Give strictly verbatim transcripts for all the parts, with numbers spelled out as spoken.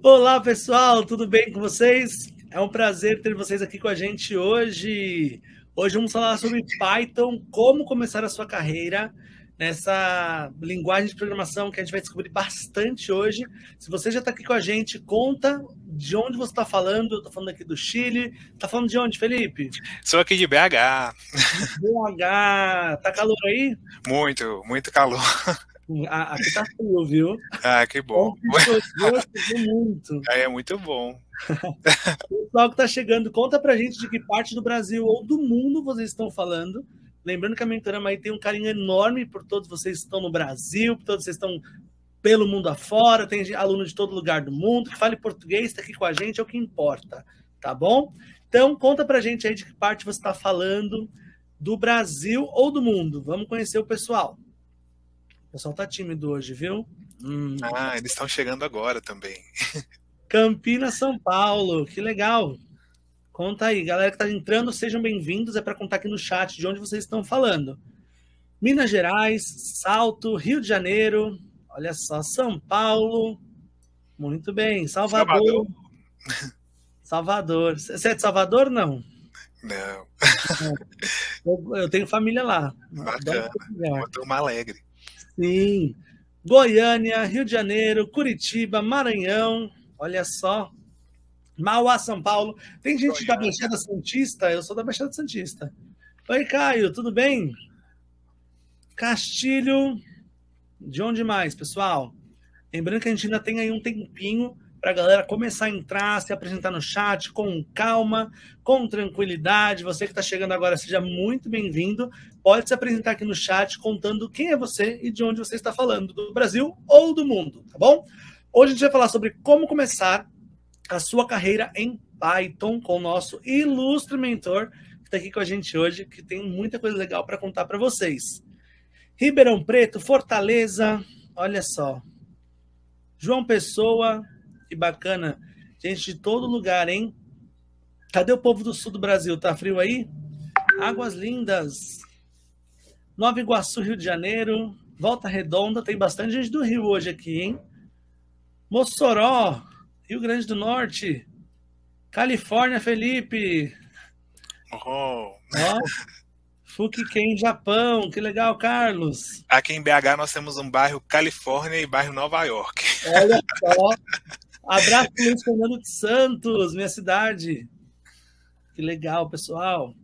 Olá, pessoal, tudo bem com vocês? É um prazer ter vocês aqui com a gente hoje. Hoje vamos falar sobre Python, como começar a sua carreira nessa linguagem de programação que a gente vai descobrir bastante hoje. Se você já está aqui com a gente, conta de onde você está falando. Eu estou falando aqui do Chile. Está falando de onde, Felipe? Sou aqui de B H. B H. Tá calor aí? Muito, muito calor. Aqui tá frio, viu? Ah, que bom. Muito. Aí é muito bom. O pessoal que tá chegando, conta pra gente de que parte do Brasil ou do mundo vocês estão falando. Lembrando que a Mentorama aí tem um carinho enorme por todos vocês que estão no Brasil, por todos vocês que estão pelo mundo afora, tem aluno de todo lugar do mundo, que fale português, está aqui com a gente, é o que importa, tá bom? Então, conta pra gente aí de que parte você está falando do Brasil ou do mundo. Vamos conhecer o pessoal. O pessoal tá tímido hoje, viu? Hum. Ah, eles estão chegando agora também. Campinas, São Paulo, que legal. Conta aí, galera que tá entrando, sejam bem-vindos. É para contar aqui no chat de onde vocês estão falando. Minas Gerais, Salto, Rio de Janeiro, olha só, São Paulo. Muito bem, Salvador. Salvador. Salvador. Você é de Salvador, não? Não. Eu, eu tenho família lá. Bacana, uma turma alegre. Sim. Goiânia, Rio de Janeiro, Curitiba, Maranhão, olha só. Mauá, São Paulo. Tem gente Goiânia. Da Baixada Santista? Eu sou da Baixada Santista. Oi, Caio, tudo bem? Castilho. De onde mais, pessoal? Lembrando que a gente ainda tem aí um tempinho para a galera começar a entrar, se apresentar no chat com calma, com tranquilidade. Você que está chegando agora, seja muito bem-vindo. Pode se apresentar aqui no chat contando quem é você e de onde você está falando, do Brasil ou do mundo, tá bom? Hoje a gente vai falar sobre como começar a sua carreira em Python com o nosso ilustre mentor, que está aqui com a gente hoje, que tem muita coisa legal para contar para vocês. Ribeirão Preto, Fortaleza, olha só. João Pessoa, que bacana. Gente de todo lugar, hein? Cadê o povo do sul do Brasil? Tá frio aí? Águas Lindas. Nova Iguaçu, Rio de Janeiro. Volta Redonda. Tem bastante gente do Rio hoje aqui, hein? Mossoró, Rio Grande do Norte. Califórnia, Felipe. Oh. Ó. Fukiken, Japão. Que legal, Carlos. Aqui em B H nós temos um bairro Califórnia e bairro Nova York. Olha só. Abraço, Luiz Fernando de Santos, minha cidade. Que legal, pessoal.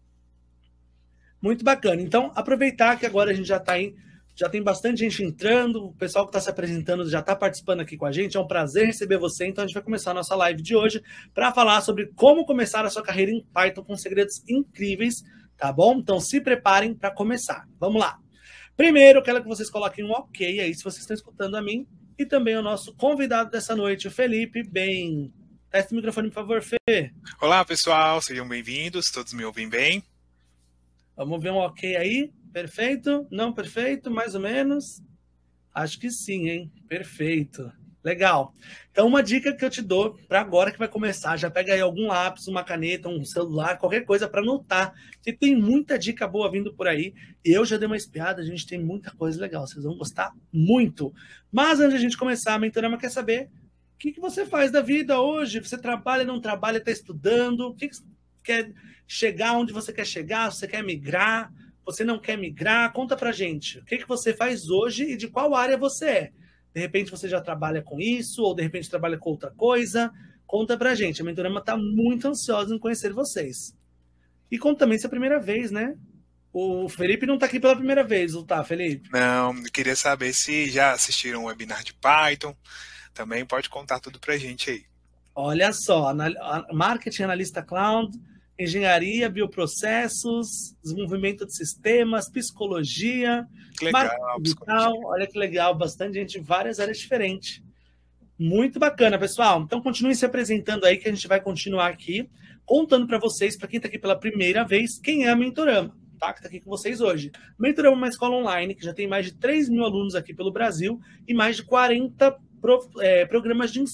Muito bacana. Então, aproveitar que agora a gente já está aí, já tem bastante gente entrando, o pessoal que está se apresentando já está participando aqui com a gente. É um prazer receber você. Então, a gente vai começar a nossa live de hoje para falar sobre como começar a sua carreira em Python com segredos incríveis, tá bom? Então, se preparem para começar. Vamos lá. Primeiro, eu quero que vocês coloquem um ok aí, se vocês estão escutando a mim. E também o nosso convidado dessa noite, o Felipe Bem. Teste o microfone, por favor, Fê. Olá, pessoal. Sejam bem-vindos. Todos me ouvem bem? Vamos ver um ok aí. Perfeito? Não perfeito? Mais ou menos? Acho que sim, hein? Perfeito. Legal. Então, uma dica que eu te dou para agora que vai começar, já pega aí algum lápis, uma caneta, um celular, qualquer coisa para anotar, porque tem muita dica boa vindo por aí. Eu já dei uma espiada, a gente tem muita coisa legal, vocês vão gostar muito. Mas antes de a gente começar, a Mentorama quer saber o que, que você faz da vida hoje? Você trabalha, não trabalha, está estudando? O que, que você quer chegar onde você quer chegar? Você quer migrar? Você não quer migrar? Conta pra gente. O que, que você faz hoje e de qual área você é? De repente você já trabalha com isso, ou de repente trabalha com outra coisa. Conta pra gente. A Mentorama está muito ansiosa em conhecer vocês. E conta também se é a primeira vez, né? O Felipe não está aqui pela primeira vez, não tá, Felipe? Não, eu queria saber se já assistiram um webinar de Python. Também pode contar tudo pra gente aí. Olha só, Marketing Analista Cloud, Engenharia, Bioprocessos, Desenvolvimento de Sistemas, Psicologia, que legal, digital, olha que legal, bastante gente em várias áreas diferentes. Muito bacana, pessoal. Então, continue se apresentando aí, que a gente vai continuar aqui, contando para vocês, para quem está aqui pela primeira vez, quem é a Mentorama, tá? Que está aqui com vocês hoje. Mentorama é uma escola online, que já tem mais de três mil alunos aqui pelo Brasil e mais de quarenta pro, é, programas de ensino.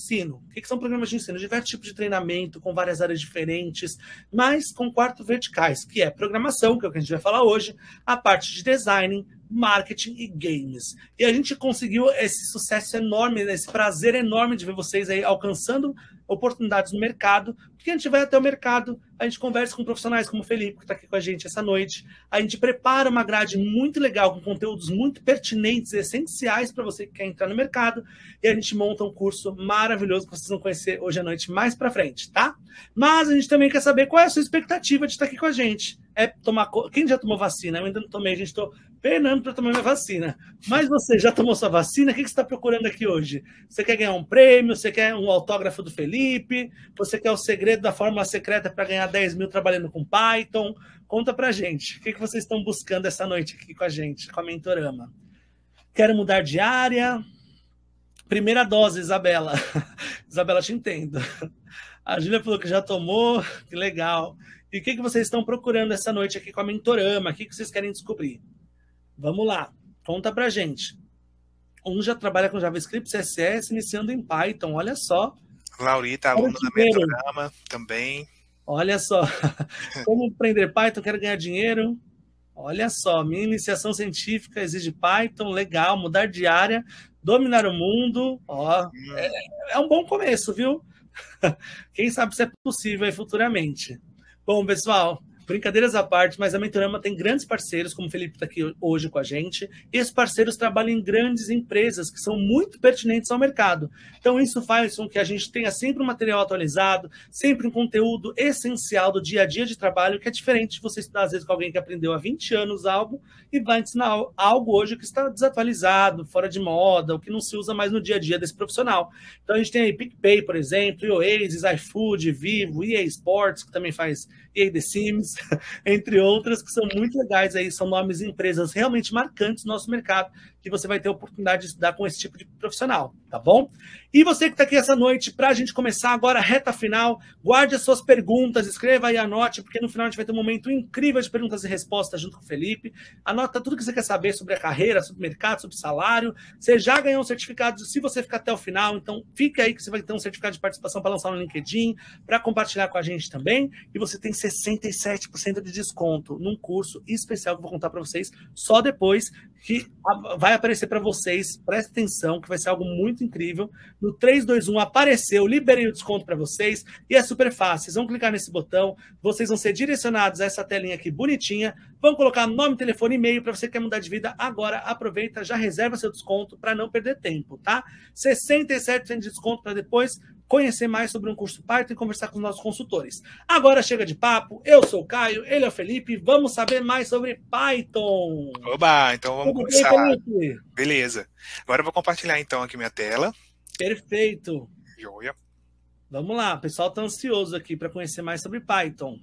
O que, que são programas de ensino? Diversos tipos de treinamento, com várias áreas diferentes, mas com quatro verticais, que é programação, que é o que a gente vai falar hoje, a parte de design, marketing e games. E a gente conseguiu esse sucesso enorme, esse prazer enorme de ver vocês aí alcançando oportunidades no mercado, porque a gente vai até o mercado, a gente conversa com profissionais como o Felipe, que está aqui com a gente essa noite, a gente prepara uma grade muito legal, com conteúdos muito pertinentes e essenciais para você que quer entrar no mercado, e a gente monta um curso maravilhoso que vocês vão conhecer hoje à noite mais para frente, tá? Mas a gente também quer saber qual é a sua expectativa de estar aqui com a gente. É tomar... Quem já tomou vacina? Eu ainda não tomei, a gente estou penando para tomar minha vacina. Mas você já tomou sua vacina? O que você está procurando aqui hoje? Você quer ganhar um prêmio? Você quer um autógrafo do Felipe? Você quer o segredo da fórmula secreta para ganhar dez mil trabalhando com Python? Conta pra gente. O que vocês estão buscando essa noite aqui com a gente, com a Mentorama? Quero mudar de área? Primeira dose, Isabela. Isabela, te entendo. A Júlia falou que já tomou. Que legal. E o que vocês estão procurando essa noite aqui com a Mentorama? O que vocês querem descobrir? Vamos lá. Conta pra gente. Um já trabalha com JavaScript, C S S, iniciando em Python. Olha só. Laurita, aluna da Mentorama, também. Olha só. Como aprender Python? Quero ganhar dinheiro. Olha só. Minha iniciação científica exige Python. Legal. Mudar de área. Dominar o mundo. Ó, hum. é, é um bom começo, viu? Quem sabe se é possível aí futuramente. Bom, pessoal, brincadeiras à parte, mas a Mentorama tem grandes parceiros, como o Felipe está aqui hoje com a gente, e esses parceiros trabalham em grandes empresas que são muito pertinentes ao mercado. Então, isso faz com que a gente tenha sempre um material atualizado, sempre um conteúdo essencial do dia a dia de trabalho, que é diferente de você estudar, às vezes, com alguém que aprendeu há vinte anos algo e vai ensinar algo hoje que está desatualizado, fora de moda, o que não se usa mais no dia a dia desse profissional. Então, a gente tem aí PicPay, por exemplo, Oasis, iFood, Vivo, E A Sports, que também faz E A The Sims, entre outras, que são muito legais aí, são nomes de empresas realmente marcantes no nosso mercado, que você vai ter a oportunidade de estudar com esse tipo de profissional, tá bom? E você que está aqui essa noite, para a gente começar agora a reta final, guarde as suas perguntas, escreva aí, anote, porque no final a gente vai ter um momento incrível de perguntas e respostas junto com o Felipe. Anota tudo que você quer saber sobre a carreira, sobre o mercado, sobre salário. Você já ganhou um certificado, se você ficar até o final, então fique aí que você vai ter um certificado de participação para lançar no LinkedIn, para compartilhar com a gente também, e você tem sessenta e sete por cento de desconto num curso especial que eu vou contar para vocês só depois, que vai aparecer para vocês, presta atenção, que vai ser algo muito incrível. No três, dois, um, apareceu, liberei o desconto para vocês, e é super fácil, vocês vão clicar nesse botão, vocês vão ser direcionados a essa telinha aqui bonitinha, vão colocar nome, telefone e e-mail para você que quer mudar de vida agora, aproveita, já reserva seu desconto para não perder tempo, tá? sessenta e sete por cento de desconto para depois conhecer mais sobre um curso Python e conversar com os nossos consultores. Agora chega de papo, eu sou o Caio, ele é o Felipe, vamos saber mais sobre Python. Oba, então vamos Tudo começar. bem, Felipe? Beleza. Agora eu vou compartilhar então aqui minha tela. Perfeito. Joia. Vamos lá, o pessoal está ansioso aqui para conhecer mais sobre Python.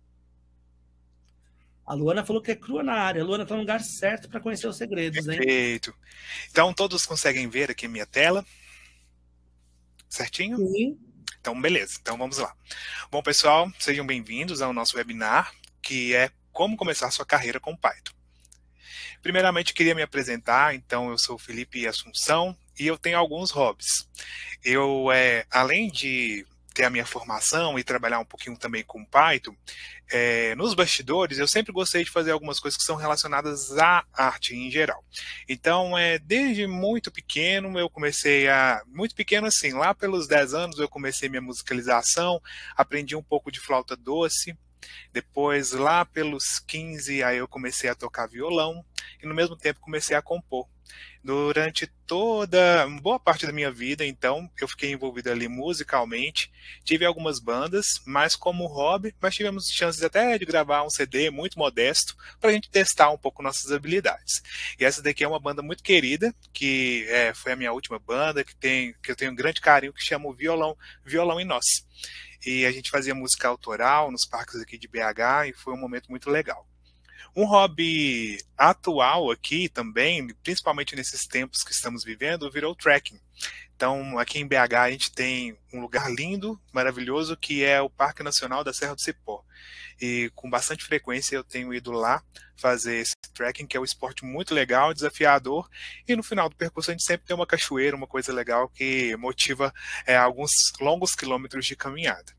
A Luana falou que é crua na área. A Luana está no lugar certo para conhecer os segredos, hein? Perfeito. Então todos conseguem ver aqui minha tela? Certinho? Sim. Então, beleza. Então, vamos lá. Bom, pessoal, sejam bem-vindos ao nosso webinar, que é Como Começar Sua Carreira com Python. Primeiramente, queria me apresentar. Então, eu sou o Felipe Assunção e eu tenho alguns hobbies. Eu, é, além de ter a minha formação e trabalhar um pouquinho também com Python, é, nos bastidores eu sempre gostei de fazer algumas coisas que são relacionadas à arte em geral. Então, é, desde muito pequeno eu comecei a... Muito pequeno assim, lá pelos dez anos eu comecei minha musicalização, aprendi um pouco de flauta doce. Depois, lá pelos quinze, aí eu comecei a tocar violão e no mesmo tempo comecei a compor. Durante toda, boa parte da minha vida, então, eu fiquei envolvido ali musicalmente. Tive algumas bandas, mais como hobby, mas tivemos chances até de gravar um C D muito modesto para a gente testar um pouco nossas habilidades. E essa daqui é uma banda muito querida, que é, foi a minha última banda, que, tem, que eu tenho um grande carinho, que chama o Violão, Violão em Nós. E a gente fazia música autoral nos parques aqui de B H e foi um momento muito legal. Um hobby atual aqui também, principalmente nesses tempos que estamos vivendo, virou trekking. Então, aqui em B H a gente tem um lugar lindo, maravilhoso, que é o Parque Nacional da Serra do Cipó. e com bastante frequência eu tenho ido lá fazer esse trekking, que é um esporte muito legal, desafiador, e no final do percurso a gente sempre tem uma cachoeira, uma coisa legal que motiva é, alguns longos quilômetros de caminhada.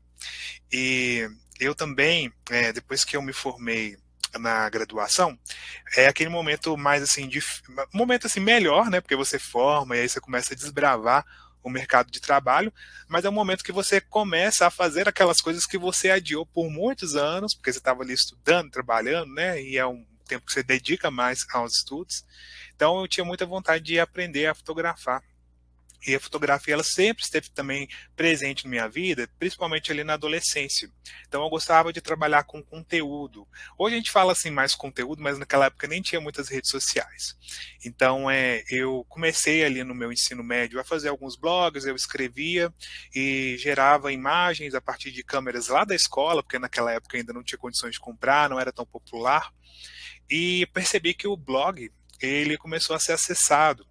E eu também, é, depois que eu me formei na graduação, é aquele momento mais assim, de, um momento assim melhor, né, porque você forma e aí você começa a desbravar o mercado de trabalho, mas é um momento que você começa a fazer aquelas coisas que você adiou por muitos anos, porque você estava ali estudando, trabalhando, né, e é um tempo que você dedica mais aos estudos. Então eu tinha muita vontade de aprender a fotografar. E a fotografia ela sempre esteve também presente na minha vida, principalmente ali na adolescência. Então eu gostava de trabalhar com conteúdo. Hoje a gente fala assim mais conteúdo, mas naquela época nem tinha muitas redes sociais. Então é, eu comecei ali no meu ensino médio a fazer alguns blogs, eu escrevia e gerava imagens a partir de câmeras lá da escola, porque naquela época ainda não tinha condições de comprar, não era tão popular. E percebi que o blog ele começou a ser acessado.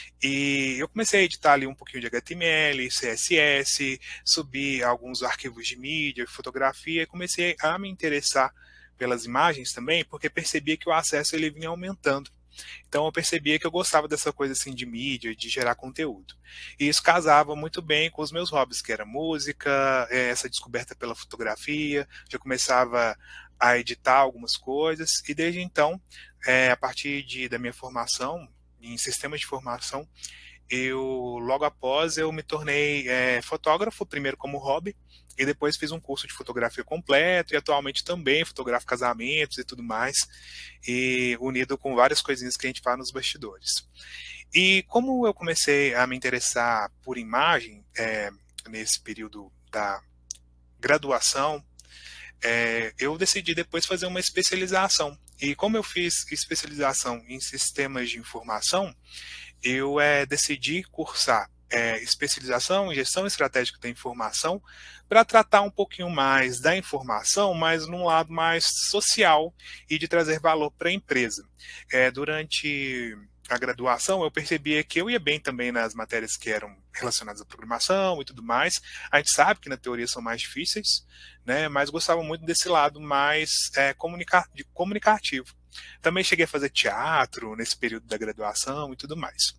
E eu comecei a editar ali um pouquinho de H T M L, C S S, subir alguns arquivos de mídia, fotografia, e comecei a me interessar pelas imagens também, porque percebia que o acesso ele vinha aumentando. Então eu percebia que eu gostava dessa coisa assim de mídia, de gerar conteúdo. E isso casava muito bem com os meus hobbies, que era música, essa descoberta pela fotografia, já começava a editar algumas coisas, e desde então, é, a partir de, da minha formação, em sistemas de informação, eu, logo após, eu me tornei é, fotógrafo, primeiro como hobby, e depois fiz um curso de fotografia completo, e atualmente também fotografo casamentos e tudo mais, e unido com várias coisinhas que a gente faz nos bastidores. E como eu comecei a me interessar por imagem, é, nesse período da graduação, é, eu decidi depois fazer uma especialização. E como eu fiz especialização em sistemas de informação, eu é, decidi cursar é, especialização em gestão estratégica da informação para tratar um pouquinho mais da informação, mas num lado mais social e de trazer valor para a empresa. É, durante a graduação, eu percebia que eu ia bem também nas matérias que eram relacionadas à programação e tudo mais. A gente sabe que na teoria são mais difíceis, né, mas gostava muito desse lado mais é, comunica de comunicativo. Também cheguei a fazer teatro nesse período da graduação e tudo mais.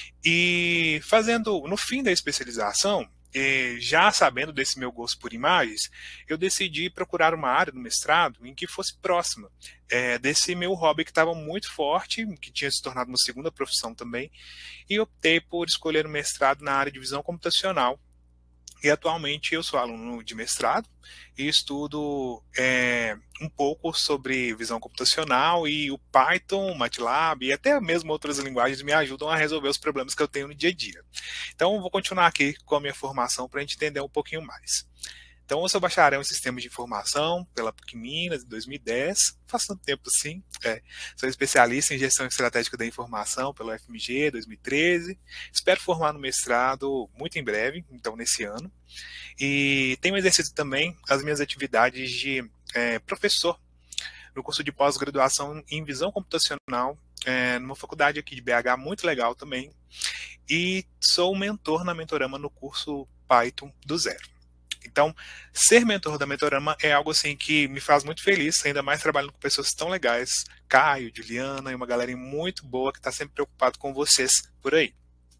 E fazendo, no fim da especialização, E já sabendo desse meu gosto por imagens, eu decidi procurar uma área do mestrado em que fosse próxima é, desse meu hobby que estava muito forte, que tinha se tornado uma segunda profissão também, e optei por escolher um mestrado na área de visão computacional. E atualmente eu sou aluno de mestrado e estudo é, um pouco sobre visão computacional, e o Python, o MATLAB e até mesmo outras linguagens me ajudam a resolver os problemas que eu tenho no dia a dia. Então vou continuar aqui com a minha formação para a gente entender um pouquinho mais. Então eu sou bacharel em Sistemas de Informação pela PUC Minas, em dois mil e dez, faz tanto tempo assim. É. Sou especialista em Gestão Estratégica da Informação pelo F M G, dois mil e treze. Espero formar no mestrado muito em breve, então nesse ano. E tenho exercido também as minhas atividades de é, professor no curso de pós-graduação em Visão Computacional, é, numa faculdade aqui de B H muito legal também. E sou mentor na Mentorama no curso Python do zero. Então, ser mentor da Mentorama é algo assim que me faz muito feliz, ainda mais trabalhando com pessoas tão legais, Caio, Juliana e uma galera muito boa que está sempre preocupado com vocês por aí.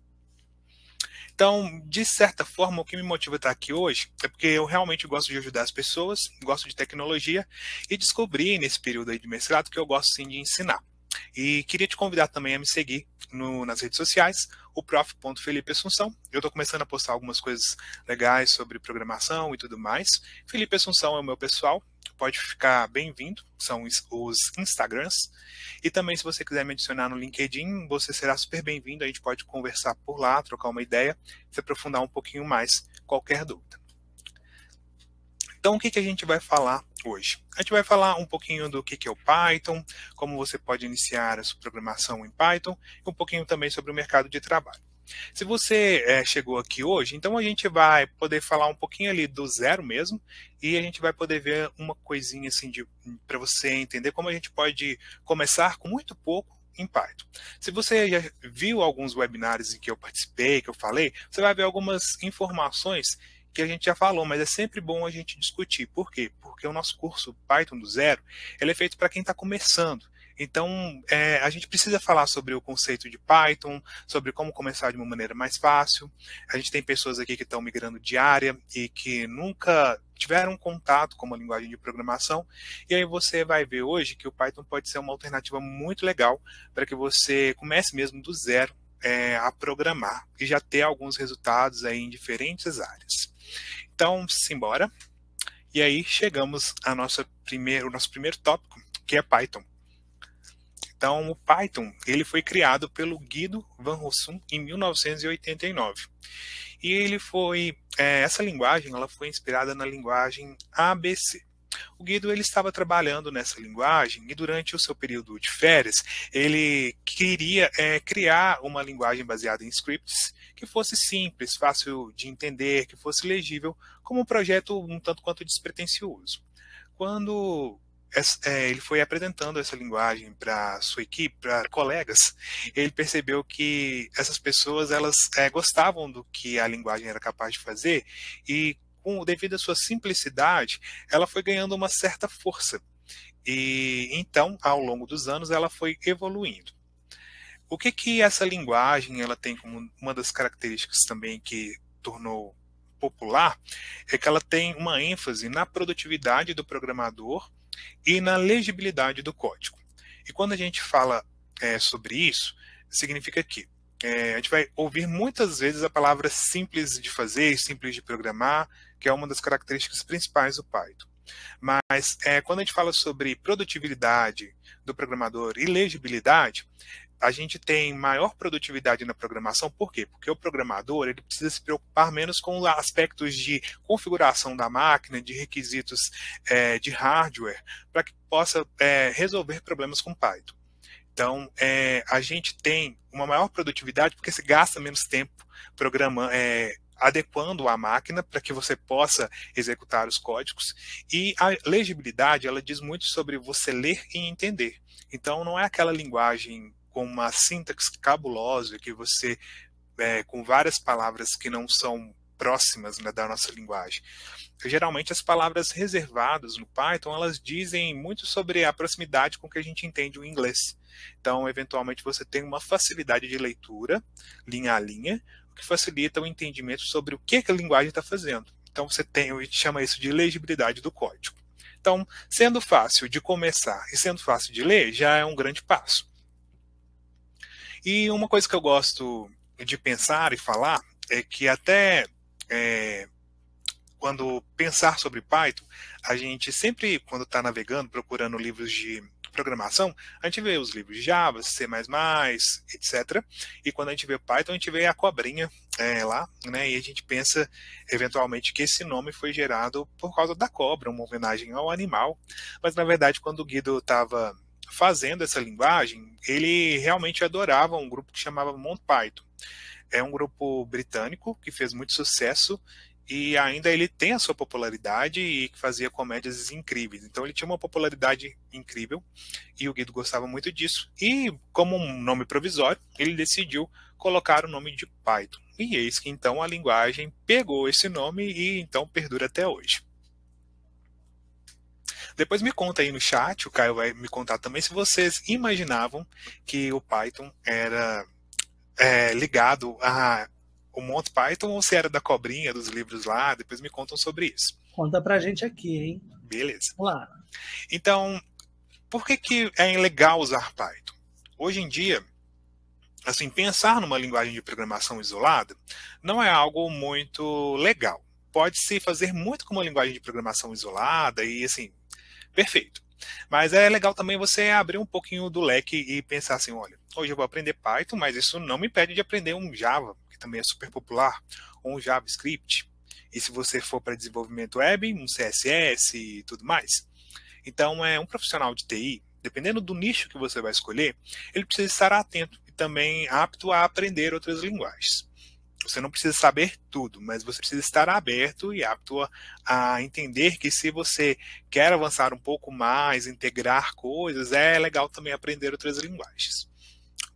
Então, de certa forma, o que me motiva a estar aqui hoje é porque eu realmente gosto de ajudar as pessoas, gosto de tecnologia e descobri nesse período aí de mestrado que eu gosto sim de ensinar. E queria te convidar também a me seguir no, nas redes sociais, o prof ponto Felipe Assunção. Eu estou começando a postar algumas coisas legais sobre programação e tudo mais. Felipe Assunção é o meu pessoal, pode ficar bem-vindo, são os, os Instagrams. E também, se você quiser me adicionar no LinkedIn, você será super bem-vindo. A gente pode conversar por lá, trocar uma ideia, se aprofundar um pouquinho mais qualquer dúvida. Então, o que, que a gente vai falar hoje? A gente vai falar um pouquinho do que, que é o Python, como você pode iniciar a sua programação em Python, e um pouquinho também sobre o mercado de trabalho. Se você é, chegou aqui hoje, então a gente vai poder falar um pouquinho ali do zero mesmo, e a gente vai poder ver uma coisinha assim para você entender como a gente pode começar com muito pouco em Python. Se você já viu alguns webinários em que eu participei, que eu falei, você vai ver algumas informações que a gente já falou, mas é sempre bom a gente discutir. Por quê? Porque o nosso curso Python do Zero, ele é feito para quem está começando. Então, é, a gente precisa falar sobre o conceito de Python, sobre como começar de uma maneira mais fácil. A gente tem pessoas aqui que estão migrando de área e que nunca tiveram contato com uma linguagem de programação. E aí você vai ver hoje que o Python pode ser uma alternativa muito legal para que você comece mesmo do zero é, a programar e já ter alguns resultados aí em diferentes áreas. Então, simbora. E aí chegamos ao nosso primeiro, nosso primeiro tópico, que é Python. Então, o Python ele foi criado pelo Guido van Rossum em mil novecentos e oitenta e nove. E ele foi, é, essa linguagem ela foi inspirada na linguagem A B C. O Guido ele estava trabalhando nessa linguagem e durante o seu período de férias ele queria é, criar uma linguagem baseada em scripts que fosse simples, fácil de entender, que fosse legível, como um projeto um tanto quanto despretensioso. Quando É, ele foi apresentando essa linguagem para sua equipe, para colegas, ele percebeu que essas pessoas elas é, gostavam do que a linguagem era capaz de fazer e, com, devido à sua simplicidade, ela foi ganhando uma certa força. E então, ao longo dos anos, ela foi evoluindo. O que que essa linguagem ela tem como uma das características também que tornou popular é que ela tem uma ênfase na produtividade do programador e na legibilidade do código. E quando a gente fala é, sobre isso, significa que é, a gente vai ouvir muitas vezes a palavra simples de fazer, simples de programar, que é uma das características principais do Python. Mas é, quando a gente fala sobre produtividade do programador e legibilidade, a gente tem maior produtividade na programação, por quê? Porque o programador ele precisa se preocupar menos com aspectos de configuração da máquina, de requisitos é, de hardware, para que possa é, resolver problemas com Python. Então, é, a gente tem uma maior produtividade porque se gasta menos tempo programando, é, adequando a máquina para que você possa executar os códigos. E a legibilidade, ela diz muito sobre você ler e entender. Então, não é aquela linguagem com uma sintaxe cabulosa, que você, é, com várias palavras que não são próximas, né, da nossa linguagem. Geralmente as palavras reservadas no Python, elas dizem muito sobre a proximidade com que a gente entende o inglês. Então, eventualmente, você tem uma facilidade de leitura, linha a linha, o que facilita o entendimento sobre o que, que a linguagem está fazendo. Então, você tem, a gente chama isso de legibilidade do código. Então, sendo fácil de começar e sendo fácil de ler, já é um grande passo. E uma coisa que eu gosto de pensar e falar é que até é, quando pensar sobre Python, a gente sempre, quando está navegando, procurando livros de programação, a gente vê os livros de Java, C mais mais, etcétera. E quando a gente vê Python, a gente vê a cobrinha é, lá, né? E a gente pensa, eventualmente, que esse nome foi gerado por causa da cobra, uma homenagem ao animal. Mas, na verdade, quando o Guido estava fazendo essa linguagem, ele realmente adorava um grupo que chamava MontyPython. É um grupo britânico que fez muito sucesso e ainda ele tem a sua popularidade e que fazia comédias incríveis. Então ele tinha uma popularidade incrível e o Guido gostava muito disso. E como um nome provisório, ele decidiu colocar o nome de Python. E eis que então a linguagem pegou esse nome e então perdura até hoje. Depois me conta aí no chat, o Caio vai me contar também, se vocês imaginavam que o Python era é, ligado a o MontyPython ou se era da cobrinha dos livros lá. Depois me contam sobre isso. Conta pra gente aqui, hein? Beleza. Vamos lá. Então, por que que é legal usar Python? Hoje em dia, assim, pensar numa linguagem de programação isolada não é algo muito legal. Pode-se fazer muito com uma linguagem de programação isolada e, assim, perfeito. Mas é legal também você abrir um pouquinho do leque e pensar assim, olha, hoje eu vou aprender Python, mas isso não me impede de aprender um Java, que também é super popular, ou um JavaScript. E se você for para desenvolvimento web, um C S S e tudo mais. Então, é um profissional de T I, dependendo do nicho que você vai escolher, ele precisa estar atento e também apto a aprender outras linguagens. Você não precisa saber tudo, mas você precisa estar aberto e apto a, a entender que se você quer avançar um pouco mais, integrar coisas, é legal também aprender outras linguagens.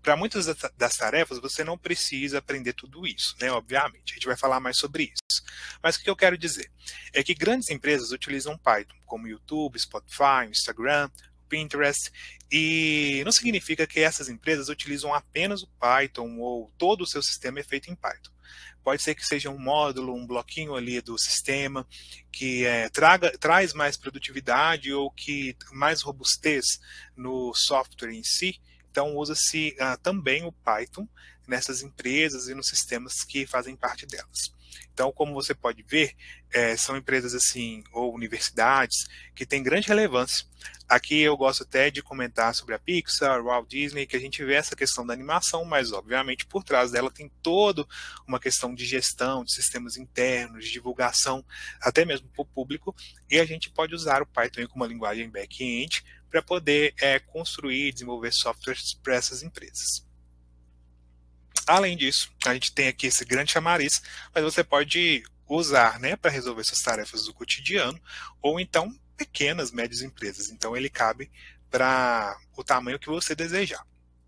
para muitas das tarefas, você não precisa aprender tudo isso, né? Obviamente, a gente vai falar mais sobre isso. Mas o que eu quero dizer é que grandes empresas utilizam Python, como YouTube, Spotify, Instagram, Pinterest, e não significa que essas empresas utilizam apenas o Python ou todo o seu sistema é feito em Python. Pode ser que seja um módulo, um bloquinho ali do sistema que é, traga, traz mais produtividade ou que mais robustez no software em si. Então usa-se uh, também o Python nessas empresas e nos sistemas que fazem parte delas. Então, como você pode ver, é, são empresas assim, ou universidades, que têm grande relevância. Aqui eu gosto até de comentar sobre a Pixar, Walt Disney, que a gente vê essa questão da animação, mas obviamente por trás dela tem toda uma questão de gestão, de sistemas internos, de divulgação, até mesmo para o público, e a gente pode usar o Python como uma linguagem back-end para poder é, construir e desenvolver softwares para essas empresas. Além disso, a gente tem aqui esse grande chamariz, mas você pode usar, né, para resolver suas tarefas do cotidiano, ou então pequenas, médias empresas. Então ele cabe para o tamanho que você desejar.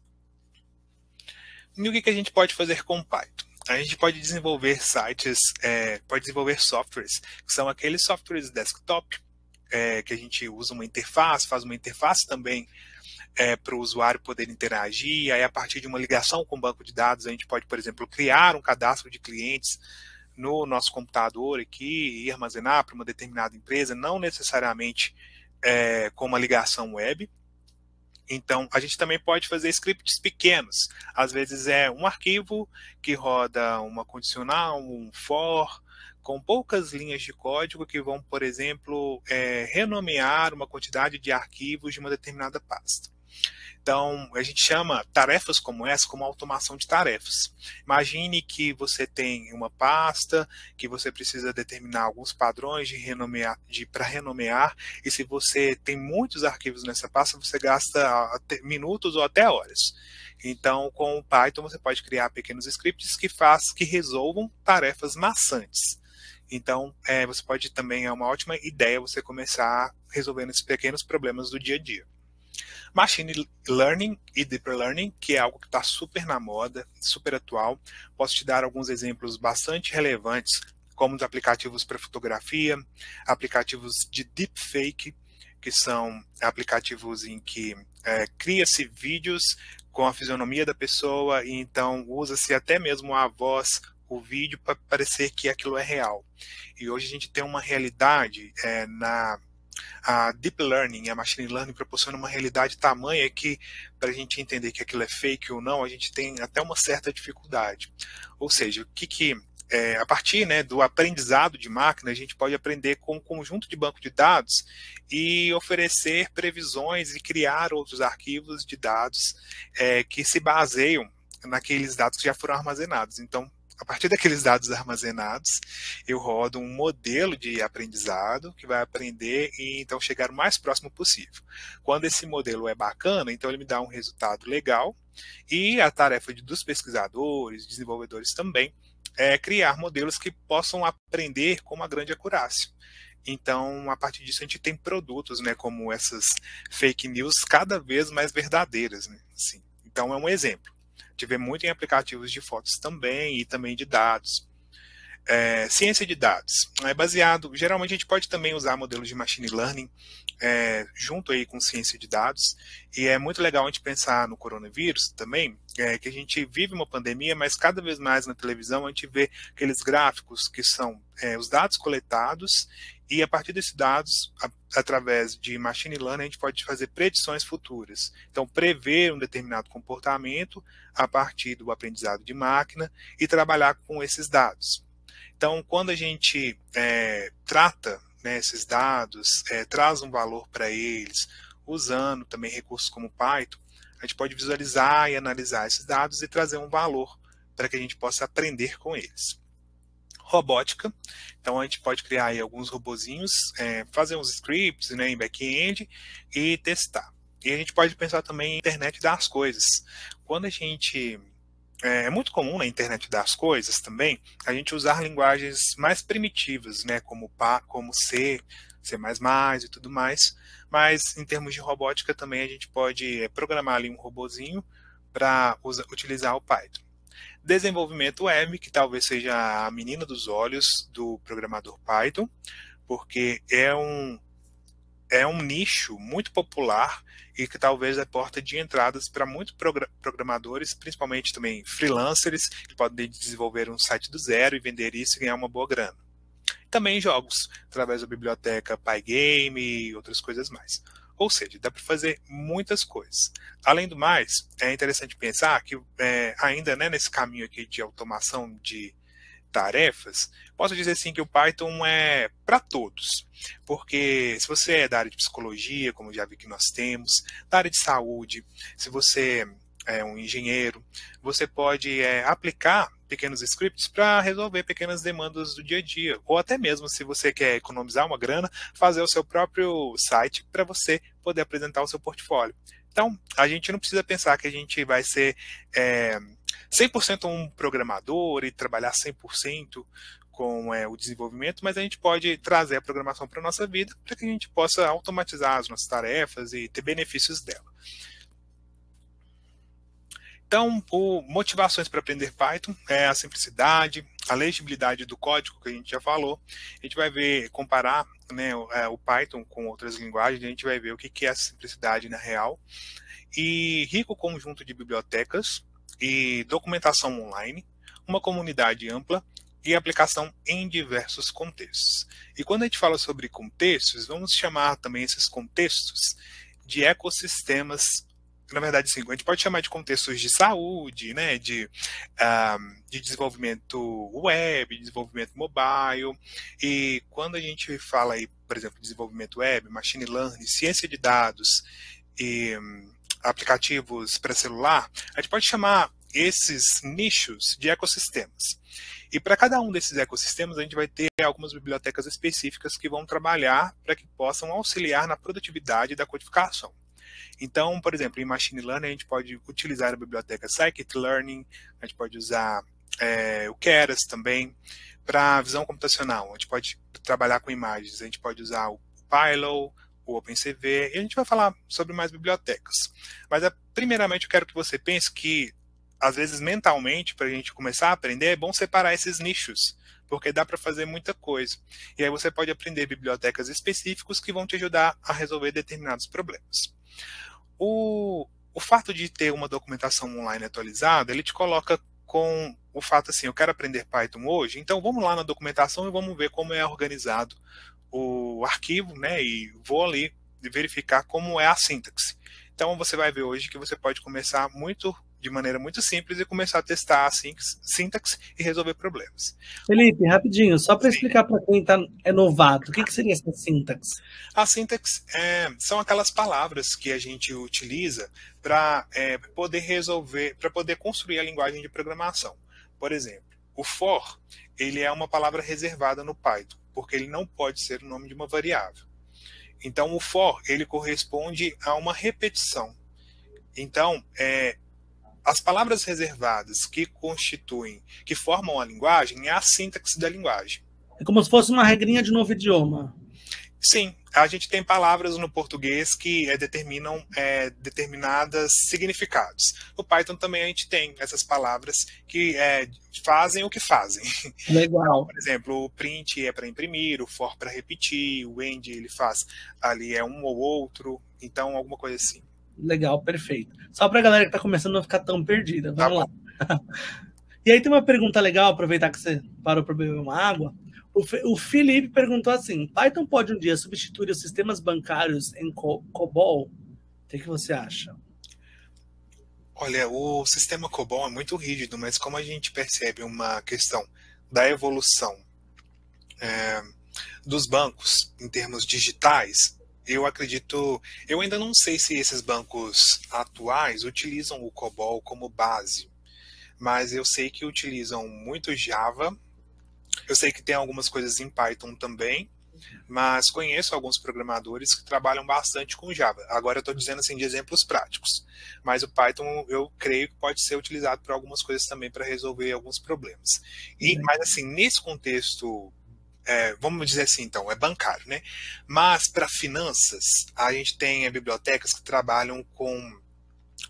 E o que, que a gente pode fazer com o Python? A gente pode desenvolver sites, é, pode desenvolver softwares, que são aqueles softwares desktop, é, que a gente usa uma interface, faz uma interface também É, para o usuário poder interagir, aí a partir de uma ligação com o banco de dados, a gente pode, por exemplo, criar um cadastro de clientes no nosso computador aqui e armazenar para uma determinada empresa, não necessariamente é, com uma ligação web. Então, a gente também pode fazer scripts pequenos. Às vezes é um arquivo que roda uma condicional, um for, com poucas linhas de código que vão, por exemplo, é, renomear uma quantidade de arquivos de uma determinada pasta. Então, a gente chama tarefas como essa como automação de tarefas. Imagine que você tem uma pasta, que você precisa determinar alguns padrões de renomear, de, para renomear, e se você tem muitos arquivos nessa pasta, você gasta até minutos ou até horas. Então, com o Python, você pode criar pequenos scripts que, faz, que resolvam tarefas maçantes. Então, é, você pode também, é uma ótima ideia você começar resolvendo esses pequenos problemas do dia a dia. Machine Learning e Deep Learning, que é algo que está super na moda, super atual. Posso te dar alguns exemplos bastante relevantes, como os aplicativos para fotografia, aplicativos de deepfake, que são aplicativos em que é, cria-se vídeos com a fisionomia da pessoa e então usa-se até mesmo a voz, o vídeo, para parecer que aquilo é real. E hoje a gente tem uma realidade é, na... A Deep Learning, a Machine Learning proporciona uma realidade tamanha que, para a gente entender que aquilo é fake ou não, a gente tem até uma certa dificuldade. Ou seja, o que que, é, a partir né, do aprendizado de máquina, a gente pode aprender com um conjunto de banco de dados e oferecer previsões e criar outros arquivos de dados é, que se baseiam naqueles dados que já foram armazenados. Então, a partir daqueles dados armazenados, eu rodo um modelo de aprendizado que vai aprender e então chegar o mais próximo possível. Quando esse modelo é bacana, então ele me dá um resultado legal e a tarefa de, dos pesquisadores, desenvolvedores também, é criar modelos que possam aprender com uma grande acurácia. Então, a partir disso, a gente tem produtos, né, como essas fake news cada vez mais verdadeiras, né? Assim, então, é um exemplo. A gente vê muito em aplicativos de fotos também e também de dados. É, ciência de dados. É baseado, geralmente a gente pode também usar modelos de machine learning é, junto aí com ciência de dados. E é muito legal a gente pensar no coronavírus também, é, que a gente vive uma pandemia, mas cada vez mais na televisão a gente vê aqueles gráficos que são é, os dados coletados e a partir desses dados, a, através de machine learning, a gente pode fazer predições futuras. Então, prever um determinado comportamento a partir do aprendizado de máquina e trabalhar com esses dados. Então, quando a gente é, trata né, esses dados, é, traz um valor para eles, usando também recursos como Python, a gente pode visualizar e analisar esses dados e trazer um valor para que a gente possa aprender com eles. Robótica, então a gente pode criar aí alguns robozinhos, é, fazer uns scripts né, em back-end e testar. E a gente pode pensar também em internet das coisas. Quando a gente... É, é muito comum na internet das coisas também a gente usar linguagens mais primitivas, né, como, como C, C mais mais e tudo mais, mas em termos de robótica também a gente pode é, programar ali um robozinho para utilizar o Python. Desenvolvimento web, que talvez seja a menina dos olhos do programador Python, porque é um, é um nicho muito popular e que talvez é porta de entradas para muitos programadores, principalmente também freelancers, que podem desenvolver um site do zero e vender isso e ganhar uma boa grana. Também jogos, através da biblioteca Pygame e outras coisas mais. Ou seja, dá para fazer muitas coisas. Além do mais, é interessante pensar que é, ainda né, nesse caminho aqui de automação de tarefas, posso dizer assim que o Python é para todos. Porque se você é da área de psicologia, como já vi que nós temos, da área de saúde, se você é um engenheiro, você pode é, aplicar pequenos scripts para resolver pequenas demandas do dia a dia. Ou até mesmo, se você quer economizar uma grana, fazer o seu próprio site para você poder apresentar o seu portfólio. Então, a gente não precisa pensar que a gente vai ser é, cem por cento um programador e trabalhar cem por cento com é, o desenvolvimento, mas a gente pode trazer a programação para a nossa vida para que a gente possa automatizar as nossas tarefas e ter benefícios dela. Então, o motivações para aprender Python é a simplicidade, a legibilidade do código que a gente já falou. A gente vai ver, comparar né, o, é, o Python com outras linguagens, a gente vai ver o que, que é a simplicidade na real. E rico conjunto de bibliotecas e documentação online, uma comunidade ampla e aplicação em diversos contextos. E quando a gente fala sobre contextos, vamos chamar também esses contextos de ecossistemas. Na verdade, sim, a gente pode chamar de contextos de saúde, né, de, uh, de desenvolvimento web, desenvolvimento mobile. E quando a gente fala aí, por exemplo, desenvolvimento web, machine learning, ciência de dados e um, aplicativos para celular, a gente pode chamar esses nichos de ecossistemas. E para cada um desses ecossistemas, a gente vai ter algumas bibliotecas específicas que vão trabalhar para que possam auxiliar na produtividade da codificação. Então, por exemplo, em Machine Learning, a gente pode utilizar a biblioteca Scikit-Learning, a gente pode usar é, o Keras também. Para visão computacional, a gente pode trabalhar com imagens, a gente pode usar o Pylo, o OpenCV, e a gente vai falar sobre mais bibliotecas. Mas, primeiramente, eu quero que você pense que, às vezes, mentalmente, para a gente começar a aprender, é bom separar esses nichos, porque dá para fazer muita coisa. E aí você pode aprender bibliotecas específicas que vão te ajudar a resolver determinados problemas. O, o fato de ter uma documentação online atualizada, ele te coloca com o fato assim, eu quero aprender Python hoje, então vamos lá na documentação e vamos ver como é organizado o arquivo, né, e vou ali verificar como é a sintaxe. Então você vai ver hoje que você pode começar muito de maneira muito simples e começar a testar a sintaxe e resolver problemas. Felipe, rapidinho, só para explicar para quem tá, é novato, o que, que seria essa sintaxe? A sintaxe é, são aquelas palavras que a gente utiliza para é, poder resolver, para poder construir a linguagem de programação. Por exemplo, o for, ele é uma palavra reservada no Python, porque ele não pode ser o nome de uma variável. Então, o for, ele corresponde a uma repetição. Então, é, as palavras reservadas que constituem, que formam a linguagem, é a sintaxe da linguagem. É como se fosse uma regrinha de novo idioma. Sim, a gente tem palavras no português que é, determinam é, determinados significados. No Python também a gente tem essas palavras que é, fazem o que fazem. Legal. Então, por exemplo, o print é para imprimir, o for para repetir, o end ele faz ali é um ou outro, então alguma coisa assim. Legal, perfeito. Só para a galera que está começando a não ficar tão perdida. Vamos tá lá. E aí tem uma pergunta legal, aproveitar que você parou para beber uma água. O, o Felipe perguntou assim, Python pode um dia substituir os sistemas bancários em Co COBOL? O que, que você acha? Olha, o sistema COBOL é muito rígido, mas como a gente percebe uma questão da evolução é, dos bancos em termos digitais, eu acredito, eu ainda não sei se esses bancos atuais utilizam o COBOL como base, mas eu sei que utilizam muito Java, eu sei que tem algumas coisas em Python também, mas conheço alguns programadores que trabalham bastante com Java. Agora eu estou dizendo assim de exemplos práticos, mas o Python eu creio que pode ser utilizado para algumas coisas também para resolver alguns problemas. E, uhum. Mas assim, nesse contexto, é, vamos dizer assim então, é bancário, né? Mas para finanças, a gente tem é, bibliotecas que trabalham com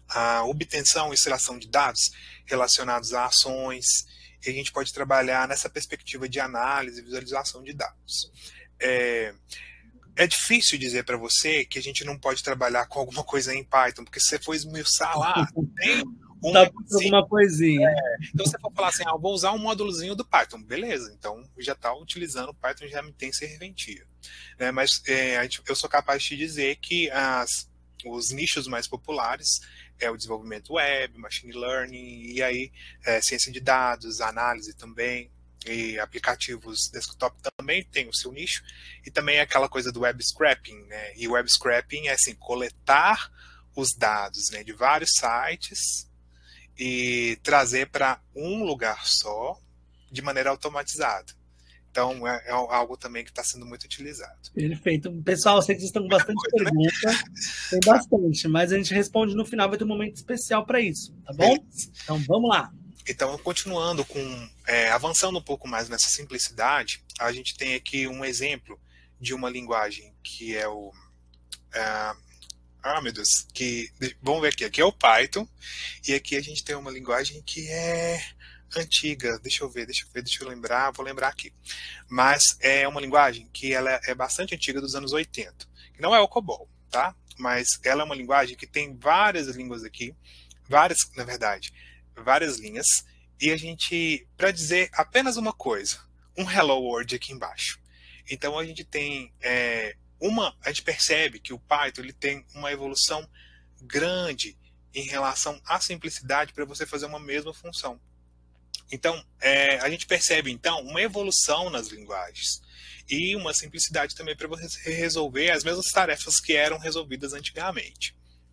a obtenção e extração de dados relacionados a ações, e a gente pode trabalhar nessa perspectiva de análise e visualização de dados. É, é difícil dizer para você que a gente não pode trabalhar com alguma coisa em Python, porque se você for esmiuçar lá, tem um Dá alguma coisinha. É, então você for falar assim, ah, eu vou usar um módulozinho do Python, beleza, então já está utilizando o Python, já me tem serventia. Né? Mas é, eu sou capaz de te dizer que as, os nichos mais populares é o desenvolvimento web, machine learning, e aí é, ciência de dados, análise também, e aplicativos desktop também tem o seu nicho, e também é aquela coisa do web scraping, né? E web scraping é assim, coletar os dados, né, de vários sites e trazer para um lugar só, de maneira automatizada. Então, é, é algo também que está sendo muito utilizado. Perfeito. Pessoal, eu sei que vocês estão com bastante perguntas, né? Tem bastante, mas a gente responde no final, vai ter um momento especial para isso, tá bom? Beleza. Então, vamos lá. Então, continuando com, é, avançando um pouco mais nessa simplicidade, a gente tem aqui um exemplo de uma linguagem que é o... É, Ah, meu Deus, que, vamos ver aqui, aqui é o Python, e aqui a gente tem uma linguagem que é antiga, deixa eu ver, deixa eu ver, deixa eu lembrar, vou lembrar aqui, mas é uma linguagem que ela é bastante antiga, dos anos oitenta, que não é o COBOL, tá? Mas ela é uma linguagem que tem várias línguas aqui, várias, na verdade, várias linhas, e a gente, para dizer apenas uma coisa, um Hello World aqui embaixo. Então a gente tem... É, Uma, a gente percebe que o Python ele tem uma evolução grande em relação à simplicidade para você fazer uma mesma função. Então, é, a gente percebe, então, uma evolução nas linguagens e uma simplicidade também para você resolver as mesmas tarefas que eram resolvidas antigamente.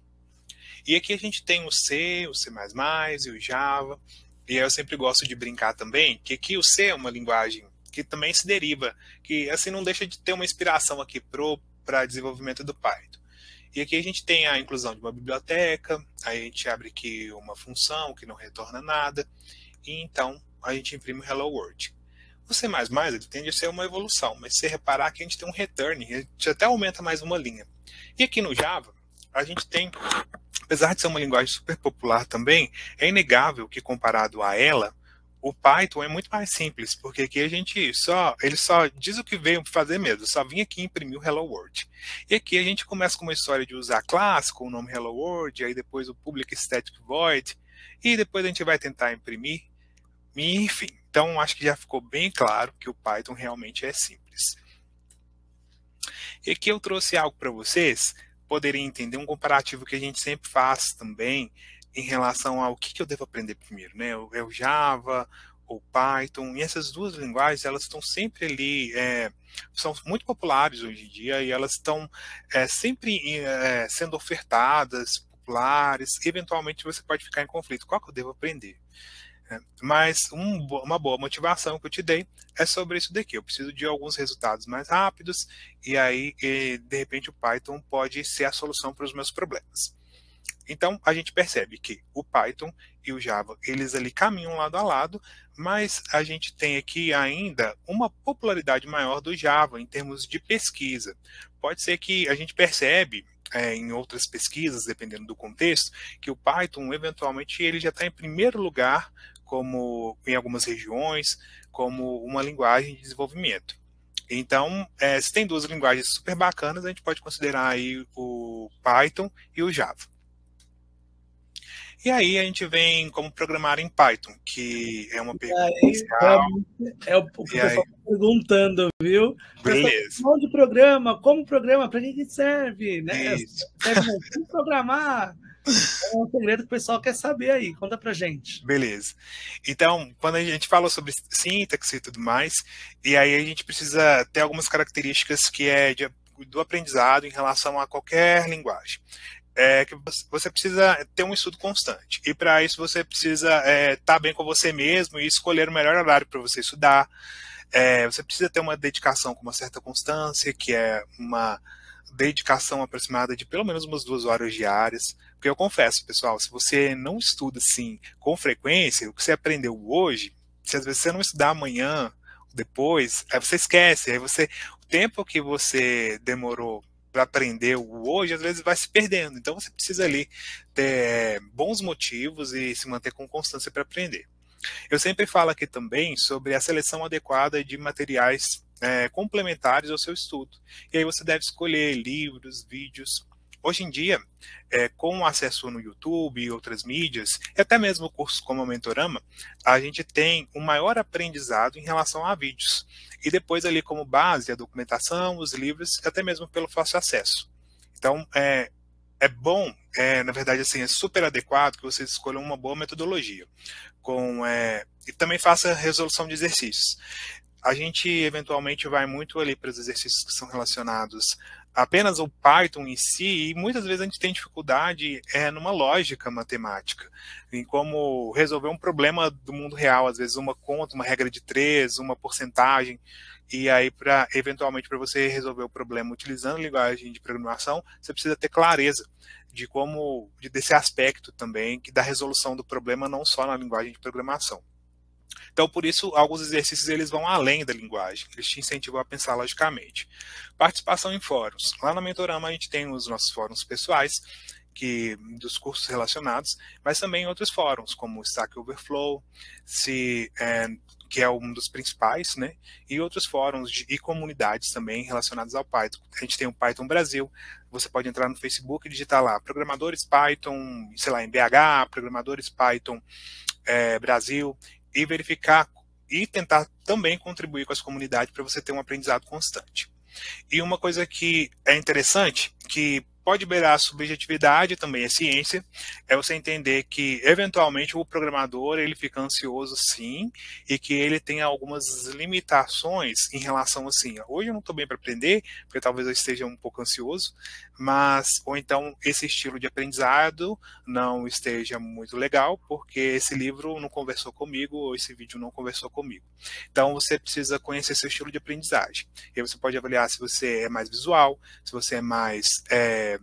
E aqui a gente tem o C, o C mais mais e o Java, e eu sempre gosto de brincar também, que aqui o C é uma linguagem que também se deriva, que assim não deixa de ter uma inspiração aqui para desenvolvimento do Python. E aqui a gente tem a inclusão de uma biblioteca, aí a gente abre aqui uma função que não retorna nada, e então a gente imprime o Hello World. O C mais mais ele tende a ser uma evolução, mas se você reparar que a gente tem um return, a gente até aumenta mais uma linha. E aqui no Java, a gente tem, apesar de ser uma linguagem super popular também, é inegável que comparado a ela, o Python é muito mais simples, porque aqui a gente só, ele só diz o que veio fazer mesmo, só vim aqui imprimir o Hello World. E aqui a gente começa com uma história de usar classe, com o nome Hello World, aí depois o public static void, e depois a gente vai tentar imprimir, enfim. Então acho que já ficou bem claro que o Python realmente é simples. E aqui eu trouxe algo para vocês poderem entender um comparativo que a gente sempre faz também, em relação ao que, que eu devo aprender primeiro, né? É o Java, ou Python, e essas duas linguagens, elas estão sempre ali, é, são muito populares hoje em dia, e elas estão é, sempre é, sendo ofertadas, populares, e eventualmente você pode ficar em conflito, qual que eu devo aprender? É, mas um, uma boa motivação que eu te dei é sobre isso daqui, eu preciso de alguns resultados mais rápidos, e aí, e, de repente, o Python pode ser a solução para os meus problemas. Então, a gente percebe que o Python e o Java, eles ali caminham lado a lado, mas a gente tem aqui ainda uma popularidade maior do Java em termos de pesquisa. Pode ser que a gente percebe é, em outras pesquisas, dependendo do contexto, que o Python, eventualmente, ele já está em primeiro lugar, como em algumas regiões, como uma linguagem de desenvolvimento. Então, é, se tem duas linguagens super bacanas, a gente pode considerar aí o Python e o Java. E aí a gente vem como programar em Python, que é uma pergunta inicial. É, é o que o pessoal está perguntando, viu? Beleza. Onde programa? Como programa? Para que, que serve? Né? Isso. Serve como programar? É um segredo que o pessoal quer saber aí. Conta pra gente. Beleza. Então, quando a gente fala sobre sintaxe e tudo mais, e aí a gente precisa ter algumas características que é de, do aprendizado em relação a qualquer linguagem. É que você precisa ter um estudo constante. E para isso você precisa estar é, tá bem com você mesmo e escolher o melhor horário para você estudar. É, você precisa ter uma dedicação com uma certa constância, que é uma dedicação aproximada de pelo menos umas duas horas diárias. Porque eu confesso, pessoal, se você não estuda assim com frequência, o que você aprendeu hoje, se às vezes você não estudar amanhã, depois, aí você esquece. Aí você, o tempo que você demorou para aprender o hoje, às vezes vai se perdendo. Então você precisa ali ter bons motivos e se manter com constância para aprender. Eu sempre falo aqui também sobre a seleção adequada de materiais é, complementares ao seu estudo. E aí você deve escolher livros, vídeos. Hoje em dia, é, com acesso no YouTube e outras mídias, e até mesmo cursos como o Mentorama, a gente tem um maior aprendizado em relação a vídeos. E depois ali como base a documentação, os livros, até mesmo pelo fácil acesso. Então, é, é bom, é, na verdade, assim, é super adequado que vocês escolham uma boa metodologia. Com, é, e também faça resolução de exercícios. A gente, eventualmente, vai muito ali para os exercícios que são relacionados apenas ao Python em si, e muitas vezes a gente tem dificuldade é, numa lógica matemática, em como resolver um problema do mundo real, às vezes uma conta, uma regra de três, uma porcentagem, e aí, pra, eventualmente, para você resolver o problema utilizando a linguagem de programação, você precisa ter clareza de como, de, desse aspecto também, que da resolução do problema não só na linguagem de programação. Então, por isso, alguns exercícios eles vão além da linguagem, eles te incentivam a pensar logicamente. Participação em fóruns. Lá no Mentorama a gente tem os nossos fóruns pessoais, que, dos cursos relacionados, mas também outros fóruns, como o Stack Overflow, se, é, que é um dos principais, né? E outros fóruns de, e comunidades também relacionados ao Python. A gente tem o Python Brasil, você pode entrar no Facebook e digitar lá, programadores Python, sei lá, em B H, programadores Python é, Brasil, e verificar e tentar também contribuir com as comunidades para você ter um aprendizado constante. E uma coisa que é interessante, que pode beirar a subjetividade, também é ciência, é você entender que, eventualmente, o programador ele fica ansioso, sim, e que ele tem algumas limitações em relação, assim, hoje eu não estou bem para aprender, porque talvez eu esteja um pouco ansioso, mas, ou então, esse estilo de aprendizado não esteja muito legal, porque esse livro não conversou comigo, ou esse vídeo não conversou comigo. Então, você precisa conhecer seu estilo de aprendizagem. E aí você pode avaliar se você é mais visual, se você é mais... É,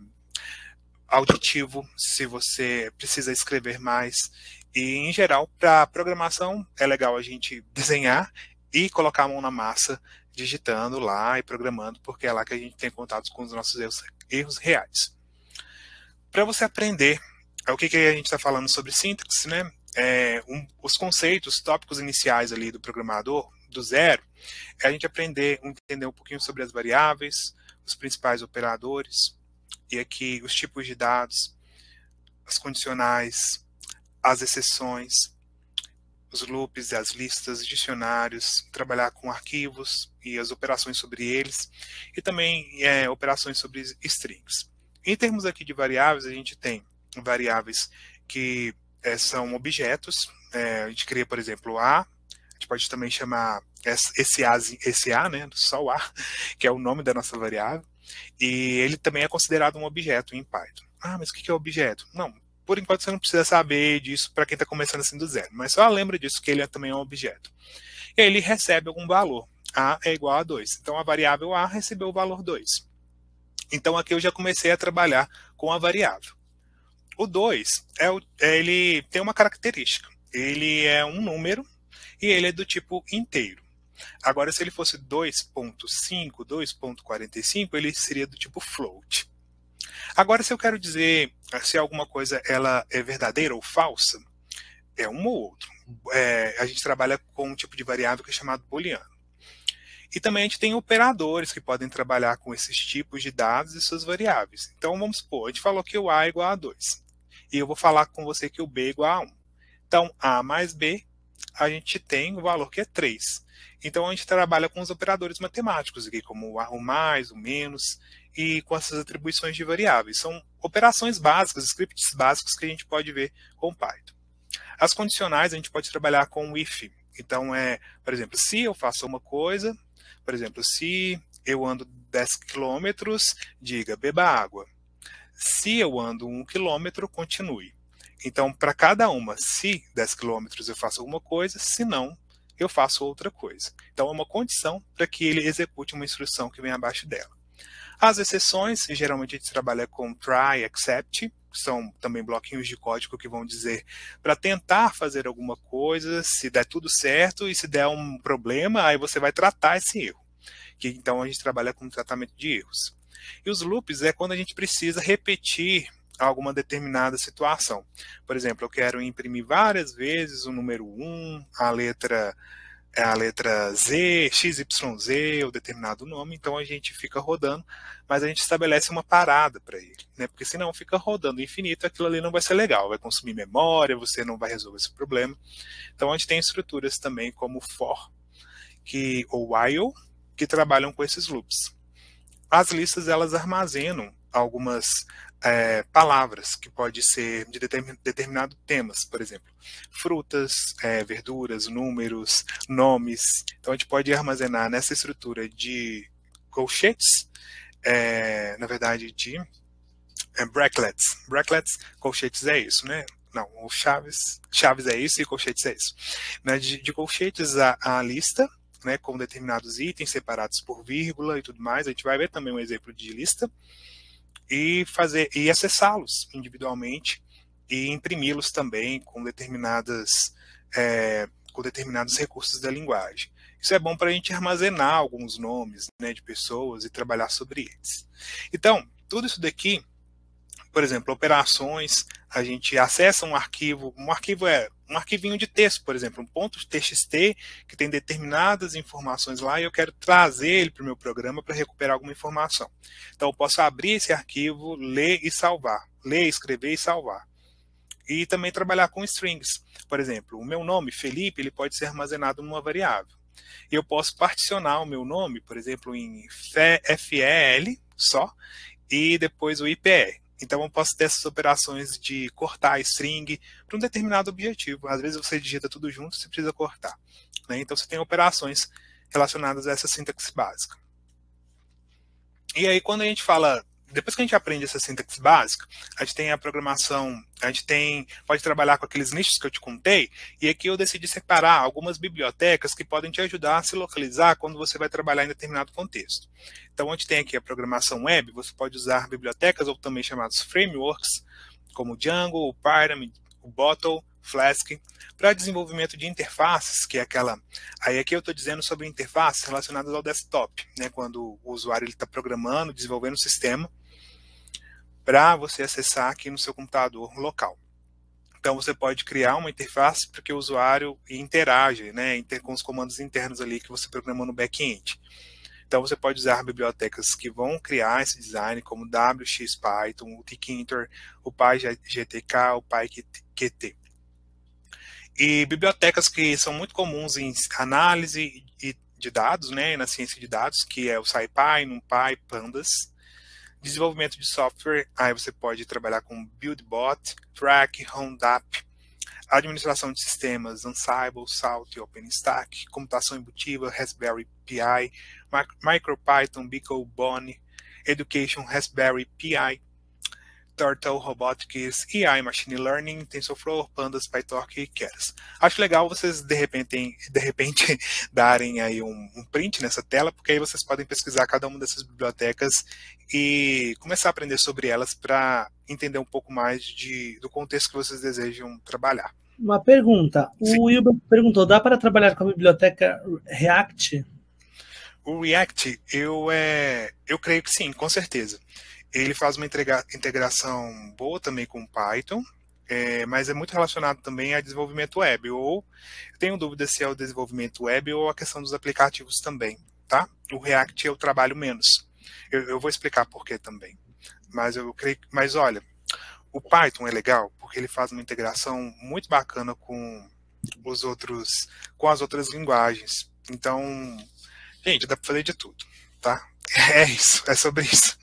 auditivo, se você precisa escrever mais. E, em geral, para programação, é legal a gente desenhar e colocar a mão na massa, digitando lá e programando, porque é lá que a gente tem contato com os nossos erros, erros reais. Para você aprender, o que, que a gente está falando sobre sintaxe, né? É, um, os conceitos, tópicos iniciais ali do programador, do zero, é a gente aprender, entender um pouquinho sobre as variáveis, os principais operadores, e aqui os tipos de dados, as condicionais, as exceções, os loops e as listas, dicionários, trabalhar com arquivos e as operações sobre eles, e também é, operações sobre strings. Em termos aqui de variáveis, a gente tem variáveis que é, são objetos, é, a gente cria, por exemplo, A, a gente pode também chamar esse A, esse A, né, só o A, que é o nome da nossa variável, e ele também é considerado um objeto em Python. Ah, mas o que é objeto? Não, por enquanto você não precisa saber disso para quem está começando assim do zero, mas só lembra disso que ele também é um objeto. E aí ele recebe algum valor, A é igual a dois, então a variável A recebeu o valor dois. Então aqui eu já comecei a trabalhar com a variável. O dois, é o, é, ele tem uma característica, ele é um número e ele é do tipo inteiro. Agora, se ele fosse dois ponto cinco, dois ponto quarenta e cinco, ele seria do tipo float. Agora, se eu quero dizer se alguma coisa ela é verdadeira ou falsa, é um ou outro. É, a gente trabalha com um tipo de variável que é chamado booleano. E também a gente tem operadores que podem trabalhar com esses tipos de dados e suas variáveis. Então, vamos supor, a gente falou que o A é igual a dois. E eu vou falar com você que o B é igual a um. Então, A mais B, a gente tem o valor que é três. Então, a gente trabalha com os operadores matemáticos, aqui, como o mais, o menos, e com essas atribuições de variáveis. São operações básicas, scripts básicos que a gente pode ver com o Python. As condicionais, a gente pode trabalhar com o if. Então, é, por exemplo, se eu faço uma coisa, por exemplo, se eu ando dez quilômetros, diga beba água. Se eu ando um quilômetro, continue. Então, para cada uma, se dez quilômetros eu faço alguma coisa, se não, eu faço outra coisa. Então, é uma condição para que ele execute uma instrução que vem abaixo dela. As exceções, geralmente a gente trabalha com try, except, que são também bloquinhos de código que vão dizer para tentar fazer alguma coisa, se der tudo certo, e se der um problema, aí você vai tratar esse erro. Que, então, a gente trabalha com tratamento de erros. E os loops é quando a gente precisa repetir alguma determinada situação. Por exemplo, eu quero imprimir várias vezes o número um, a letra, a letra Z, X Y Z, ou determinado nome, então a gente fica rodando, mas a gente estabelece uma parada para ele, né? Porque senão fica rodando infinito, aquilo ali não vai ser legal, vai consumir memória, você não vai resolver esse problema. Então a gente tem estruturas também como for, que, ou while, que trabalham com esses loops. As listas, elas armazenam algumas é, palavras, que pode ser de determin, determinado temas, por exemplo, frutas, é, verduras, números, nomes. Então a gente pode armazenar nessa estrutura de colchetes, é, na verdade de é, bracklets. Bracklets, colchetes é isso, né? Não, o chaves, chaves é isso e colchetes é isso. De, de colchetes a, a lista, né, com determinados itens separados por vírgula e tudo mais. A gente vai ver também um exemplo de lista e fazer e acessá-los individualmente e imprimi-los também com determinadas é, com determinados recursos da linguagem. Isso é bom para a gente armazenar alguns nomes, né, de pessoas e trabalhar sobre eles. Então, tudo isso daqui, por exemplo, operações, a gente acessa um arquivo, um arquivo é um arquivinho de texto, por exemplo, um ponto .txt que tem determinadas informações lá e eu quero trazer ele para o meu programa para recuperar alguma informação. Então eu posso abrir esse arquivo, ler e salvar, ler, escrever e salvar. E também trabalhar com strings. Por exemplo, o meu nome, Felipe, ele pode ser armazenado numa variável. E eu posso particionar o meu nome, por exemplo, em F E L só, e depois o I P E. Então eu posso ter essas operações de cortar string para um determinado objetivo. Às vezes você digita tudo junto, você precisa cortar, né? Então você tem operações relacionadas a essa sintaxe básica. E aí quando a gente fala, depois que a gente aprende essa sintaxe básica, a gente tem a programação, a gente tem, pode trabalhar com aqueles nichos que eu te contei, e aqui eu decidi separar algumas bibliotecas que podem te ajudar a se localizar quando você vai trabalhar em determinado contexto. Então, a gente tem aqui a programação web, você pode usar bibliotecas ou também chamados frameworks, como o Django, o Python, o Bottle, Flask, para desenvolvimento de interfaces, que é aquela... Aí aqui eu estou dizendo sobre interfaces relacionadas ao desktop, né, quando o usuário está programando, desenvolvendo o sistema, para você acessar aqui no seu computador local. Então, você pode criar uma interface para que o usuário interage, né, com os comandos internos ali que você programou no back-end. Então, você pode usar bibliotecas que vão criar esse design, como W X Python, o Tkinter, o PyGTK, o PyQt. E bibliotecas que são muito comuns em análise de dados, né, na ciência de dados, que é o SciPy, NumPy, Pandas. Desenvolvimento de software, aí você pode trabalhar com BuildBot, Track, Roundup. Administração de sistemas, Ansible, Salt e OpenStack. Computação embutiva, Raspberry Pi. MicroPython, BeagleBone. Education, Raspberry Pi. Turtle, Robotics, A I, Machine Learning, TensorFlow, Pandas, PyTorch e Keras. Acho legal vocês, de repente, de repente darem aí um, um print nessa tela, porque aí vocês podem pesquisar cada uma dessas bibliotecas e começar a aprender sobre elas para entender um pouco mais de, do contexto que vocês desejam trabalhar. Uma pergunta. Sim. O Wilber perguntou, dá para trabalhar com a biblioteca React? O React, eu, é, eu creio que sim, com certeza. Ele faz uma integra integração boa também com Python, é, mas é muito relacionado também a desenvolvimento web, ou eu tenho dúvida se é o desenvolvimento web ou a questão dos aplicativos também, tá? O React eu trabalho menos. Eu, eu vou explicar por que também. Mas eu creio, mas olha, o Python é legal porque ele faz uma integração muito bacana com os outros, com as outras linguagens. Então, gente, dá para fazer de tudo, tá? É isso, é sobre isso.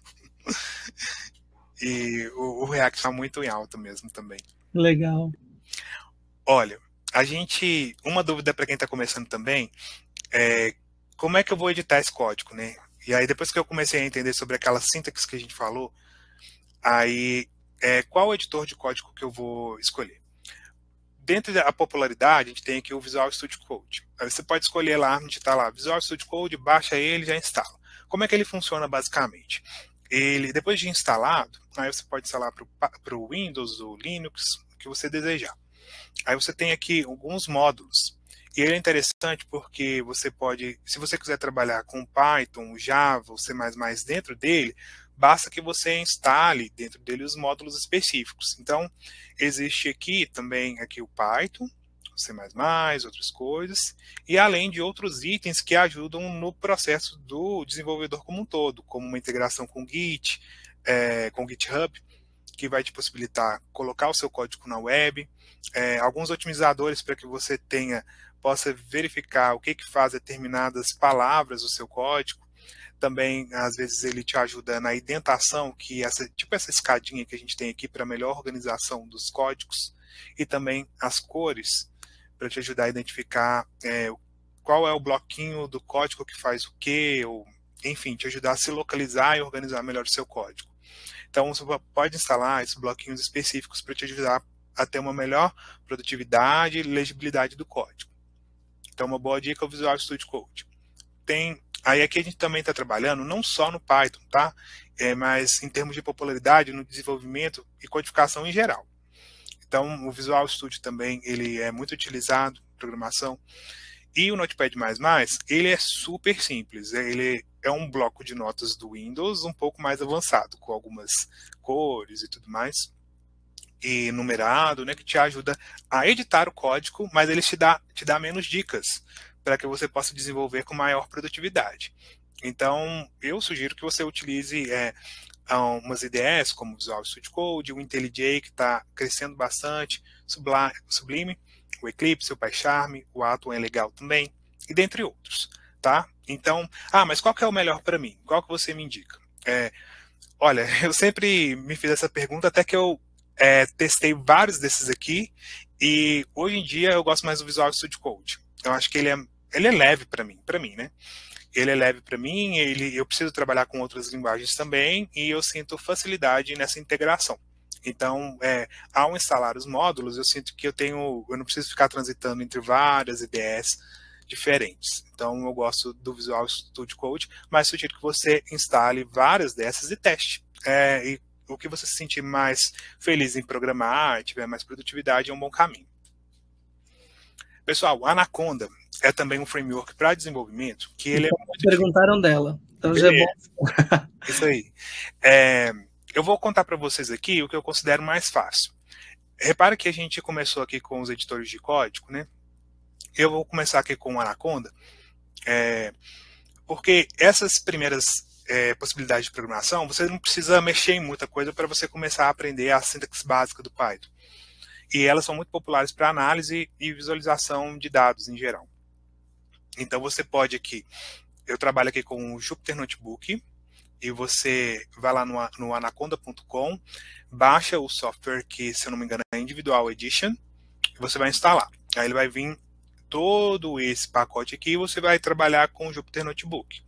E o, o React está muito em alta mesmo também. Legal. Olha, a gente, uma dúvida para quem está começando também é como é que eu vou editar esse código, né? E aí depois que eu comecei a entender sobre aquela sintaxe que a gente falou, aí é, qual editor de código que eu vou escolher? Dentro da popularidade, a gente tem aqui o Visual Studio Code. Aí você pode escolher lá, a gente está lá, Visual Studio Code, baixa ele e já instala. Como é que ele funciona basicamente? Ele, depois de instalado, aí você pode instalar para o Windows ou Linux, o que você desejar. Aí você tem aqui alguns módulos. E ele é interessante porque você pode, se você quiser trabalhar com Python, Java, ou C mais mais dentro dele, basta que você instale dentro dele os módulos específicos. Então, existe aqui também aqui o Python, C mais mais, outras coisas, e além de outros itens que ajudam no processo do desenvolvedor como um todo, como uma integração com Git, é, com GitHub, que vai te possibilitar colocar o seu código na web, é, alguns otimizadores para que você tenha, possa verificar o que, que faz determinadas palavras do seu código. Também, às vezes, ele te ajuda na indentação, que essa, tipo essa escadinha que a gente tem aqui para melhor organização dos códigos, e também as cores, para te ajudar a identificar é, qual é o bloquinho do código que faz o quê, ou, enfim, te ajudar a se localizar e organizar melhor o seu código. Então, você pode instalar esses bloquinhos específicos para te ajudar a ter uma melhor produtividade e legibilidade do código. Então, uma boa dica é o Visual Studio Code. Tem, aí aqui a gente também está trabalhando não só no Python, tá? É, mas em termos de popularidade no desenvolvimento e codificação em geral. Então, o Visual Studio também ele é muito utilizado em programação. E o Notepad mais mais, ele é super simples. Ele é um bloco de notas do Windows um pouco mais avançado, com algumas cores e tudo mais, e numerado, né, que te ajuda a editar o código, mas ele te dá, te dá menos dicas para que você possa desenvolver com maior produtividade. Então, eu sugiro que você utilize é, umas I D Es, como o Visual Studio Code, o IntelliJ, que está crescendo bastante, Sublime, o Eclipse, o PyCharm, o Atom é legal também, e dentre outros, tá? Então, ah, mas qual que é o melhor para mim? Qual que você me indica? É, olha, eu sempre me fiz essa pergunta, até que eu é, testei vários desses aqui, e hoje em dia eu gosto mais do Visual Studio Code. Eu acho que ele é, ele é leve para mim, para mim, né? Ele é leve para mim, ele, eu preciso trabalhar com outras linguagens também, e eu sinto facilidade nessa integração. Então, é, ao instalar os módulos, eu sinto que eu tenho, eu não preciso ficar transitando entre várias I D Es diferentes. Então, eu gosto do Visual Studio Code, mas sugiro que você instale várias dessas e teste. É, e o que você se sentir mais feliz em programar, tiver mais produtividade, é um bom caminho. Pessoal, o Anaconda é também um framework para desenvolvimento que ele então, é muito perguntaram difícil. Dela. Então já é bom. Isso aí. É, eu vou contar para vocês aqui o que eu considero mais fácil. Repara que a gente começou aqui com os editores de código, né? Eu vou começar aqui com o Anaconda, é, porque essas primeiras é, possibilidades de programação, você não precisa mexer em muita coisa para você começar a aprender a sintaxe básica do Python. E elas são muito populares para análise e visualização de dados em geral. Então você pode aqui, eu trabalho aqui com o Jupyter Notebook, e você vai lá no, no anaconda ponto com, baixa o software que, se eu não me engano, é Individual Edition, e você vai instalar. Aí ele vai vir todo esse pacote aqui, e você vai trabalhar com o Jupyter Notebook.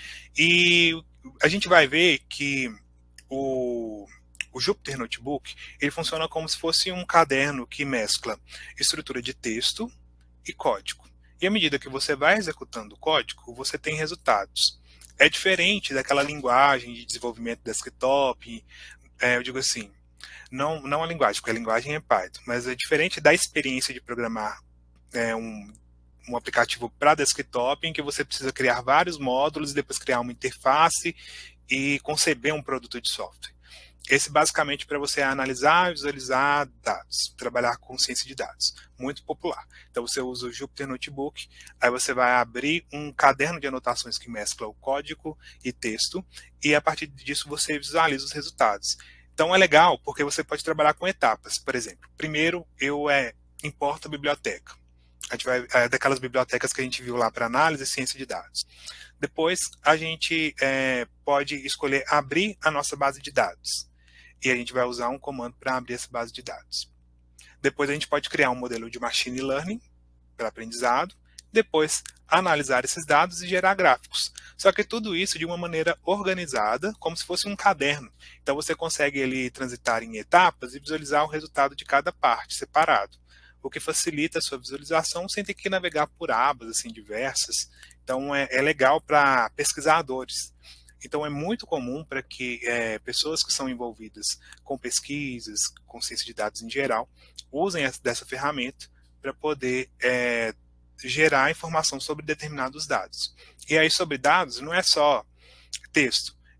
E a gente vai ver que o, o Jupyter Notebook, ele funciona como se fosse um caderno que mescla estrutura de texto e código. E à medida que você vai executando o código, você tem resultados. É diferente daquela linguagem de desenvolvimento desktop, é, eu digo assim, não, não a linguagem, porque a linguagem é Python, mas é diferente da experiência de programar é, um, um aplicativo para desktop, em que você precisa criar vários módulos, e depois criar uma interface e conceber um produto de software. Esse basicamente para você analisar e visualizar dados, trabalhar com ciência de dados, muito popular. Então você usa o Jupyter Notebook, aí você vai abrir um caderno de anotações que mescla o código e texto, e a partir disso você visualiza os resultados. Então é legal porque você pode trabalhar com etapas, por exemplo, primeiro eu é, importo a biblioteca, a gente vai, é, daquelas bibliotecas que a gente viu lá para análise e ciência de dados. Depois a gente é, pode escolher abrir a nossa base de dados. E a gente vai usar um comando para abrir essa base de dados. Depois a gente pode criar um modelo de machine learning para aprendizado. Depois analisar esses dados e gerar gráficos. Só que tudo isso de uma maneira organizada, como se fosse um caderno. Então você consegue ali transitar em etapas e visualizar o resultado de cada parte separado. O que facilita a sua visualização sem ter que navegar por abas assim, diversas. Então é, é legal para pesquisadores. Então é muito comum para que é, pessoas que são envolvidas com pesquisas, com ciência de dados em geral, usem essa, dessa ferramenta para poder é, gerar informação sobre determinados dados. E aí sobre dados não é só texto,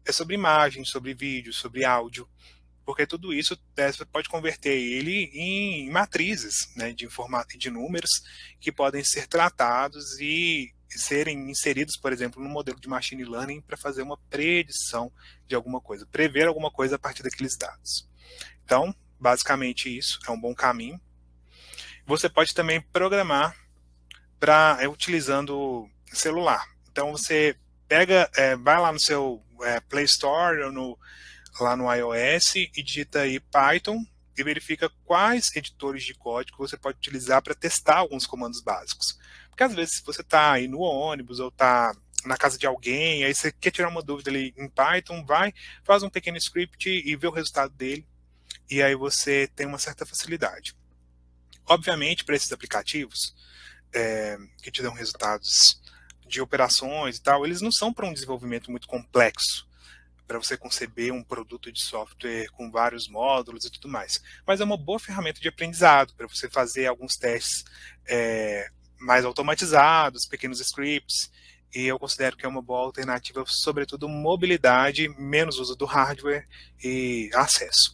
é sobre imagem, sobre vídeo, sobre áudio, porque tudo isso é, você pode converter ele em matrizes, né, de, informa- de números que podem ser tratados e serem inseridos, por exemplo, no modelo de machine learning para fazer uma predição de alguma coisa, prever alguma coisa a partir daqueles dados. Então, basicamente isso é um bom caminho. Você pode também programar para é, utilizando celular. Então você pega, é, vai lá no seu é, Play Store ou no, lá no iOS e digita aí Python e verifica quais editores de código você pode utilizar para testar alguns comandos básicos. Porque às vezes se você está aí no ônibus ou está na casa de alguém, aí você quer tirar uma dúvida ali em Python, vai, faz um pequeno script e vê o resultado dele, e aí você tem uma certa facilidade. Obviamente, para esses aplicativos é, que te dão resultados de operações e tal, eles não são para um desenvolvimento muito complexo, para você conceber um produto de software com vários módulos e tudo mais. Mas é uma boa ferramenta de aprendizado para você fazer alguns testes é, mais automatizados, pequenos scripts, e eu considero que é uma boa alternativa, sobretudo mobilidade, menos uso do hardware e acesso.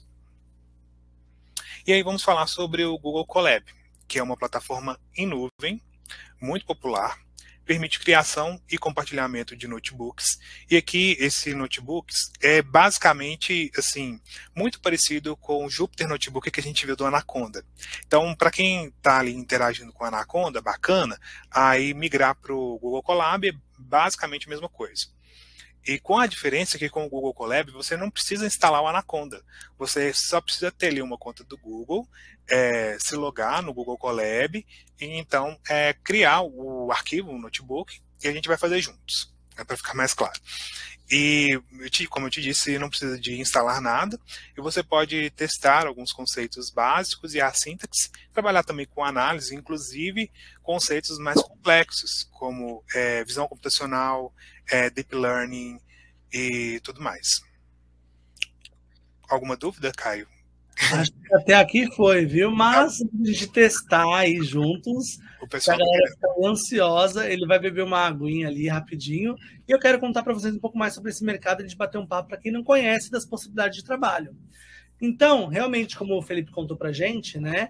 E aí vamos falar sobre o Google Colab, que é uma plataforma em nuvem, muito popular, permite criação e compartilhamento de notebooks. E aqui esse notebooks é basicamente assim muito parecido com o Jupyter Notebook que a gente viu do Anaconda. Então, para quem está ali interagindo com o Anaconda, bacana, aí migrar para o Google Colab é basicamente a mesma coisa. E com a diferença que com o Google Colab você não precisa instalar o Anaconda. Você só precisa ter ali uma conta do Google, é, se logar no Google Colab e então é, criar o arquivo, o notebook, e a gente vai fazer juntos, é para ficar mais claro. E, como eu te disse, não precisa de instalar nada, e você pode testar alguns conceitos básicos e a sintaxe, trabalhar também com análise, inclusive conceitos mais complexos, como é, visão computacional, é, deep learning e tudo mais. Alguma dúvida, Caio? Acho que até aqui foi, viu? Mas a gente testar aí juntos, o pessoal se a galera ficar ansiosa, ele vai beber uma aguinha ali rapidinho. E eu quero contar para vocês um pouco mais sobre esse mercado e de bater um papo para quem não conhece das possibilidades de trabalho. Então, realmente, como o Felipe contou para a gente, né,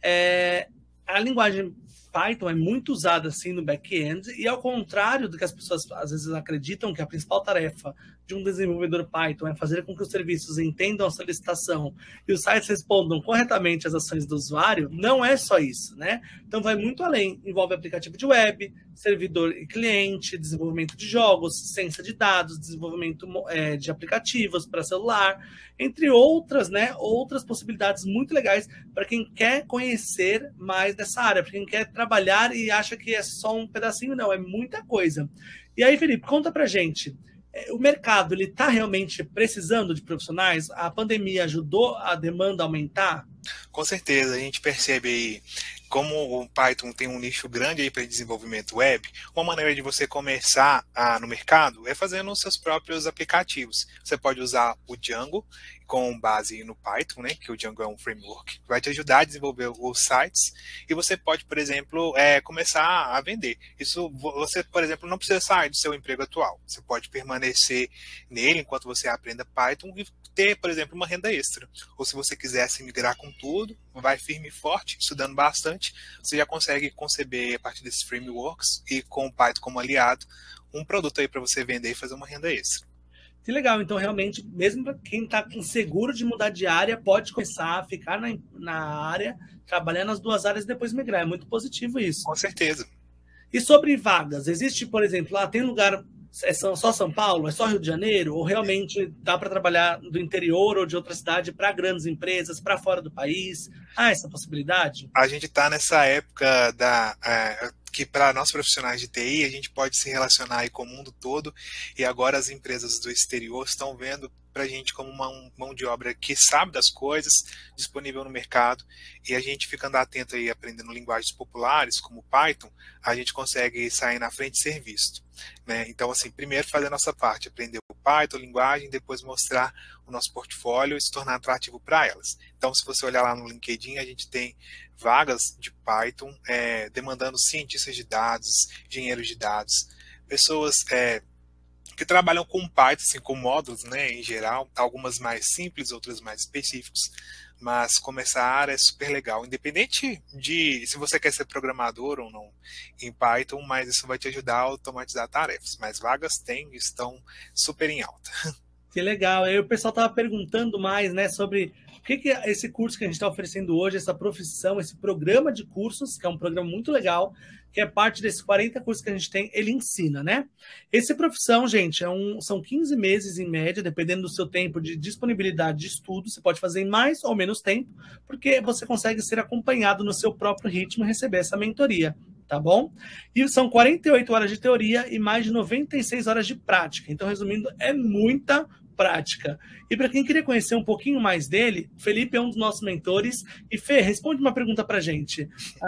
é, a linguagem Python é muito usada assim no back-end, e ao contrário do que as pessoas às vezes acreditam, que a principal tarefa de um desenvolvedor Python é fazer com que os serviços entendam a solicitação e os sites respondam corretamente às ações do usuário, não é só isso, né? Então vai muito além, envolve aplicativo de web, servidor e cliente, desenvolvimento de jogos, ciência de dados, desenvolvimento é, de aplicativos para celular, entre outras, né, outras possibilidades muito legais para quem quer conhecer mais dessa área, para quem quer trabalhar e acha que é só um pedacinho, não, é muita coisa. E aí, Felipe, conta pra gente, o mercado, ele está realmente precisando de profissionais? A pandemia ajudou a demanda a aumentar? Com certeza, a gente percebe aí, como o Python tem um nicho grande aí para desenvolvimento web, uma maneira de você começar a, no mercado é fazendo os seus próprios aplicativos. Você pode usar o Django com base no Python, né, que o Django é um framework, que vai te ajudar a desenvolver os sites, e você pode, por exemplo, é, começar a vender. Isso, você, por exemplo, não precisa sair do seu emprego atual. Você pode permanecer nele enquanto você aprenda Python e ter, por exemplo, uma renda extra. Ou se você quisesse migrar com tudo, vai firme e forte, estudando bastante, você já consegue conceber a partir desses frameworks e com o Python como aliado, um produto aí para você vender e fazer uma renda extra. Que legal, então realmente, mesmo para quem está inseguro de mudar de área, pode começar a ficar na, na área, trabalhar nas duas áreas e depois migrar. É muito positivo isso. Com certeza. E sobre vagas, existe, por exemplo, lá tem lugar, é só São Paulo, é só Rio de Janeiro, ou realmente dá para trabalhar do interior ou de outra cidade para grandes empresas, para fora do país? Há essa possibilidade? A gente está nessa época da... É, que para nós profissionais de T I, a gente pode se relacionar aí com o mundo todo, e agora as empresas do exterior estão vendo para a gente como uma mão de obra que sabe das coisas, disponível no mercado, e a gente ficando atento aí, aprendendo linguagens populares, como Python, a gente consegue sair na frente e ser visto. Né? Então, assim, primeiro fazer a nossa parte, aprender o Python, linguagem, depois mostrar o nosso portfólio e se tornar atrativo para elas. Então, se você olhar lá no LinkedIn, a gente tem vagas de Python é, demandando cientistas de dados, engenheiros de dados, pessoas é, que trabalham com Python, assim, com módulos, né, em geral, algumas mais simples, outras mais específicos, mas começar é super legal, independente de se você quer ser programador ou não em Python, mas isso vai te ajudar a automatizar tarefas, mas vagas tem, estão super em alta. Que legal, aí o pessoal estava perguntando mais, né, sobre o que, que esse curso que a gente está oferecendo hoje, essa profissão, esse programa de cursos, que é um programa muito legal, que é parte desses quarenta cursos que a gente tem, ele ensina, né? Esse profissão, gente, é um, são quinze meses em média, dependendo do seu tempo de disponibilidade de estudo, você pode fazer em mais ou menos tempo, porque você consegue ser acompanhado no seu próprio ritmo e receber essa mentoria, tá bom? E são quarenta e oito horas de teoria e mais de noventa e seis horas de prática. Então, resumindo, é muita prática. E para quem queria conhecer um pouquinho mais dele, Felipe é um dos nossos mentores. E Fê, responde uma pergunta para a gente.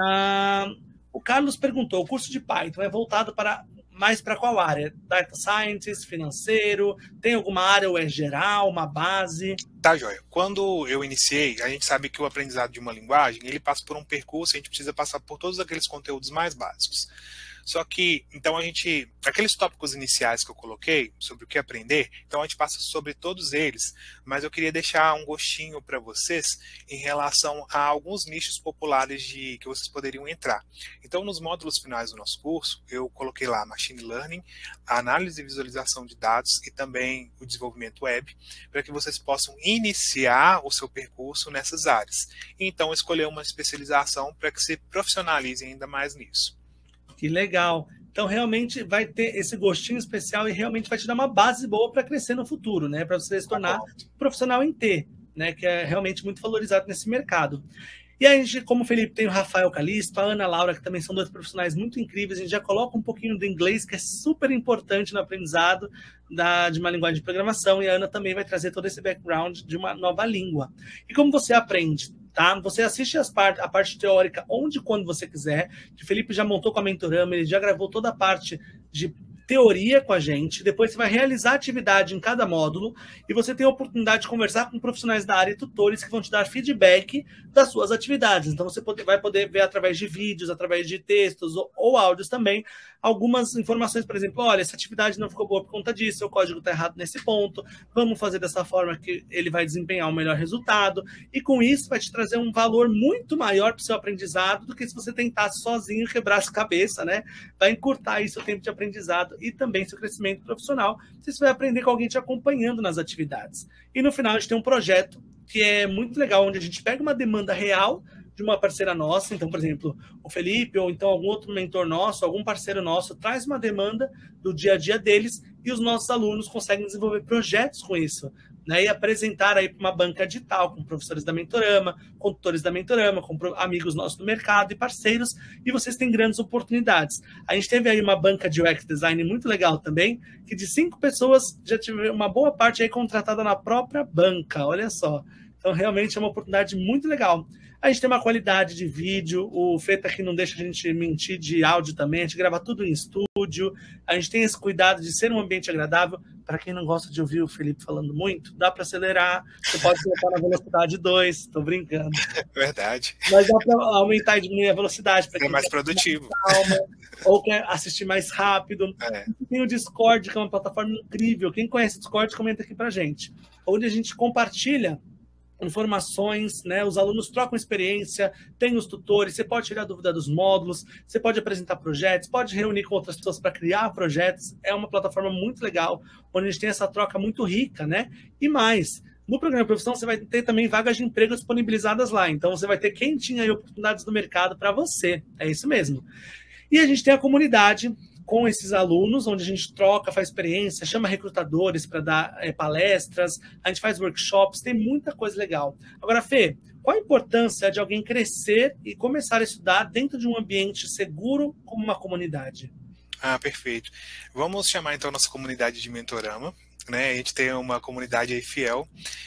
Ah, o Carlos perguntou, o curso de Python é voltado para mais para qual área? Data Scientist, financeiro, tem alguma área ou é geral, uma base? Tá, joia. Quando eu iniciei, a gente sabe que o aprendizado de uma linguagem, ele passa por um percurso, a gente precisa passar por todos aqueles conteúdos mais básicos. Só que, então a gente, aqueles tópicos iniciais que eu coloquei sobre o que aprender, então a gente passa sobre todos eles, mas eu queria deixar um gostinho para vocês em relação a alguns nichos populares de que vocês poderiam entrar. Então, nos módulos finais do nosso curso, eu coloquei lá Machine Learning, a análise e visualização de dados e também o desenvolvimento web, para que vocês possam iniciar o seu percurso nessas áreas. E então, escolher uma especialização para que se profissionalize ainda mais nisso. Que legal. Então, realmente vai ter esse gostinho especial e realmente vai te dar uma base boa para crescer no futuro, né? Para você se tornar profissional em T, né? Que é realmente muito valorizado nesse mercado. E aí, a gente, como o Felipe tem o Rafael Calisto, a Ana Laura, que também são dois profissionais muito incríveis, a gente já coloca um pouquinho do inglês, que é super importante no aprendizado da, de uma linguagem de programação, e a Ana também vai trazer todo esse background de uma nova língua. E como você aprende? Tá? Você assiste as part a parte teórica onde e quando você quiser. O Felipe já montou com a Mentorama, ele já gravou toda a parte de teoria com a gente, depois você vai realizar atividade em cada módulo e você tem a oportunidade de conversar com profissionais da área e tutores que vão te dar feedback das suas atividades. Então você pode, vai poder ver através de vídeos, através de textos ou, ou áudios também, algumas informações, por exemplo, olha, essa atividade não ficou boa por conta disso, seu código está errado nesse ponto, vamos fazer dessa forma que ele vai desempenhar um melhor resultado, e com isso vai te trazer um valor muito maior para o seu aprendizado do que se você tentasse sozinho quebrar a cabeça, né? Vai encurtar aí seu tempo de aprendizado e também seu crescimento profissional, você vai aprender com alguém te acompanhando nas atividades. E no final a gente tem um projeto que é muito legal, onde a gente pega uma demanda real de uma parceira nossa, então, por exemplo, o Felipe ou então algum outro mentor nosso, algum parceiro nosso, traz uma demanda do dia a dia deles e os nossos alunos conseguem desenvolver projetos com isso, né, e apresentar aí para uma banca digital, com professores da Mentorama, com tutores da Mentorama, com amigos nossos do mercado e parceiros, e vocês têm grandes oportunidades. A gente teve aí uma banca de U X Design muito legal também, que de cinco pessoas já tive uma boa parte aí contratada na própria banca, olha só. Então, realmente é uma oportunidade muito legal. A gente tem uma qualidade de vídeo, o Feta aqui não deixa a gente mentir de áudio também, a gente grava tudo em estúdio, a gente tem esse cuidado de ser um ambiente agradável. Para quem não gosta de ouvir o Felipe falando muito, dá para acelerar, você pode colocar na velocidade dois, estou brincando. Verdade. Mas dá para aumentar e diminuir a velocidade. Para quem é mais produtivo. Mais calma, ou quer assistir mais rápido. É. Tem o Discord, que é uma plataforma incrível. Quem conhece o Discord, comenta aqui para gente. Onde a gente compartilha informações, né? Os alunos trocam experiência, tem os tutores, você pode tirar dúvida dos módulos, você pode apresentar projetos, pode reunir com outras pessoas para criar projetos. É uma plataforma muito legal, onde a gente tem essa troca muito rica, né? E mais, no programa de profissão você vai ter também vagas de emprego disponibilizadas lá, então você vai ter quentinha aí oportunidades do mercado para você, é isso mesmo. E a gente tem a comunidade com esses alunos, onde a gente troca, faz experiência, chama recrutadores para dar é, palestras, a gente faz workshops, tem muita coisa legal. Agora, Fê, qual a importância de alguém crescer e começar a estudar dentro de um ambiente seguro como uma comunidade? Ah, perfeito. Vamos chamar então a nossa comunidade de Mentorama, né? A gente tem uma comunidade aí fiel.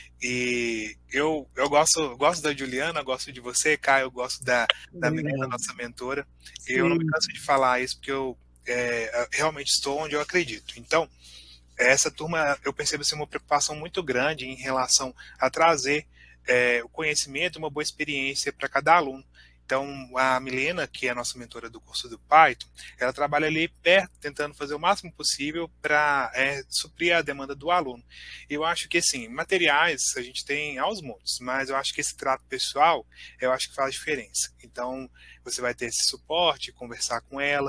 E eu, eu gosto, gosto da Juliana, gosto de você, Caio, eu gosto da, da menina, nossa mentora. Sim. Eu não me canso de falar isso, porque eu é, realmente estou onde eu acredito. Então, essa turma, eu percebo assim, uma preocupação muito grande em relação a trazer é, o conhecimento, uma boa experiência para cada aluno. Então, a Milena, que é a nossa mentora do curso do Python, ela trabalha ali perto, tentando fazer o máximo possível para é, suprir a demanda do aluno. Eu acho que, assim, materiais a gente tem aos montes, mas eu acho que esse trato pessoal, eu acho que faz diferença. Então, você vai ter esse suporte, conversar com ela,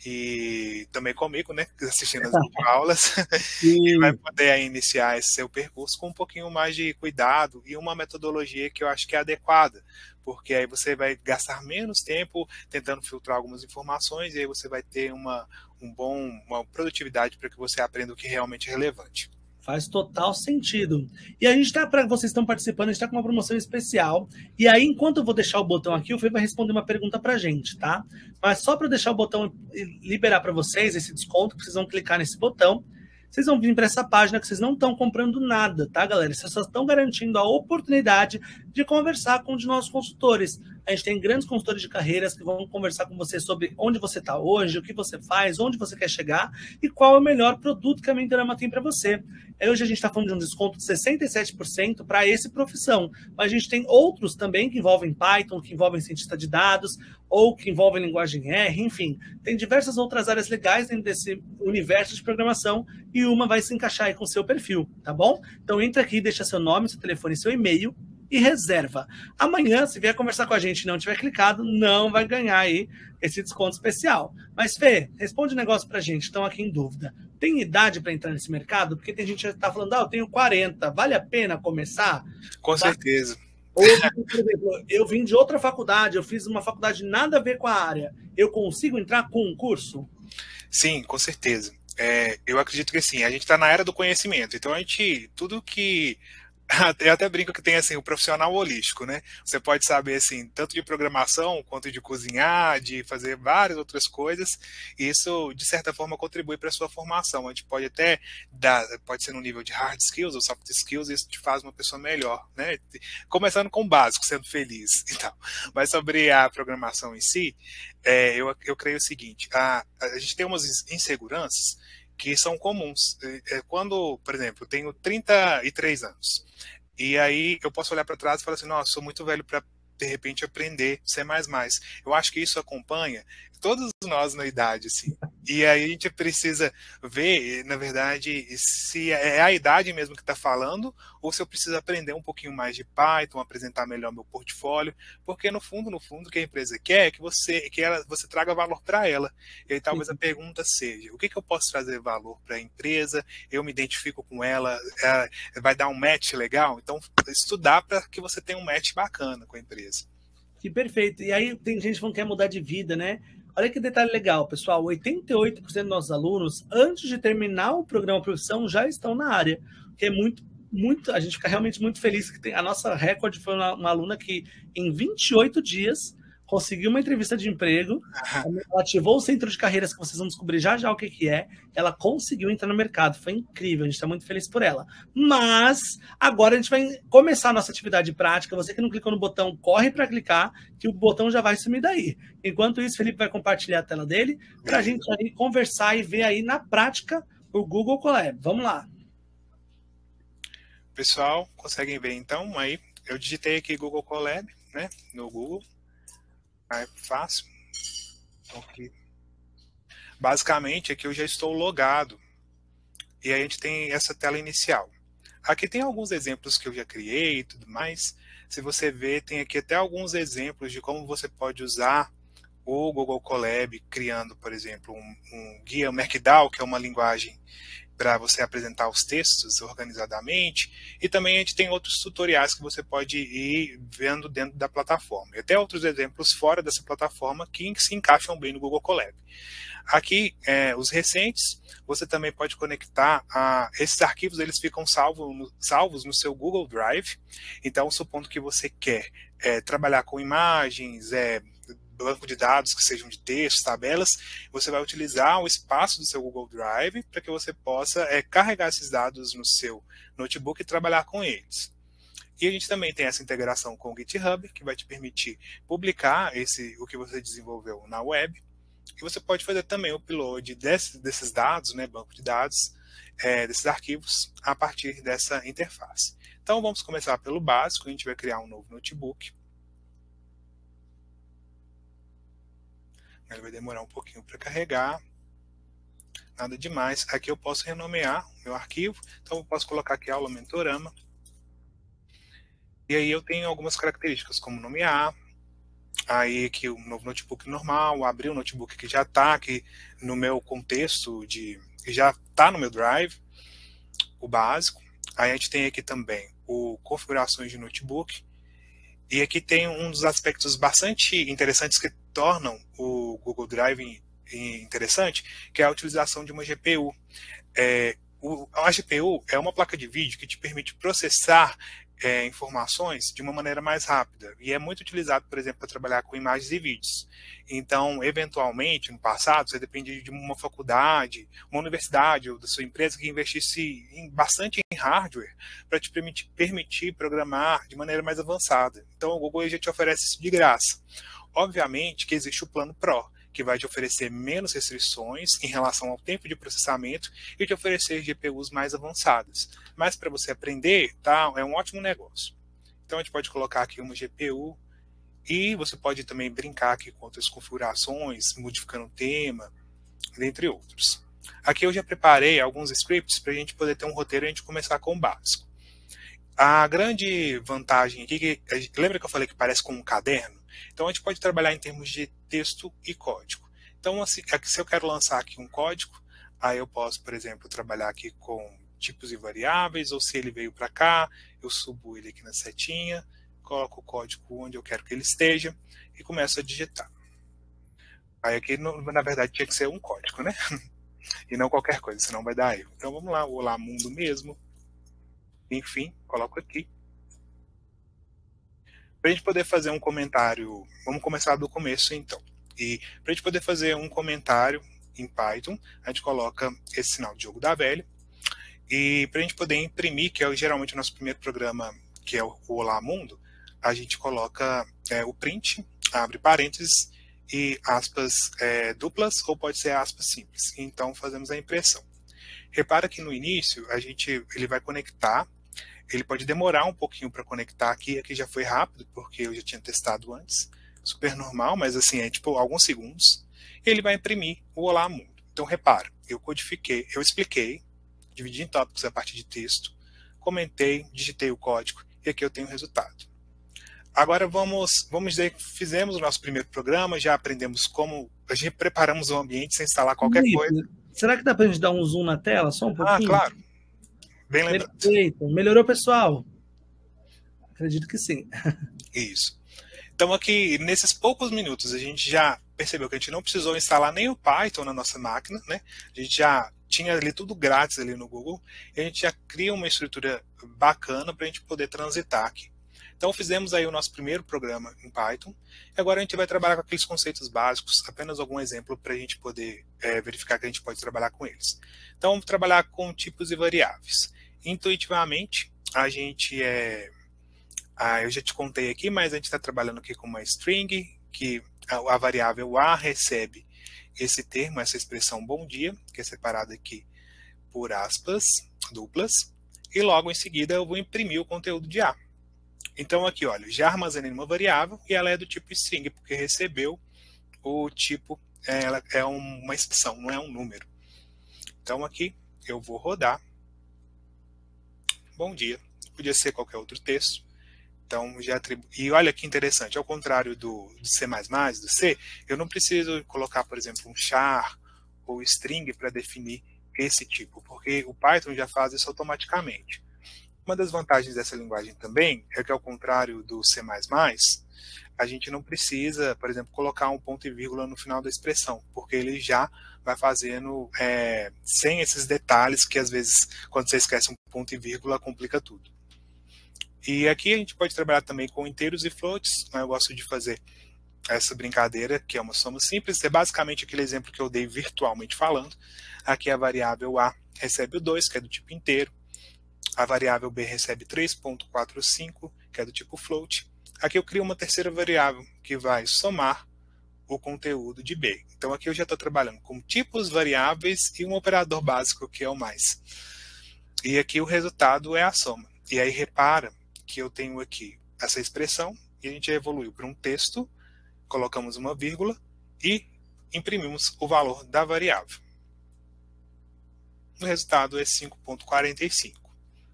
e também comigo, né, assistindo as aulas, e vai poder aí, iniciar esse seu percurso com um pouquinho mais de cuidado e uma metodologia que eu acho que é adequada, porque aí você vai gastar menos tempo tentando filtrar algumas informações e aí você vai ter uma, um bom, uma produtividade para que você aprenda o que realmente é relevante. Faz total sentido. E a gente está, para vocês estão participando, a gente está com uma promoção especial. E aí, enquanto eu vou deixar o botão aqui, o Fê vai responder uma pergunta para a gente, tá? Mas só para deixar o botão e liberar para vocês esse desconto, vocês vão clicar nesse botão. Vocês vão vir para essa página que vocês não estão comprando nada, tá, galera? Vocês só estão garantindo a oportunidade de conversar com um de nossos consultores. A gente tem grandes consultores de carreiras que vão conversar com você sobre onde você está hoje, o que você faz, onde você quer chegar e qual é o melhor produto que a Mentorama tem para você. Hoje a gente está falando de um desconto de sessenta e sete por cento para esse profissão, mas a gente tem outros também que envolvem Python, que envolvem cientista de dados, ou que envolvem linguagem R, enfim. Tem diversas outras áreas legais dentro desse universo de programação e uma vai se encaixar aí com o seu perfil, tá bom? Então entra aqui, deixa seu nome, seu telefone, seu e-mail e reserva. Amanhã, se vier conversar com a gente e não tiver clicado, não vai ganhar aí esse desconto especial. Mas, Fê, responde um negócio pra gente, estão aqui em dúvida. Tem idade para entrar nesse mercado? Porque tem gente que está falando, ah, eu tenho quarenta, vale a pena começar? Com tá? certeza. Ou, por exemplo, eu vim de outra faculdade, eu fiz uma faculdade nada a ver com a área. Eu consigo entrar com um curso? Sim, com certeza. É, eu acredito que assim, a gente está na era do conhecimento, então a gente, tudo que eu até brinco que tem assim o profissional holístico, né? Você pode saber assim tanto de programação quanto de cozinhar, de fazer várias outras coisas. E isso de certa forma contribui para a sua formação. A gente pode até dar, pode ser no nível de hard skills ou soft skills. Isso te faz uma pessoa melhor, né? Começando com o básico, sendo feliz. Então, mas sobre a programação em si, é, eu eu creio o seguinte: a, a gente tem umas inseguranças que são comuns. Quando, por exemplo, eu tenho trinta e três anos, e aí eu posso olhar para trás e falar assim, nossa, sou muito velho para, de repente, aprender C mais mais. Eu acho que isso acompanha todos nós na idade, assim. E aí a gente precisa ver, na verdade, se é a idade mesmo que está falando, ou se eu preciso aprender um pouquinho mais de Python, apresentar melhor meu portfólio, porque no fundo, no fundo, o que a empresa quer é que você, que ela, você traga valor para ela. E aí talvez a pergunta seja, o que, que eu posso trazer valor para a empresa? Eu me identifico com ela, ela vai dar um match legal? Então, estudar para que você tenha um match bacana com a empresa. Que perfeito. E aí tem gente que não quer mudar de vida, né? Olha que detalhe legal, pessoal. oitenta e oito por cento dos nossos alunos, antes de terminar o programa profissão, já estão na área. Que é muito, muito. A gente fica realmente muito feliz que tem, a nossa recorde foi uma, uma aluna que, em vinte e oito dias, conseguiu uma entrevista de emprego, ela ativou o centro de carreiras, que vocês vão descobrir já já o que, que é, ela conseguiu entrar no mercado, foi incrível, a gente está muito feliz por ela. Mas, agora a gente vai começar a nossa atividade prática, você que não clicou no botão, corre para clicar, que o botão já vai sumir daí. Enquanto isso, o Felipe vai compartilhar a tela dele, para a gente aí conversar e ver aí na prática o Google Colab. Vamos lá. Pessoal, conseguem ver então? Aí, eu digitei aqui Google Colab, né, no Google. É fácil. Okay. Basicamente, aqui eu já estou logado. E aí a gente tem essa tela inicial. Aqui tem alguns exemplos que eu já criei e tudo mais. Se você ver, tem aqui até alguns exemplos de como você pode usar o Google Colab, criando, por exemplo, um, um guia Markdown, que é uma linguagem para você apresentar os textos organizadamente, e também a gente tem outros tutoriais que você pode ir vendo dentro da plataforma, e até outros exemplos fora dessa plataforma que se encaixam bem no Google Colab. Aqui, é, os recentes, você também pode conectar a esses arquivos, eles ficam salvo no, salvos no seu Google Drive. Então, supondo que você quer é, trabalhar com imagens, é, banco de dados que sejam de texto, tabelas, você vai utilizar o espaço do seu Google Drive para que você possa é, carregar esses dados no seu notebook e trabalhar com eles. E a gente também tem essa integração com o GitHub, que vai te permitir publicar esse, o que você desenvolveu na web. E você pode fazer também o upload desse, desses dados, né, banco de dados, é, desses arquivos, a partir dessa interface. Então vamos começar pelo básico, a gente vai criar um novo notebook. Ele vai demorar um pouquinho para carregar. Nada demais. Aqui eu posso renomear o meu arquivo. Então eu posso colocar aqui aula mentorama. E aí eu tenho algumas características, como nomear. Aí aqui o novo notebook normal, abrir o notebook que já está aqui no meu contexto, de, que já está no meu drive, o básico. Aí a gente tem aqui também o configurações de notebook. E aqui tem um dos aspectos bastante interessantes que tornam o Google Drive interessante, que é a utilização de uma G P U. É, o, a G P U é uma placa de vídeo que te permite processar é, informações de uma maneira mais rápida. E é muito utilizado, por exemplo, para trabalhar com imagens e vídeos. Então, eventualmente, no passado, você dependia de uma faculdade, uma universidade ou da sua empresa que investisse em, bastante em hardware para te permitir, permitir programar de maneira mais avançada. Então, o Google já te oferece isso de graça. Obviamente que existe o plano Pro, que vai te oferecer menos restrições em relação ao tempo de processamento e te oferecer G P Us mais avançadas. Mas para você aprender, tá, é um ótimo negócio. Então a gente pode colocar aqui uma G P U e você pode também brincar aqui com outras configurações, modificando o tema, dentre outros. Aqui eu já preparei alguns scripts para a gente poder ter um roteiro e a gente começar com o básico. A grande vantagem aqui, que, lembra que eu falei que parece com um caderno? Então, a gente pode trabalhar em termos de texto e código. Então, assim, se eu quero lançar aqui um código, aí eu posso, por exemplo, trabalhar aqui com tipos e variáveis, ou se ele veio para cá, eu subo ele aqui na setinha, coloco o código onde eu quero que ele esteja e começo a digitar. Aí aqui, na verdade, tinha que ser um código, né? E não qualquer coisa, senão vai dar erro. Então, vamos lá, o Olá Mundo mesmo. Enfim, coloco aqui. Para a gente poder fazer um comentário, vamos começar do começo então. E para a gente poder fazer um comentário em Python, a gente coloca esse sinal de jogo da velha. E para a gente poder imprimir, que é geralmente o nosso primeiro programa, que é o Olá Mundo, a gente coloca é, o print, abre parênteses e aspas é, duplas, ou pode ser aspas simples. Então fazemos a impressão. Repara que no início a gente, ele vai conectar. Ele pode demorar um pouquinho para conectar aqui, aqui já foi rápido, porque eu já tinha testado antes, super normal, mas assim, é tipo alguns segundos, e ele vai imprimir o Olá Mundo. Então repara, eu codifiquei, eu expliquei, dividi em tópicos a partir de texto, comentei, digitei o código, e aqui eu tenho o resultado. Agora vamos, vamos dizer que fizemos o nosso primeiro programa, já aprendemos como, a gente preparamos o ambiente sem instalar qualquer Felipe, coisa. Será que dá para a gente dar um zoom na tela, só um pouquinho? Ah, claro. Bem lembrado. Perfeito. Melhorou, pessoal? Acredito que sim. Isso. Então aqui, nesses poucos minutos, a gente já percebeu que a gente não precisou instalar nem o Python na nossa máquina, né? A gente já tinha ali tudo grátis ali no Google, e a gente já cria uma estrutura bacana para a gente poder transitar aqui. Então fizemos aí o nosso primeiro programa em Python, e agora a gente vai trabalhar com aqueles conceitos básicos, apenas algum exemplo para a gente poder é, verificar que a gente pode trabalhar com eles. Então vamos trabalhar com tipos e variáveis. Intuitivamente, a gente é... Ah, eu já te contei aqui, mas a gente está trabalhando aqui com uma string, que a, a variável A recebe esse termo, essa expressão bom dia, que é separada aqui por aspas duplas, e logo em seguida eu vou imprimir o conteúdo de A. Então aqui, olha, já armazenei uma variável e ela é do tipo string, porque recebeu o tipo, ela é uma expressão, não é um número. Então aqui eu vou rodar. Bom dia. Podia ser qualquer outro texto. Então já atribu... E olha que interessante, ao contrário do, do C mais mais, do C, eu não preciso colocar, por exemplo, um char ou string para definir esse tipo, porque o Python já faz isso automaticamente. Uma das vantagens dessa linguagem também é que, ao contrário do C mais mais, a gente não precisa, por exemplo, colocar um ponto e vírgula no final da expressão, porque ele já vai fazendo é, sem esses detalhes que, às vezes, quando você esquece um ponto e vírgula, complica tudo. E aqui a gente pode trabalhar também com inteiros e floats. Eu gosto de fazer essa brincadeira, que é uma soma simples. É basicamente aquele exemplo que eu dei virtualmente falando. Aqui a variável A recebe o dois, que é do tipo inteiro. A variável B recebe três ponto quatro cinco, que é do tipo float. Aqui eu crio uma terceira variável, que vai somar o conteúdo de B. Então aqui eu já estou trabalhando com tipos, variáveis e um operador básico, que é o mais. E aqui o resultado é a soma. E aí repara que eu tenho aqui essa expressão, e a gente já evoluiu para um texto, colocamos uma vírgula, e imprimimos o valor da variável. O resultado é cinco vírgula quarenta e cinco.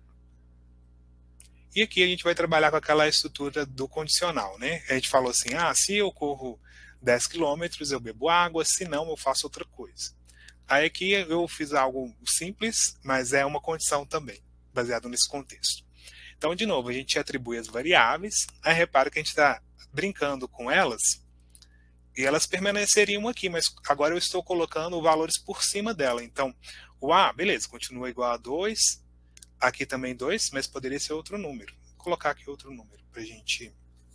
E aqui a gente vai trabalhar com aquela estrutura do condicional, né? A gente falou assim, ah, se eu corro dez quilômetros, eu bebo água, se não, eu faço outra coisa. Aí aqui eu fiz algo simples, mas é uma condição também, baseado nesse contexto. Então, de novo, a gente atribui as variáveis, aí repara que a gente está brincando com elas, e elas permaneceriam aqui, mas agora eu estou colocando valores por cima dela. Então, o A, beleza, continua igual a dois, aqui também dois, mas poderia ser outro número. Vou colocar aqui outro número para a gente...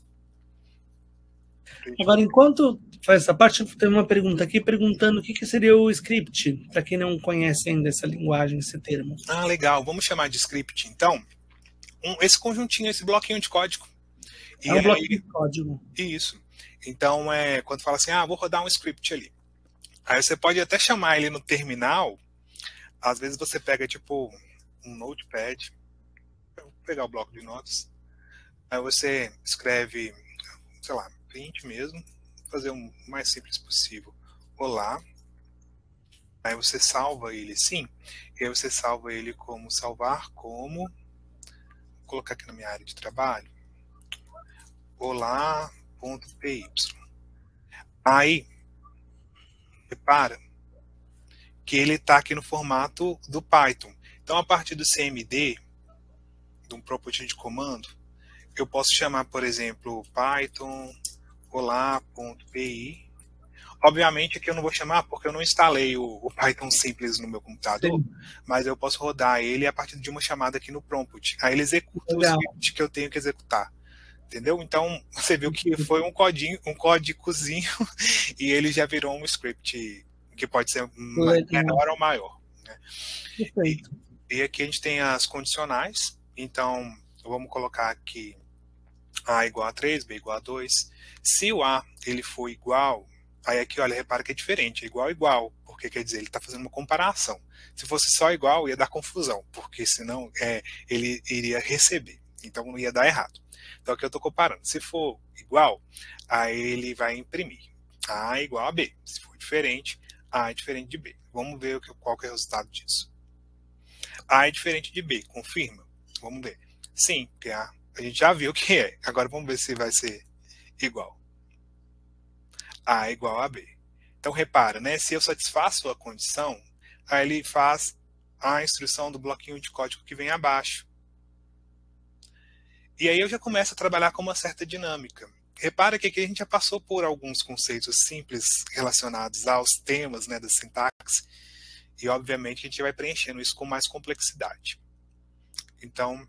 Agora, enquanto faz essa parte, tem uma pergunta aqui perguntando o que, que seria o script, para quem não conhece ainda essa linguagem, esse termo. Ah, legal, vamos chamar de script, então. Um, esse conjuntinho, esse bloquinho de código. E é um aí, bloquinho de código. Isso. Então, é, quando fala assim, ah, vou rodar um script ali. Aí você pode até chamar ele no terminal. Às vezes você pega, tipo, um notepad. Vou pegar o bloco de notas. Aí você escreve, sei lá, print mesmo. Fazer o mais simples possível. Olá. Aí você salva ele assim. E aí você salva ele como salvar como... Vou colocar aqui na minha área de trabalho. Olá.py. Aí, repara que ele está aqui no formato do Python. Então, a partir do C M D, de um property de comando, eu posso chamar, por exemplo, Python olá.py. Obviamente aqui eu não vou chamar porque eu não instalei o, o Python simples no meu computador, sim, mas eu posso rodar ele a partir de uma chamada aqui no prompt. Aí ele executa Legal. o script que eu tenho que executar. Entendeu? Então, você viu que foi um codinho, um códigozinho e ele já virou um script que pode ser menor ou maior. Né? Perfeito. E, e aqui a gente tem as condicionais. Então, vamos colocar aqui A igual a três, B igual a dois. Se o A ele for igual, aí aqui, olha, repara que é diferente, é igual igual, porque quer dizer, ele está fazendo uma comparação. Se fosse só igual, ia dar confusão, porque senão é, ele iria receber, então não ia dar errado. Então aqui eu estou comparando. Se for igual, aí ele vai imprimir A igual a B. Se for diferente, A é diferente de B. Vamos ver qual que é o resultado disso. A é diferente de B, confirma? Vamos ver. Sim, porque A, a gente já viu que é. Agora vamos ver se vai ser igual. A é igual a B. Então repara, né? Se eu satisfaço a condição, aí ele faz a instrução do bloquinho de código que vem abaixo. E aí eu já começo a trabalhar com uma certa dinâmica. Repara que aqui a gente já passou por alguns conceitos simples relacionados aos temas, né, da sintaxe, e obviamente a gente vai preenchendo isso com mais complexidade. Então,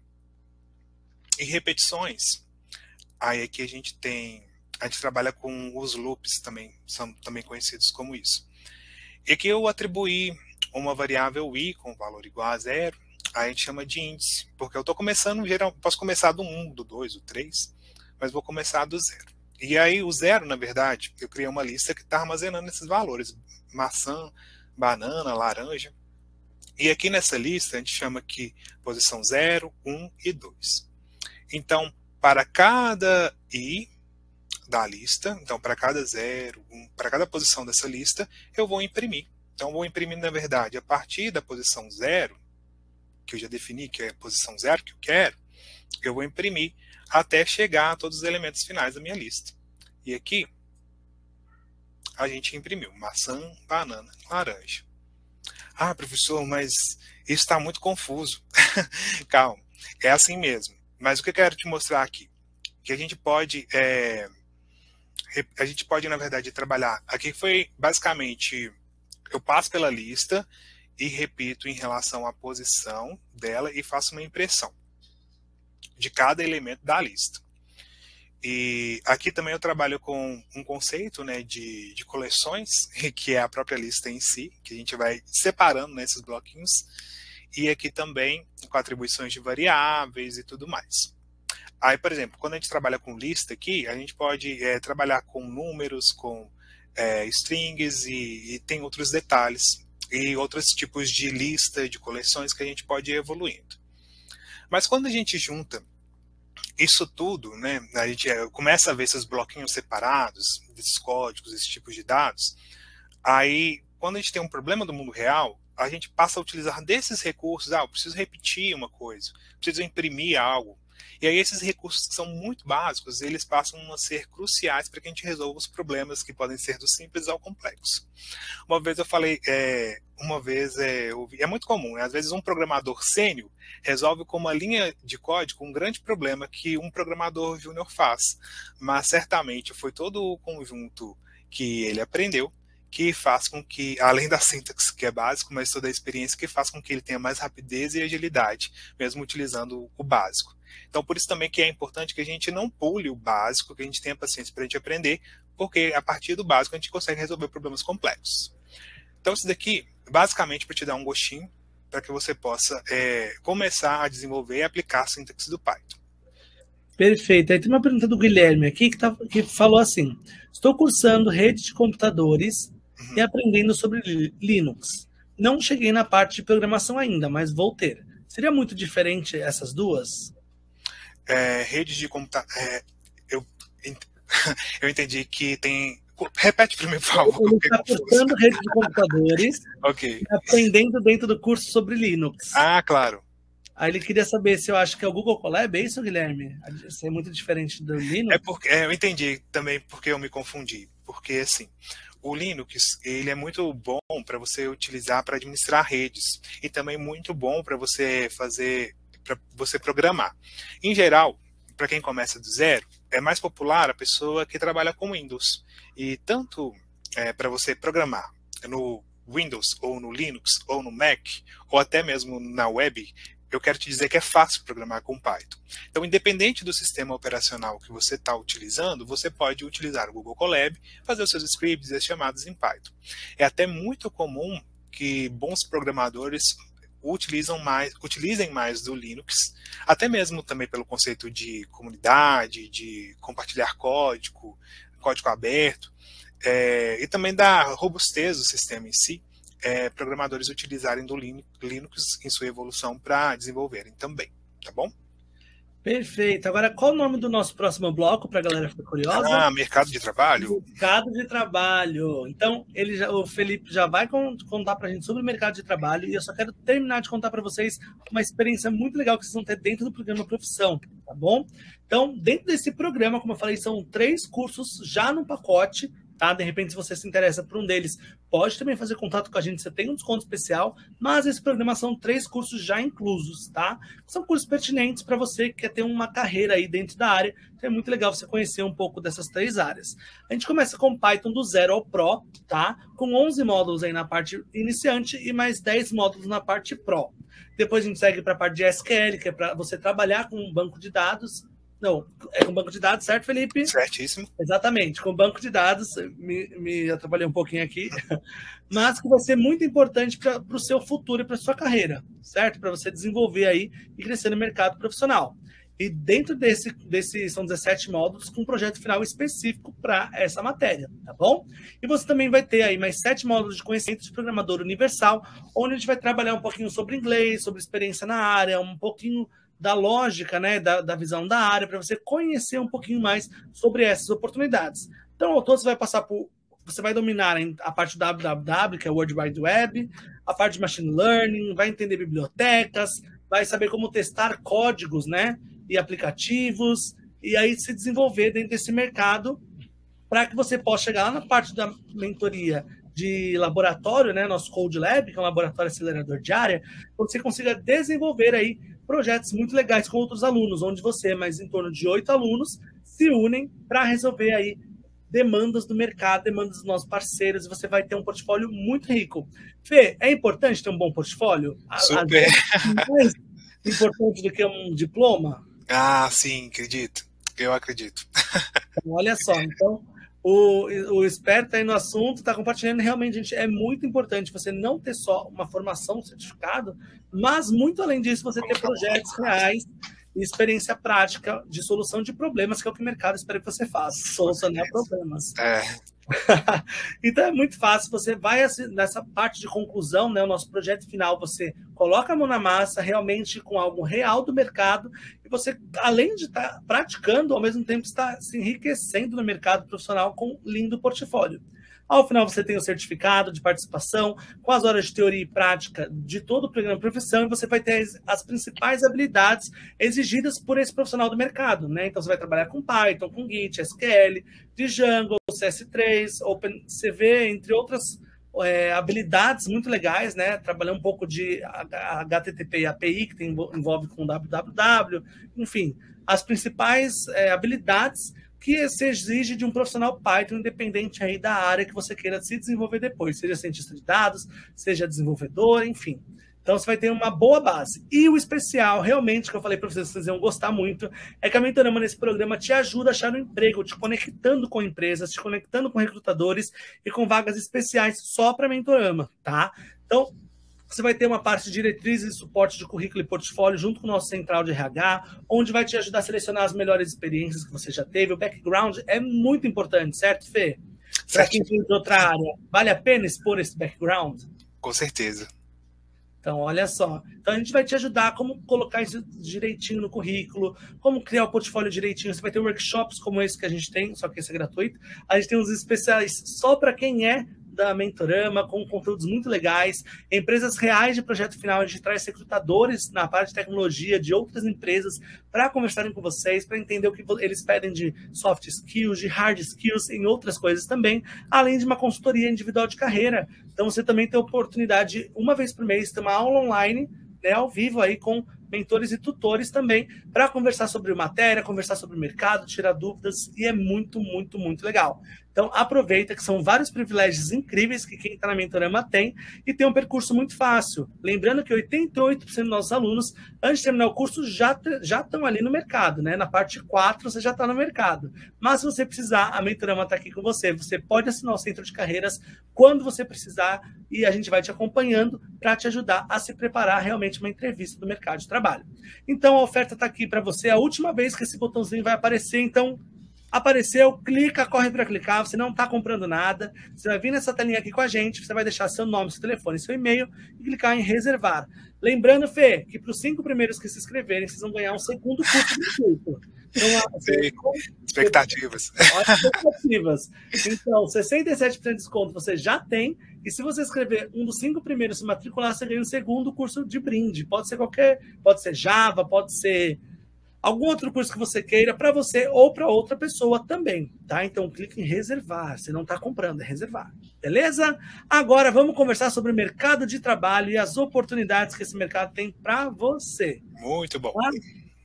em repetições, aí aqui a gente tem, a gente trabalha com os loops também, são também conhecidos como isso. E aqui eu atribuí uma variável i com valor igual a zero, aí a gente chama de índice, porque eu estou começando, geral, posso começar do um, do dois, do três, mas vou começar do zero. E aí o zero, na verdade, eu criei uma lista que está armazenando esses valores, maçã, banana, laranja. E aqui nessa lista a gente chama aqui posição zero, um e dois. Então, para cada i da lista, então para cada zero, um, para cada posição dessa lista, eu vou imprimir. Então, eu vou imprimir, na verdade, a partir da posição zero, que eu já defini que é a posição zero que eu quero, eu vou imprimir até chegar a todos os elementos finais da minha lista. E aqui, a gente imprimiu maçã, banana, laranja. Ah, professor, mas isso está muito confuso. Calma, é assim mesmo. Mas o que eu quero te mostrar aqui? Que a gente pode, é, a gente pode, na verdade, trabalhar. Aqui foi, basicamente, eu passo pela lista e repito em relação à posição dela e faço uma impressão de cada elemento da lista. E aqui também eu trabalho com um conceito, né, de, de coleções, que é a própria lista em si, que a gente vai separando nesses bloquinhos, e aqui também com atribuições de variáveis e tudo mais. Aí, por exemplo, quando a gente trabalha com lista aqui, a gente pode é, trabalhar com números, com é, strings e, e tem outros detalhes, e outros tipos de lista, de coleções que a gente pode ir evoluindo. Mas quando a gente junta isso tudo, né, a gente começa a ver esses bloquinhos separados, desses códigos, esses tipos de dados, Aí, quando a gente tem um problema do mundo real, a gente passa a utilizar desses recursos. Ah, eu preciso repetir uma coisa, preciso imprimir algo. E aí esses recursos que são muito básicos, eles passam a ser cruciais para que a gente resolva os problemas que podem ser do simples ao complexo. Uma vez eu falei, é, uma vez é, eu vi, é muito comum, né? Às vezes um programador sênior resolve com uma linha de código um grande problema que um programador júnior faz, mas certamente foi todo o conjunto que ele aprendeu que faz com que, além da sintaxe, que é básico, mas toda a experiência que faz com que ele tenha mais rapidez e agilidade, mesmo utilizando o básico. Então, por isso também que é importante que a gente não pule o básico, que a gente tenha paciência para a gente aprender, porque a partir do básico a gente consegue resolver problemas complexos. Então, isso daqui, basicamente, para te dar um gostinho, para que você possa é, começar a desenvolver e aplicar a sintaxe do Python. Perfeito. Aí tem uma pergunta do Guilherme aqui que, tá, que falou assim: estou cursando rede de computadores uhum. e aprendendo sobre Linux. Não cheguei na parte de programação ainda, mas vou ter. Seria muito diferente essas duas? É, rede de computador. É, eu, eu entendi que tem. Repete para mim, por favor. Ele está cursando rede de computadores okay. e aprendendo dentro do curso sobre Linux. Ah, claro. Aí ele queria saber se eu acho que é o Google Colab, é isso, Guilherme? Isso é muito diferente do Linux? É porque, é, eu entendi também porque eu me confundi. Porque, assim, o Linux ele é muito bom para você utilizar para administrar redes. E também muito bom para você fazer, para você programar. Em geral, para quem começa do zero, é mais popular a pessoa que trabalha com Windows. E tanto é, para você programar no Windows, ou no Linux, ou no Mac, ou até mesmo na web, eu quero te dizer que é fácil programar com Python. Então, independente do sistema operacional que você está utilizando, você pode utilizar o Google Colab, fazer os seus scripts e as chamadas em Python. É até muito comum que bons programadores utilizam mais, utilizem mais do Linux, até mesmo também pelo conceito de comunidade, de compartilhar código, código aberto, é, e também da robustez do sistema em si. É, programadores utilizarem do Linux em sua evolução para desenvolverem também, tá bom? Perfeito. Agora, qual o nome do nosso próximo bloco, para a galera ficar curiosa? Ah, mercado de trabalho? Mercado de trabalho. Então, ele já, o Felipe já vai contar para a gente sobre o mercado de trabalho, e eu só quero terminar de contar para vocês uma experiência muito legal que vocês vão ter dentro do programa Profissão, tá bom? Então, dentro desse programa, como eu falei, são três cursos já no pacote, tá? De repente, se você se interessa por um deles, pode também fazer contato com a gente, você tem um desconto especial, mas esse programa são três cursos já inclusos, tá? São cursos pertinentes para você que quer ter uma carreira aí dentro da área, então é muito legal você conhecer um pouco dessas três áreas. A gente começa com Python do zero ao Pro, tá? Com onze módulos aí na parte iniciante e mais dez módulos na parte Pro. Depois a gente segue para a parte de S Q L, que é para você trabalhar com um banco de dados. Não, é com banco de dados, certo, Felipe? Certíssimo. Exatamente, com banco de dados, me, me atrapalhei um pouquinho aqui, mas que vai ser muito importante para o seu futuro e para a sua carreira, certo? Para você desenvolver aí e crescer no mercado profissional. E dentro desse, desse são dezessete módulos com um projeto final específico para essa matéria, tá bom? E você também vai ter aí mais sete módulos de conhecimento de programador universal, onde a gente vai trabalhar um pouquinho sobre inglês, sobre experiência na área, um pouquinho da lógica, né, da, da visão da área, para você conhecer um pouquinho mais sobre essas oportunidades. Então, ao todo, você vai passar por... Você vai dominar a parte do W W W, que é o World Wide Web, a parte de Machine Learning, vai entender bibliotecas, vai saber como testar códigos, né, e aplicativos, e aí se desenvolver dentro desse mercado para que você possa chegar lá na parte da mentoria de laboratório, né, nosso Code Lab, que é um laboratório acelerador de área, você consiga desenvolver aí projetos muito legais com outros alunos, onde você, mais em torno de oito alunos, se unem para resolver aí demandas do mercado, demandas dos nossos parceiros, e você vai ter um portfólio muito rico. Fê, é importante ter um bom portfólio? Super. Mais importante do que um diploma? Ah, sim, acredito. Eu acredito. Então, olha só, então... O, o esperto aí no assunto está compartilhando. Realmente, gente, é muito importante você não ter só uma formação, um certificado, mas muito além disso, você ter projetos reais e experiência prática de solução de problemas, que é o que o mercado espera que você faça, solucionar problemas. É. Então é muito fácil, você vai nessa parte de conclusão, né, o nosso projeto final, você coloca a mão na massa, realmente com algo real do mercado, e você, além de estar praticando, ao mesmo tempo está se enriquecendo no mercado profissional com um lindo portfólio. Ao final você tem o certificado de participação, com as horas de teoria e prática de todo o programa de profissão, e você vai ter as, as principais habilidades exigidas por esse profissional do mercado, né? Então você vai trabalhar com Python, com Git, S Q L, Django, C S três, OpenCV, entre outras é, habilidades muito legais, né? Trabalhar um pouco de H T T P e A P I, que tem, envolve com W W W, enfim, as principais é, habilidades que se exige de um profissional Python, independente aí da área que você queira se desenvolver depois, seja cientista de dados, seja desenvolvedor, enfim. Então, você vai ter uma boa base. E o especial, realmente, que eu falei para vocês, vocês iam gostar muito, é que a Mentorama, nesse programa, te ajuda a achar um emprego, te conectando com empresas, te conectando com recrutadores e com vagas especiais só para a Mentorama, tá? Então, você vai ter uma parte de diretrizes e suporte de currículo e portfólio junto com o nosso central de R H, onde vai te ajudar a selecionar as melhores experiências que você já teve. O background é muito importante, certo, Fê? Para quem vem de outra área, vale a pena expor esse background? Com certeza. Então, olha só. Então, a gente vai te ajudar a como colocar isso direitinho no currículo, como criar o portfólio direitinho. Você vai ter workshops como esse que a gente tem, só que esse é gratuito. A gente tem uns especiais só para quem é da Mentorama, com conteúdos muito legais, empresas reais de projeto final. A gente traz recrutadores na parte de tecnologia de outras empresas para conversarem com vocês, para entender o que eles pedem de soft skills, de hard skills, em outras coisas também, além de uma consultoria individual de carreira. Então você também tem a oportunidade, uma vez por mês, ter uma aula online, né, ao vivo aí com mentores e tutores também, para conversar sobre matéria, conversar sobre o mercado, tirar dúvidas, e é muito, muito, muito legal. Então, aproveita que são vários privilégios incríveis que quem está na Mentorama tem, e tem um percurso muito fácil. Lembrando que oitenta e oito por cento dos nossos alunos, antes de terminar o curso, já, já estão ali no mercado, né? Na parte quatro, você já está no mercado. Mas se você precisar, a Mentorama está aqui com você. Você pode assinar o Centro de Carreiras quando você precisar, e a gente vai te acompanhando para te ajudar a se preparar realmente uma entrevista do mercado de trabalho. Então, a oferta está aqui para você. É a última vez que esse botãozinho vai aparecer, então apareceu, clica, corre para clicar, você não está comprando nada, você vai vir nessa telinha aqui com a gente, você vai deixar seu nome, seu telefone, seu e-mail e clicar em reservar. Lembrando, Fê, que para os cinco primeiros que se inscreverem, vocês vão ganhar um segundo curso gratuito. Então, Sim, expectativas. expectativas. Então, sessenta e sete por cento de desconto você já tem, e se você escrever um dos cinco primeiros se matricular, você ganha um segundo curso de brinde. Pode ser qualquer, pode ser Java, pode ser algum outro curso que você queira para você ou para outra pessoa também, tá? Então, clique em reservar. Você não está comprando, é reservar. Beleza? Agora, vamos conversar sobre o mercado de trabalho e as oportunidades que esse mercado tem para você. Muito bom. Tá?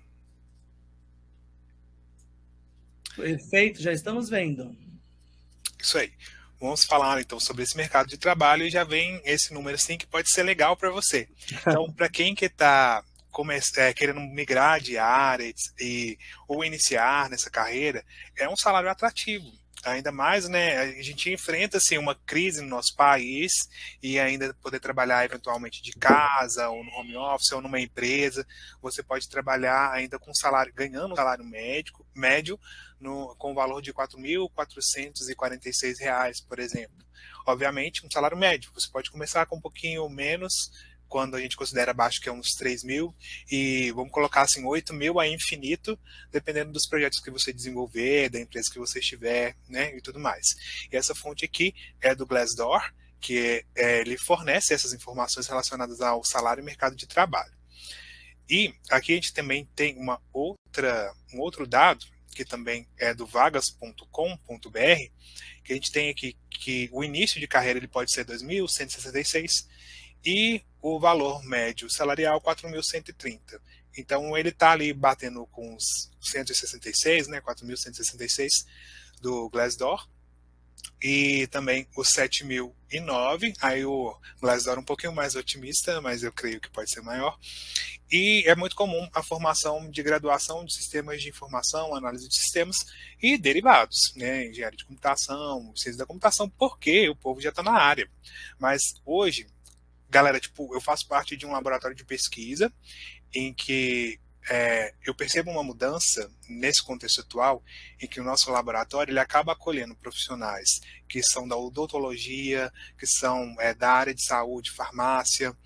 Perfeito, já estamos vendo. Isso aí. Vamos falar, então, sobre esse mercado de trabalho e já vem esse número, assim, que pode ser legal para você. Então, para quem que está É, querendo migrar de área e, ou iniciar nessa carreira, é um salário atrativo. Ainda mais, né, a gente enfrenta assim, uma crise no nosso país e ainda poder trabalhar eventualmente de casa, ou no home office, ou numa empresa. Você pode trabalhar ainda com salário, ganhando um salário médico, médio no, com o valor de quatro mil quatrocentos e quarenta e seis reais, por exemplo. Obviamente, um salário médio. Você pode começar com um pouquinho menos, quando a gente considera baixo, que é uns três mil, e vamos colocar assim, oito mil a infinito, dependendo dos projetos que você desenvolver, da empresa que você estiver, né, e tudo mais. E essa fonte aqui é do Glassdoor, que é, ele fornece essas informações relacionadas ao salário e mercado de trabalho. E aqui a gente também tem uma outra, um outro dado, que também é do vagas ponto com ponto br, que a gente tem aqui que o início de carreira ele pode ser dois mil cento e sessenta e seis, e o valor médio salarial quatro mil cento e trinta. Então ele está ali batendo com os cento e sessenta e seis, né, quatro mil cento e sessenta e seis do Glassdoor, e também o sete mil e nove, aí o Glassdoor um pouquinho mais otimista, mas eu creio que pode ser maior. E é muito comum a formação de graduação de sistemas de informação, análise de sistemas e derivados, né, engenharia de computação, ciência da computação, porque o povo já está na área. Mas hoje, galera, tipo, eu faço parte de um laboratório de pesquisa em que é, eu percebo uma mudança nesse contexto atual, em que o nosso laboratório ele acaba acolhendo profissionais que são da odontologia, que são é, da área de saúde, farmácia,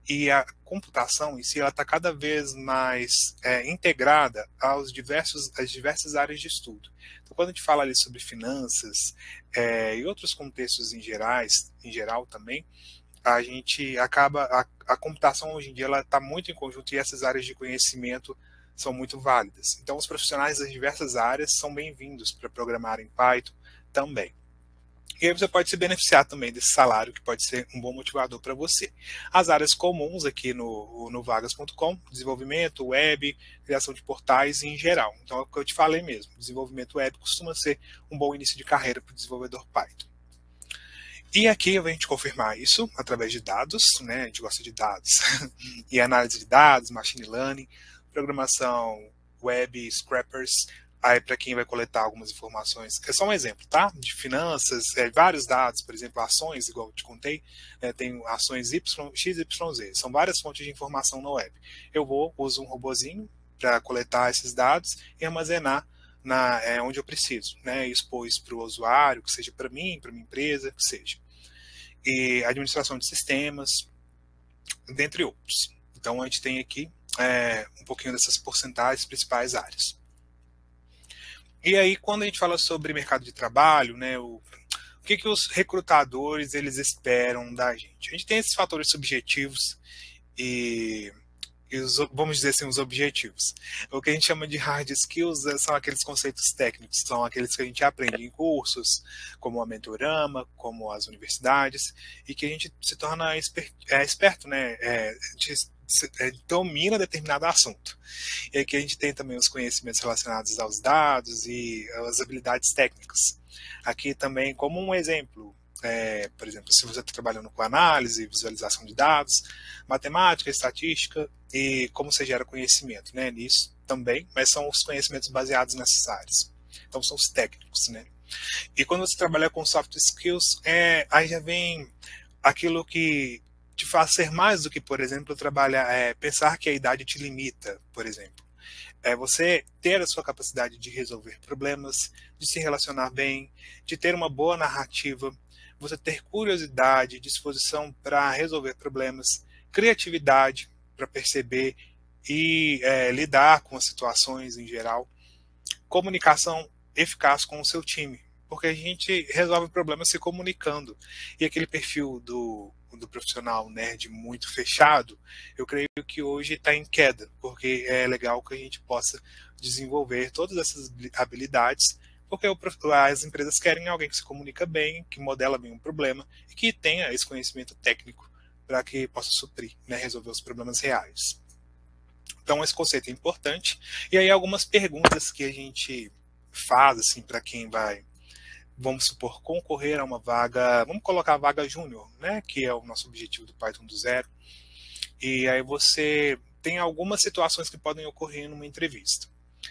e a computação em si ela está cada vez mais é, integrada aos diversos, às diversas áreas de estudo. Então, quando a gente fala ali sobre finanças é, e outros contextos em, gerais, em geral também, a gente acaba, a, a computação hoje em dia ela está muito em conjunto e essas áreas de conhecimento são muito válidas. Então, os profissionais das diversas áreas são bem-vindos para programar em Python também. E aí você pode se beneficiar também desse salário, que pode ser um bom motivador para você. As áreas comuns aqui no, no vagas ponto com, desenvolvimento, web, criação de portais em geral. Então é o que eu te falei mesmo, desenvolvimento web costuma ser um bom início de carreira para o desenvolvedor Python. E aqui a gente confirmar isso através de dados, né? A gente gosta de dados. E análise de dados, machine learning, programação web, scrappers, aí para quem vai coletar algumas informações, é só um exemplo, tá? De finanças, é, vários dados, por exemplo, ações, igual eu te contei, é, tem ações Y, X, Y, Z, são várias fontes de informação na web. Eu vou, uso um robozinho para coletar esses dados e armazenar na, é, onde eu preciso, né? E expor isso para o usuário, que seja para mim, para minha empresa, que seja. E administração de sistemas, dentre outros. Então a gente tem aqui é, um pouquinho dessas porcentagens principais áreas. E aí, quando a gente fala sobre mercado de trabalho, né, o, o que, que os recrutadores eles esperam da gente? A gente tem esses fatores subjetivos e, e os, vamos dizer assim, os objetivos. O que a gente chama de hard skills são aqueles conceitos técnicos, são aqueles que a gente aprende em cursos, como a Mentorama, como as universidades, e que a gente se torna esper, é, esperto, né? É, a gente domina determinado assunto. E aqui a gente tem também os conhecimentos relacionados aos dados e as habilidades técnicas. Aqui também, como um exemplo, é, por exemplo, se você está trabalhando com análise, visualização de dados, matemática, estatística e como você gera conhecimento, né, nisso também, mas são os conhecimentos baseados nessas áreas. Então são os técnicos, né. E quando você trabalha com soft skills, é, aí já vem aquilo que te faz ser mais do que, por exemplo, trabalhar, é, pensar que a idade te limita, por exemplo. É você ter a sua capacidade de resolver problemas, de se relacionar bem, de ter uma boa narrativa, você ter curiosidade, disposição para resolver problemas, criatividade para perceber e é, lidar com as situações em geral, comunicação eficaz com o seu time, porque a gente resolve problemas se comunicando. E aquele perfil do do profissional nerd muito fechado, eu creio que hoje está em queda, porque é legal que a gente possa desenvolver todas essas habilidades, porque as empresas querem alguém que se comunica bem, que modela bem um problema e que tenha esse conhecimento técnico para que possa suprir, né, resolver os problemas reais. Então esse conceito é importante. E aí algumas perguntas que a gente faz assim, para quem vai, vamos supor, concorrer a uma vaga, vamos colocar a vaga júnior, né, que é o nosso objetivo do Python do zero, e aí você tem algumas situações que podem ocorrer numa entrevista.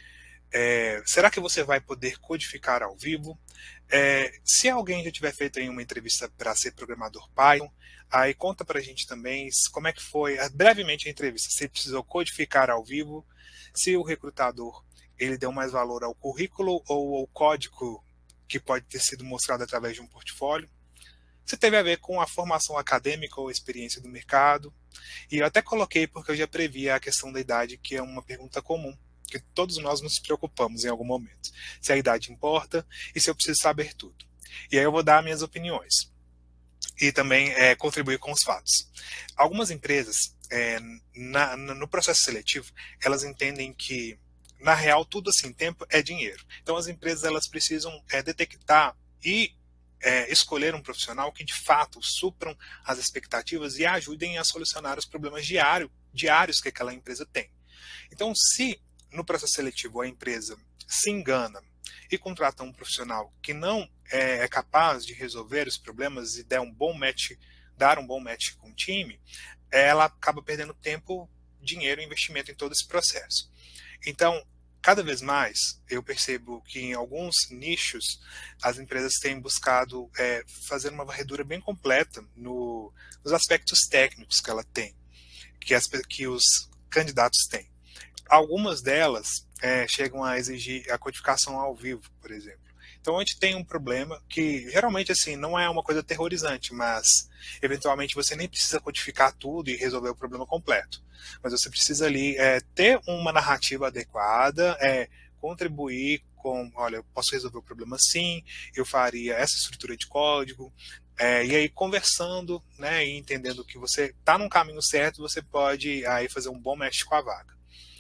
É, será que você vai poder codificar ao vivo? É, se alguém já tiver feito aí uma entrevista para ser programador Python, aí conta para a gente também como é que foi, brevemente, a entrevista, se precisou codificar ao vivo, se o recrutador ele deu mais valor ao currículo ou ao código que pode ter sido mostrado através de um portfólio, se teve a ver com a formação acadêmica ou experiência do mercado. E eu até coloquei porque eu já previa a questão da idade, que é uma pergunta comum, que todos nós nos preocupamos em algum momento. Se a idade importa e se eu preciso saber tudo. E aí eu vou dar minhas opiniões. E também é, contribuir com os fatos. Algumas empresas, é, na, no processo seletivo, elas entendem que na real, tudo assim, tempo é dinheiro. Então, as empresas elas precisam é, detectar e é, escolher um profissional que, de fato, supram as expectativas e ajudem a solucionar os problemas diário, diários que aquela empresa tem. Então, se no processo seletivo a empresa se engana e contrata um profissional que não é, é capaz de resolver os problemas e der um bom match, dar um bom match com o time, ela acaba perdendo tempo, dinheiro e investimento em todo esse processo. Então, cada vez mais, eu percebo que em alguns nichos, as empresas têm buscado é, fazer uma varredura bem completa no, nos aspectos técnicos que ela tem, que, as, que os candidatos têm. Algumas delas é, chegam a exigir a codificação ao vivo, por exemplo. Então a gente tem um problema que geralmente assim não é uma coisa aterrorizante, mas eventualmente você nem precisa codificar tudo e resolver o problema completo. Mas você precisa ali é, ter uma narrativa adequada, é, contribuir com, olha, eu posso resolver o problema assim, eu faria essa estrutura de código, é, e aí conversando, né, e entendendo que você está num caminho certo, você pode aí fazer um bom match com a vaga,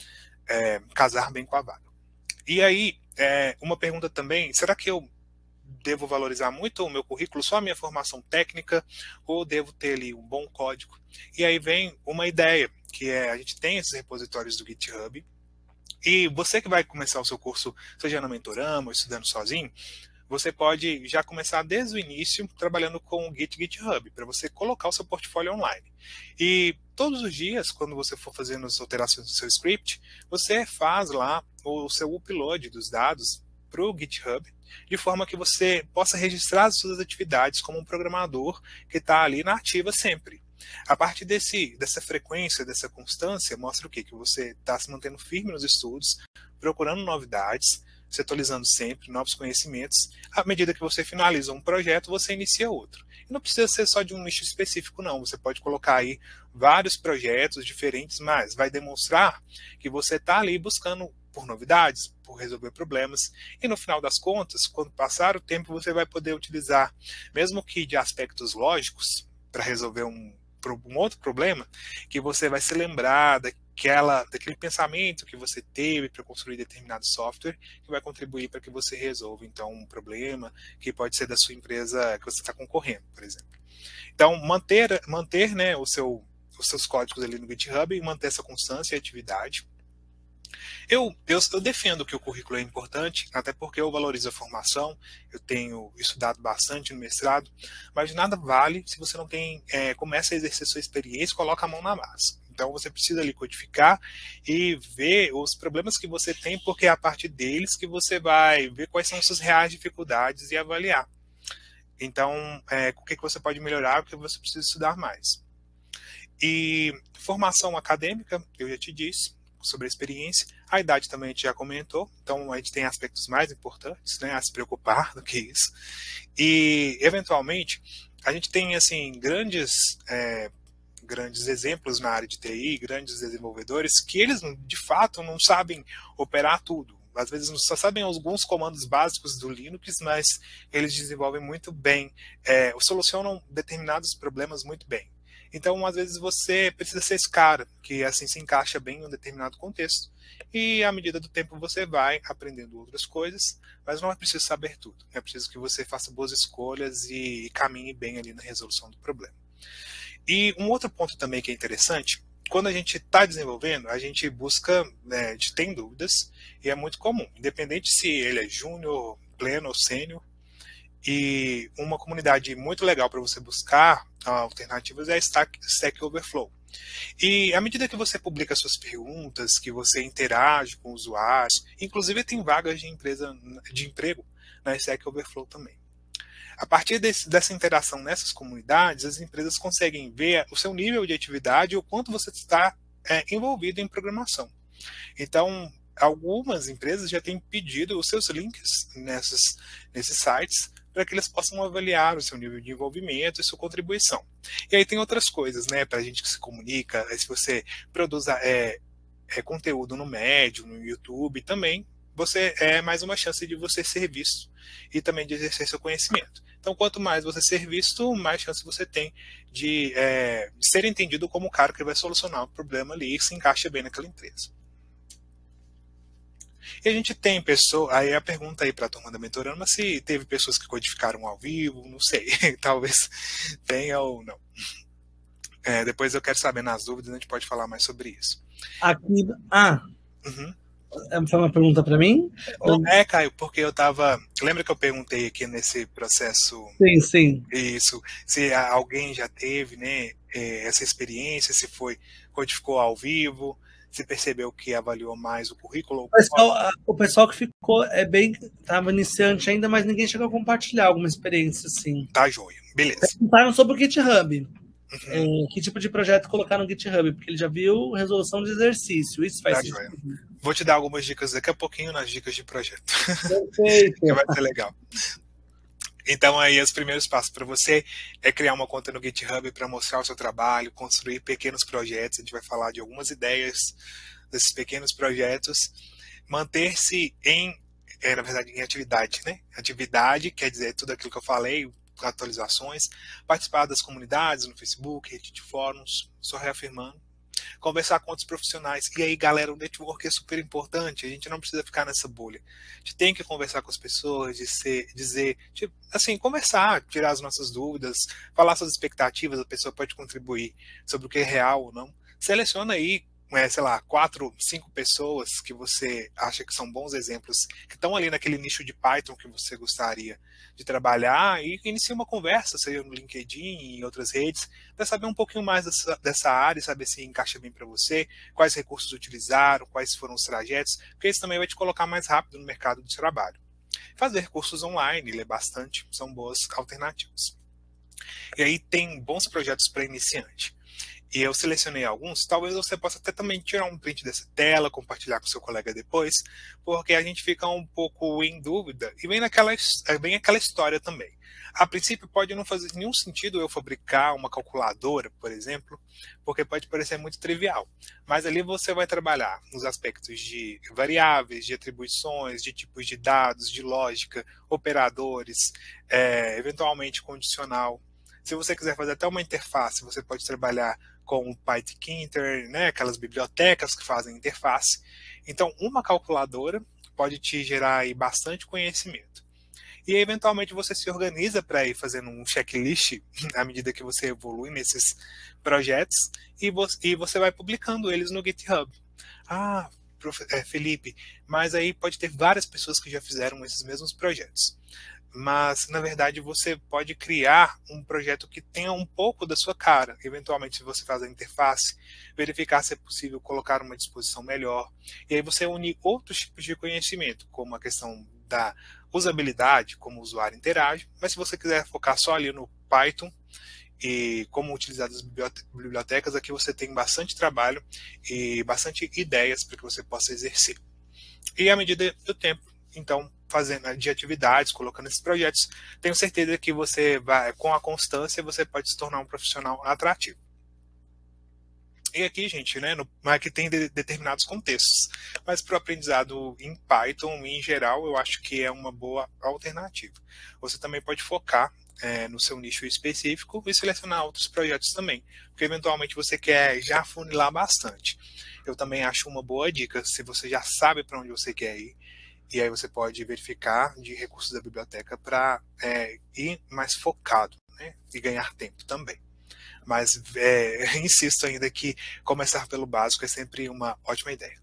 é, casar bem com a vaga. E aí, é, uma pergunta também, será que eu devo valorizar muito o meu currículo, só a minha formação técnica, ou devo ter ali um bom código? E aí vem uma ideia, que é, a gente tem esses repositórios do GitHub, e você que vai começar o seu curso, seja na Mentorama ou estudando sozinho, você pode já começar desde o início trabalhando com o Git GitHub, para você colocar o seu portfólio online. E todos os dias, quando você for fazendo as alterações do seu script, você faz lá o seu upload dos dados para o GitHub, de forma que você possa registrar as suas atividades como um programador que está ali na ativa sempre. A partir desse, dessa frequência, dessa constância, mostra o quê? Que você está se mantendo firme nos estudos, procurando novidades, se atualizando sempre, novos conhecimentos. À medida que você finaliza um projeto, você inicia outro. E não precisa ser só de um nicho específico, não. Você pode colocar aí vários projetos diferentes, mas vai demonstrar que você está ali buscando por novidades, por resolver problemas. E no final das contas, quando passar o tempo, você vai poder utilizar, mesmo que de aspectos lógicos, para resolver um um outro problema, que você vai se lembrar daquela, daquele pensamento que você teve para construir determinado software, que vai contribuir para que você resolva, então, um problema que pode ser da sua empresa que você está concorrendo, por exemplo. Então, manter, manter né, o seu, os seus códigos ali no GitHub e manter essa constância e atividade. Eu, eu, eu defendo que o currículo é importante, até porque eu valorizo a formação, eu tenho estudado bastante no mestrado, mas de nada vale se você não tem, é, começa a exercer sua experiência e coloca a mão na massa. Então você precisa ali codificar e ver os problemas que você tem, porque é a partir deles que você vai ver quais são as suas reais dificuldades e avaliar. Então, é, o que, que você pode melhorar, o que você precisa estudar mais. E formação acadêmica, eu já te disse, sobre a experiência. A idade também a gente já comentou, então a gente tem aspectos mais importantes, né, a se preocupar do que isso. E, eventualmente, a gente tem, assim, grandes, é, grandes exemplos na área de T I, grandes desenvolvedores, que eles, de fato, não sabem operar tudo. Às vezes só sabem alguns comandos básicos do Linux, mas eles desenvolvem muito bem, é, solucionam determinados problemas muito bem. Então, às vezes, você precisa ser esse cara, que assim se encaixa bem em um determinado contexto. E, à medida do tempo, você vai aprendendo outras coisas, mas não é preciso saber tudo. É preciso que você faça boas escolhas e caminhe bem ali na resolução do problema. E um outro ponto também que é interessante, quando a gente está desenvolvendo, a gente busca, né, a gente tem dúvidas, e é muito comum, independente se ele é júnior, pleno ou sênior. E uma comunidade muito legal para você buscar alternativas é a Stack, Stack Overflow. E à medida que você publica suas perguntas, que você interage com usuários, inclusive tem vagas de, empresa, de emprego na Stack Overflow também. A partir desse, dessa interação nessas comunidades, as empresas conseguem ver o seu nível de atividade e o quanto você está é, envolvido em programação. Então, algumas empresas já têm pedido os seus links nessas, nesses sites para que eles possam avaliar o seu nível de envolvimento e sua contribuição. E aí tem outras coisas, né, para a gente que se comunica, se você produz é, é, conteúdo no Medium, no YouTube, também você é mais uma chance de você ser visto e também de exercer seu conhecimento. Então, quanto mais você ser visto, mais chance você tem de, é, de ser entendido como o cara que vai solucionar o problema ali e se encaixa bem naquela empresa. E a gente tem pessoas, aí a pergunta aí para a turma da Mentorama, se teve pessoas que codificaram ao vivo, não sei, talvez tenha ou não. É, depois eu quero saber nas dúvidas, a gente pode falar mais sobre isso. Aqui, ah, uhum. Foi uma pergunta para mim? Não, é, Caio, porque eu tava, lembra que eu perguntei aqui nesse processo? Sim, sim. Isso, se alguém já teve, né, essa experiência, se foi, codificou ao vivo, se percebeu que avaliou mais o currículo? O pessoal, o pessoal que ficou é bem, estava iniciante ainda, mas ninguém chegou a compartilhar alguma experiência assim. Tá, joia. Beleza. Perguntaram sobre o GitHub. Uhum. É, que tipo de projeto colocar no GitHub, porque ele já viu resolução de exercício. Isso faz Tá, sentido. joia. Vou te dar algumas dicas daqui a pouquinho nas dicas de projeto. Perfeito. Que vai ser legal. Então, aí, os primeiros passos para você é criar uma conta no GitHub para mostrar o seu trabalho, construir pequenos projetos. A gente vai falar de algumas ideias desses pequenos projetos. Manter-se em, é, na verdade, em atividade, né? Atividade quer dizer tudo aquilo que eu falei, atualizações, participar das comunidades no Facebook, rede de fóruns, só reafirmando. Conversar com outros profissionais. E aí, galera, o network é super importante. A gente não precisa ficar nessa bolha. A gente tem que conversar com as pessoas, dizer, dizer tipo, assim, conversar, tirar as nossas dúvidas, falar suas expectativas, a pessoa pode contribuir sobre o que é real ou não. Seleciona aí, é, sei lá, quatro, cinco pessoas que você acha que são bons exemplos, que estão ali naquele nicho de Python que você gostaria de trabalhar e inicia uma conversa, seja no LinkedIn e em outras redes, para saber um pouquinho mais dessa, dessa área, saber se encaixa bem para você, quais recursos utilizaram, quais foram os trajetos, porque isso também vai te colocar mais rápido no mercado de trabalho. Fazer cursos online, ler bastante, são boas alternativas. E aí tem bons projetos para iniciante. E eu selecionei alguns, talvez você possa até também tirar um print dessa tela, compartilhar com seu colega depois, porque a gente fica um pouco em dúvida, e vem, naquela, vem aquela história também. A princípio pode não fazer nenhum sentido eu fabricar uma calculadora, por exemplo, porque pode parecer muito trivial, mas ali você vai trabalhar nos aspectos de variáveis, de atribuições, de tipos de dados, de lógica, operadores, é, eventualmente condicional. Se você quiser fazer até uma interface, você pode trabalhar com o PyThinker, né, aquelas bibliotecas que fazem interface. Então, uma calculadora pode te gerar aí bastante conhecimento. E, eventualmente, você se organiza para ir fazendo um checklist à medida que você evolui nesses projetos e você vai publicando eles no GitHub. Ah, Felipe, mas aí pode ter várias pessoas que já fizeram esses mesmos projetos. Mas, na verdade, você pode criar um projeto que tenha um pouco da sua cara. Eventualmente, se você faz a interface, verificar se é possível colocar uma disposição melhor. E aí você unir outros tipos de conhecimento, como a questão da usabilidade, como o usuário interage. Mas se você quiser focar só ali no Python e como utilizar as bibliotecas, aqui você tem bastante trabalho e bastante ideias para que você possa exercer. E à medida do tempo, então, fazendo de atividades, colocando esses projetos, tenho certeza que você vai, com a constância, você pode se tornar um profissional atrativo. E aqui, gente, né, no, aqui tem de, determinados contextos, mas para o aprendizado em Python, em geral, eu acho que é uma boa alternativa. Você também pode focar é, no seu nicho específico e selecionar outros projetos também, porque eventualmente você quer já funilar bastante. Eu também acho uma boa dica, se você já sabe para onde você quer ir, e aí você pode verificar de recursos da biblioteca para é, ir mais focado, né, e ganhar tempo também. Mas é, insisto ainda que começar pelo básico é sempre uma ótima ideia.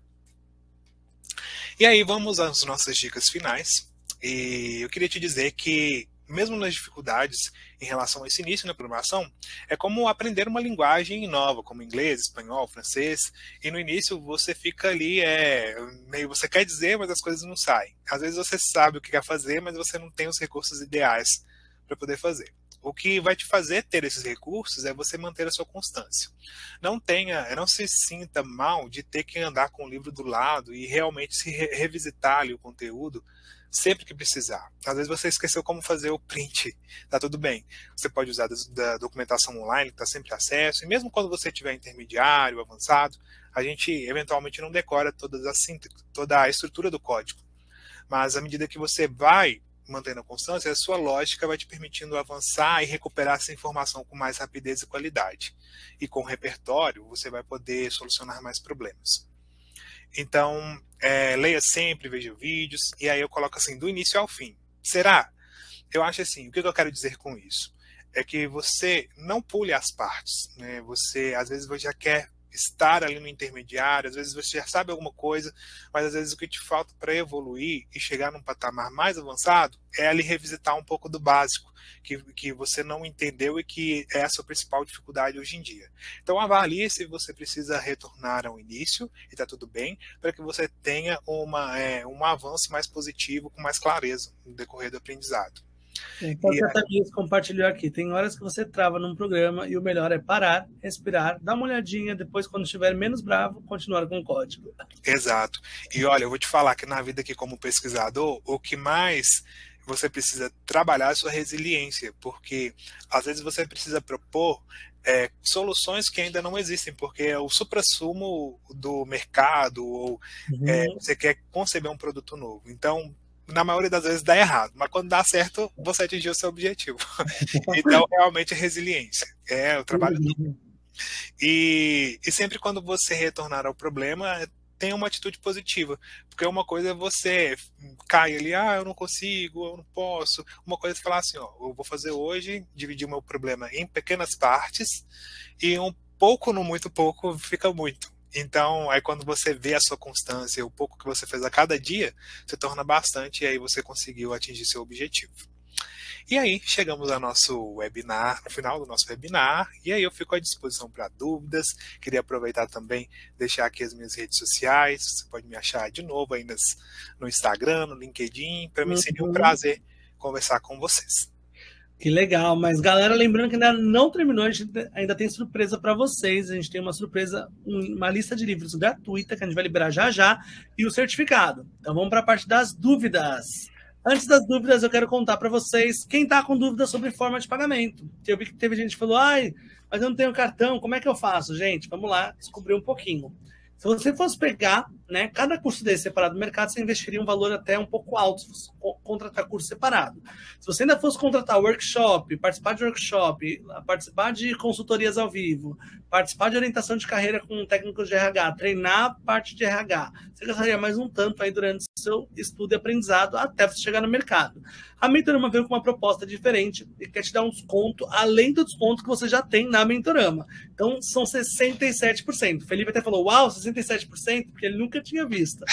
E aí vamos às nossas dicas finais. E eu queria te dizer que, mesmo nas dificuldades em relação a esse início na programação, é como aprender uma linguagem nova, como inglês, espanhol, francês, e no início você fica ali, é, meio, você quer dizer, mas as coisas não saem. Às vezes você sabe o que quer fazer, mas você não tem os recursos ideais para poder fazer. O que vai te fazer ter esses recursos é você manter a sua constância. Não tenha, não se sinta mal de ter que andar com o livro do lado e realmente se re revisitar ali o conteúdo sempre que precisar. Às vezes você esqueceu como fazer o print, tá tudo bem. Você pode usar da documentação online, que está sempre acesso, e mesmo quando você tiver intermediário, avançado, a gente eventualmente não decora todas as, toda a estrutura do código. Mas à medida que você vai mantendo a constância, a sua lógica vai te permitindo avançar e recuperar essa informação com mais rapidez e qualidade. E com o repertório, você vai poder solucionar mais problemas. Então, é, leia sempre, veja vídeos, e aí eu coloco assim, do início ao fim. Será? Eu acho assim, o que eu quero dizer com isso? É que você não pule as partes, né? Você, às vezes, você já quer estar ali no intermediário, às vezes você já sabe alguma coisa, mas às vezes o que te falta para evoluir e chegar num patamar mais avançado é ali revisitar um pouco do básico, que, que você não entendeu e que é a sua principal dificuldade hoje em dia. Então avalie se você precisa retornar ao início, e está tudo bem, para que você tenha uma, é, um avanço mais positivo, com mais clareza no decorrer do aprendizado. Então, e a Tamias compartilhou aqui, tem horas que você trava num programa e o melhor é parar, respirar, dar uma olhadinha, depois quando estiver menos bravo, continuar com o código. Exato. E olha, eu vou te falar que na vida aqui como pesquisador, o que mais você precisa trabalhar é a sua resiliência, porque às vezes você precisa propor é, soluções que ainda não existem, porque é o suprassumo do mercado, ou uhum. é, você quer conceber um produto novo. Então, na maioria das vezes dá errado, mas quando dá certo, você atingiu o seu objetivo. Então, realmente, resiliência é o trabalho do... E, e sempre quando você retornar ao problema, tenha uma atitude positiva, porque uma coisa é você cair ali, ah, eu não consigo, eu não posso. Uma coisa é você falar assim, ó, eu vou fazer hoje, dividir o meu problema em pequenas partes, e um pouco no muito pouco fica muito. Então, aí quando você vê a sua constância, o pouco que você fez a cada dia, se torna bastante, e aí você conseguiu atingir seu objetivo. E aí, chegamos ao nosso webinar, no final do nosso webinar, e aí eu fico à disposição para dúvidas. Queria aproveitar também, deixar aqui as minhas redes sociais, você pode me achar de novo aí nas, no Instagram, no LinkedIn, para mim seria um prazer conversar com vocês. Que legal, mas galera, lembrando que ainda não terminou, a gente ainda tem surpresa para vocês, a gente tem uma surpresa, uma lista de livros gratuita que a gente vai liberar já já, e o certificado. Então vamos para a parte das dúvidas. Antes das dúvidas, eu quero contar para vocês quem está com dúvida sobre forma de pagamento. Eu vi que teve gente que falou, ai, mas eu não tenho cartão, como é que eu faço? Gente, vamos lá descobrir um pouquinho. Se você fosse pegar, né, cada curso desse separado do mercado, você investiria um valor até um pouco alto se você contratar curso separado. Se você ainda fosse contratar workshop, participar de workshop, participar de consultorias ao vivo, participar de orientação de carreira com técnicos de R H, treinar a parte de R H, você gastaria mais um tanto aí durante o seu estudo e aprendizado até você chegar no mercado. A Mentorama veio com uma proposta diferente e quer te dar um desconto além do desconto que você já tem na Mentorama. Então, são sessenta e sete por cento. O Felipe até falou, uau, sessenta e sete por cento, porque ele nunca tinha visto.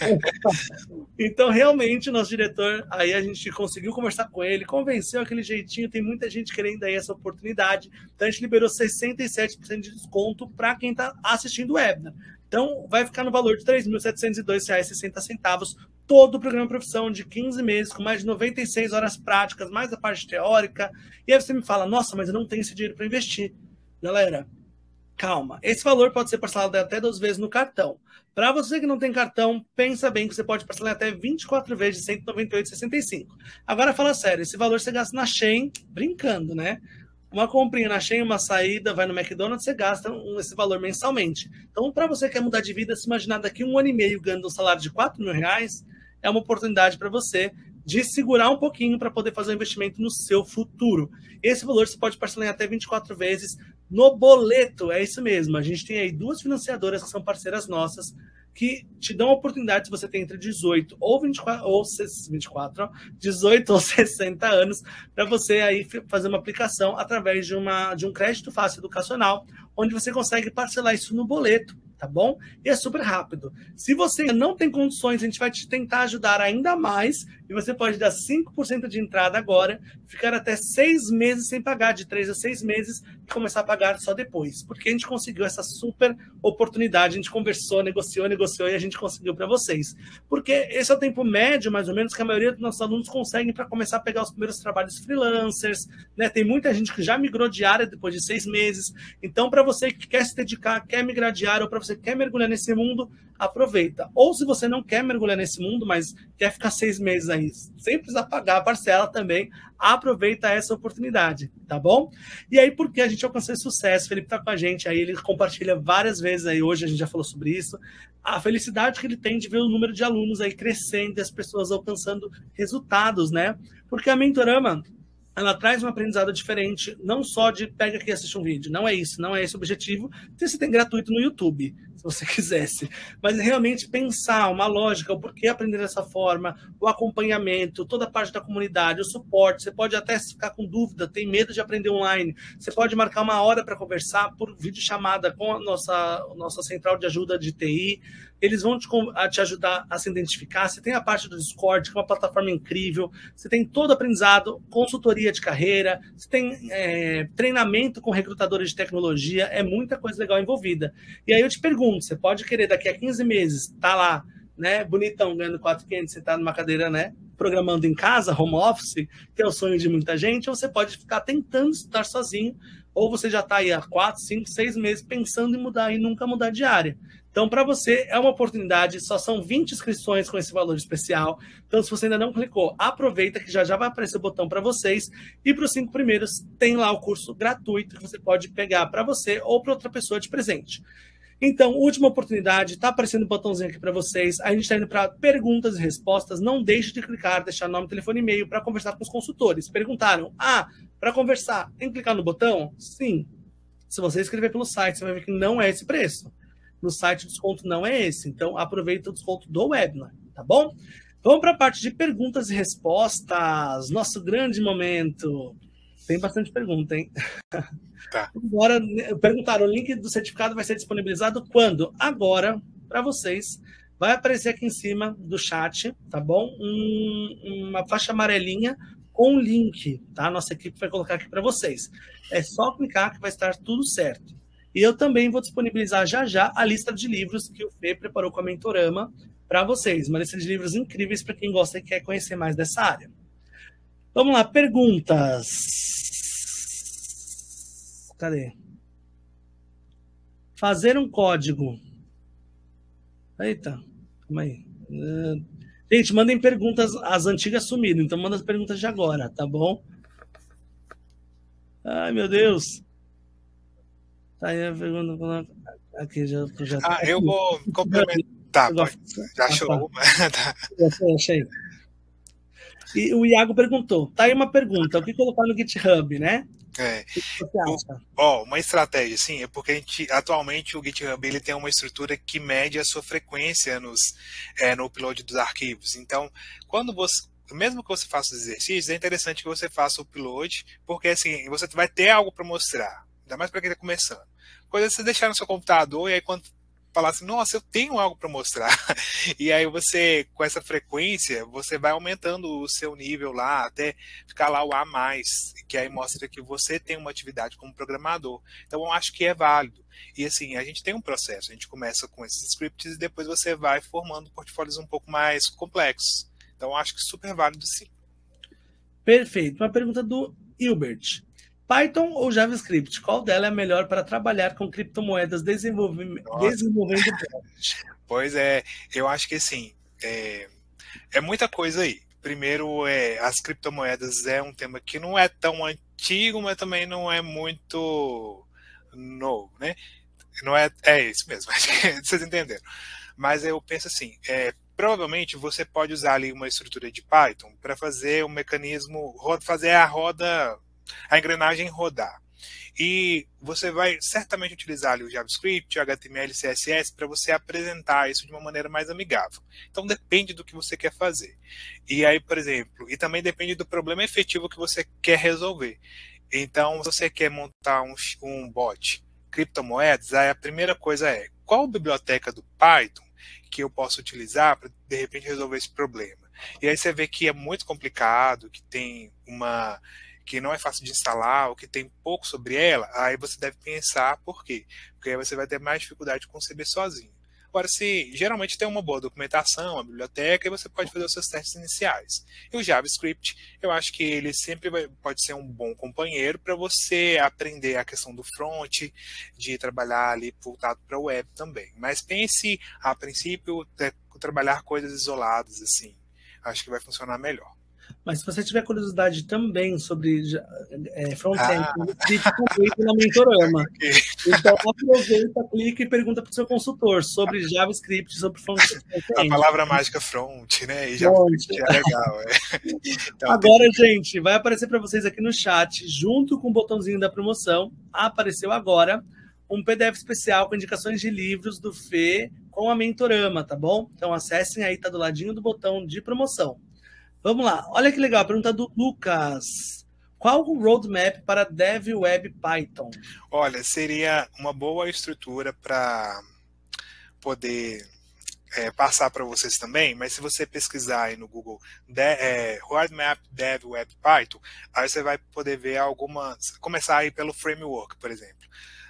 Então, realmente, o nosso diretor, aí a gente conseguiu conversar com ele, convenceu aquele jeitinho, tem muita gente querendo aí essa oportunidade. Então, a gente liberou sessenta e sete por cento de desconto para quem está assistindo o webinar. Então, vai ficar no valor de três mil setecentos e dois reais e sessenta centavos todo o programa de profissão de quinze meses, com mais de noventa e seis horas práticas, mais a parte teórica. E aí você me fala, nossa, mas eu não tenho esse dinheiro para investir. Galera, calma. Esse valor pode ser parcelado até duas vezes no cartão. Para você que não tem cartão, pensa bem que você pode parcelar até vinte e quatro vezes de cento e noventa e oito reais e sessenta e cinco centavos. Agora, fala sério, esse valor você gasta na Shein, brincando, né? Uma comprinha na Shein, uma saída, vai no McDonald's, você gasta esse valor mensalmente. Então, para você que quer mudar de vida, se imaginar daqui um ano e meio ganhando um salário de quatro mil reais, é uma oportunidade para você de segurar um pouquinho para poder fazer um investimento no seu futuro. Esse valor você pode parcelar em até vinte e quatro vezes no boleto, é isso mesmo. A gente tem aí duas financiadoras que são parceiras nossas, que te dão a oportunidade, se você tem entre dezoito ou vinte e quatro, ou vinte e quatro, ó, dezoito ou sessenta anos, para você aí fazer uma aplicação através de, uma, de um crédito fácil educacional, onde você consegue parcelar isso no boleto, tá bom? E é super rápido. Se você não tem condições, a gente vai te tentar ajudar ainda mais, e você pode dar cinco por cento de entrada agora, ficar até seis meses sem pagar, de três a seis meses, e começar a pagar só depois, porque a gente conseguiu essa super oportunidade, a gente conversou, negociou, negociou, e a gente conseguiu para vocês. Porque esse é o tempo médio, mais ou menos, que a maioria dos nossos alunos conseguem para começar a pegar os primeiros trabalhos freelancers, né? Tem muita gente que já migrou de área depois de seis meses. Então, para você que quer se dedicar, quer migrar de área, ou para você que quer mergulhar nesse mundo, aproveita. Ou se você não quer mergulhar nesse mundo, mas quer ficar seis meses aí, sem precisar pagar a parcela também, aproveita essa oportunidade, tá bom? E aí, porque a gente alcançou esse sucesso, o Felipe tá com a gente, aí ele compartilha várias vezes aí, hoje a gente já falou sobre isso, a felicidade que ele tem de ver o número de alunos aí crescendo e as pessoas alcançando resultados, né? Porque a Mentorama, ela traz um aprendizado diferente, não só de pega aqui e assiste um vídeo, não é isso, não é esse o objetivo, você tem gratuito no YouTube, se você quisesse, mas realmente pensar uma lógica, o porquê aprender dessa forma, o acompanhamento, toda a parte da comunidade, o suporte, você pode até ficar com dúvida, tem medo de aprender online, você pode marcar uma hora para conversar por videochamada com a nossa, a nossa central de ajuda de T I, eles vão te, te ajudar a se identificar, você tem a parte do Discord, que é uma plataforma incrível, você tem todo aprendizado, consultoria de carreira, você tem é, treinamento com recrutadores de tecnologia, é muita coisa legal envolvida. E aí eu te pergunto, você pode querer daqui a quinze meses, tá lá, né, bonitão, ganhando quatro mil e quinhentos, você tá numa cadeira, né, programando em casa, home office, que é o sonho de muita gente, ou você pode ficar tentando estudar sozinho, ou você já está aí há quatro, cinco, seis meses pensando em mudar e nunca mudar de área. Então, para você, é uma oportunidade, só são vinte inscrições com esse valor especial. Então, se você ainda não clicou, aproveita que já já vai aparecer o botão para vocês. E para os cinco primeiros, tem lá o curso gratuito que você pode pegar para você ou para outra pessoa de presente. Então, última oportunidade, está aparecendo o botãozinho aqui para vocês. A gente está indo para perguntas e respostas. Não deixe de clicar, deixar nome, telefone e e-mail para conversar com os consultores. Perguntaram, ah, para conversar, tem que clicar no botão? Sim. Se você escrever pelo site, você vai ver que não é esse preço. No site o desconto não é esse, então aproveita o desconto do webinar, tá bom? Vamos para a parte de perguntas e respostas, nosso grande momento. Tem bastante pergunta, hein? Tá. Agora, perguntaram, o link do certificado vai ser disponibilizado quando? Agora, para vocês, vai aparecer aqui em cima do chat, tá bom? Um, uma faixa amarelinha com o link, tá? Nossa equipe vai colocar aqui para vocês. É só clicar que vai estar tudo certo. E eu também vou disponibilizar já já a lista de livros que o Fê preparou com a Mentorama para vocês. Uma lista de livros incríveis para quem gosta e quer conhecer mais dessa área. Vamos lá, perguntas. Cadê? Fazer um código. Eita, calma aí. Uh, gente, mandem perguntas, as antigas sumiram, então manda as perguntas de agora, tá bom? Ai, meu Deus. Tá aí a pergunta. Aqui já. já ah, aqui. Eu vou complementar. Pode. Já achou uma? Tá. Achei. E o Iago perguntou: tá aí uma pergunta, o que colocar no GitHub, né? É. O que você acha? Ó, uma estratégia, sim, é porque a gente, atualmente o GitHub ele tem uma estrutura que mede a sua frequência nos, é, no upload dos arquivos. Então, quando você. Mesmo que você faça os exercícios, é interessante que você faça o upload, porque assim, você vai ter algo para mostrar. Ainda mais para quem está começando. Coisa é você deixar no seu computador e aí quando falar assim, nossa, eu tenho algo para mostrar. E aí você, com essa frequência, você vai aumentando o seu nível lá, até ficar lá o A mais, que aí mostra que você tem uma atividade como programador. Então eu acho que é válido. E assim, a gente tem um processo, a gente começa com esses scripts e depois você vai formando portfólios um pouco mais complexos. Então eu acho que super válido sim. Perfeito. Uma pergunta do Hilbert. Python ou JavaScript? Qual dela é melhor para trabalhar com criptomoedas desenvolve... desenvolvendo bot? Pois é, eu acho que assim, é, é muita coisa aí. Primeiro, é, as criptomoedas é um tema que não é tão antigo, mas também não é muito novo, né? Não é, é isso mesmo, acho que vocês entenderam. Mas eu penso assim, é, provavelmente você pode usar ali uma estrutura de Python para fazer o mecanismo, fazer a roda, a engrenagem rodar. E você vai certamente utilizar ali o JavaScript, o H T M L, C S S para você apresentar isso de uma maneira mais amigável. Então depende do que você quer fazer. E aí, por exemplo, e também depende do problema efetivo que você quer resolver. Então, se você quer montar um, um bot criptomoedas, aí a primeira coisa é, qual biblioteca do Python que eu posso utilizar para, de repente, resolver esse problema? E aí você vê que é muito complicado, que tem uma... que não é fácil de instalar, ou que tem pouco sobre ela, aí você deve pensar por quê. Porque aí você vai ter mais dificuldade de conceber sozinho. Agora, se geralmente tem uma boa documentação, uma biblioteca, e você pode fazer os seus testes iniciais. E o JavaScript, eu acho que ele sempre vai, pode ser um bom companheiro para você aprender a questão do front, de trabalhar ali voltado para a web também. Mas pense, a princípio, trabalhar coisas isoladas, assim. Acho que vai funcionar melhor. Mas se você tiver curiosidade também sobre é, front-end, ah. clique na Mentorama. Então aproveita, clica e pergunta para o seu consultor sobre JavaScript, sobre front-end. A palavra mágica front, né? E JavaScript é legal. É. Então, agora, tem... gente, vai aparecer para vocês aqui no chat, junto com o botãozinho da promoção, apareceu agora um P D F especial com indicações de livros do Fê com a Mentorama, tá bom? Então acessem aí, tá do ladinho do botão de promoção. Vamos lá, olha que legal, a pergunta do Lucas. Qual o roadmap para Dev Web Python? Olha, seria uma boa estrutura para poder é, passar para vocês também, mas se você pesquisar aí no Google de, é, Roadmap Dev Web Python, aí você vai poder ver algumas, começar aí pelo framework, por exemplo.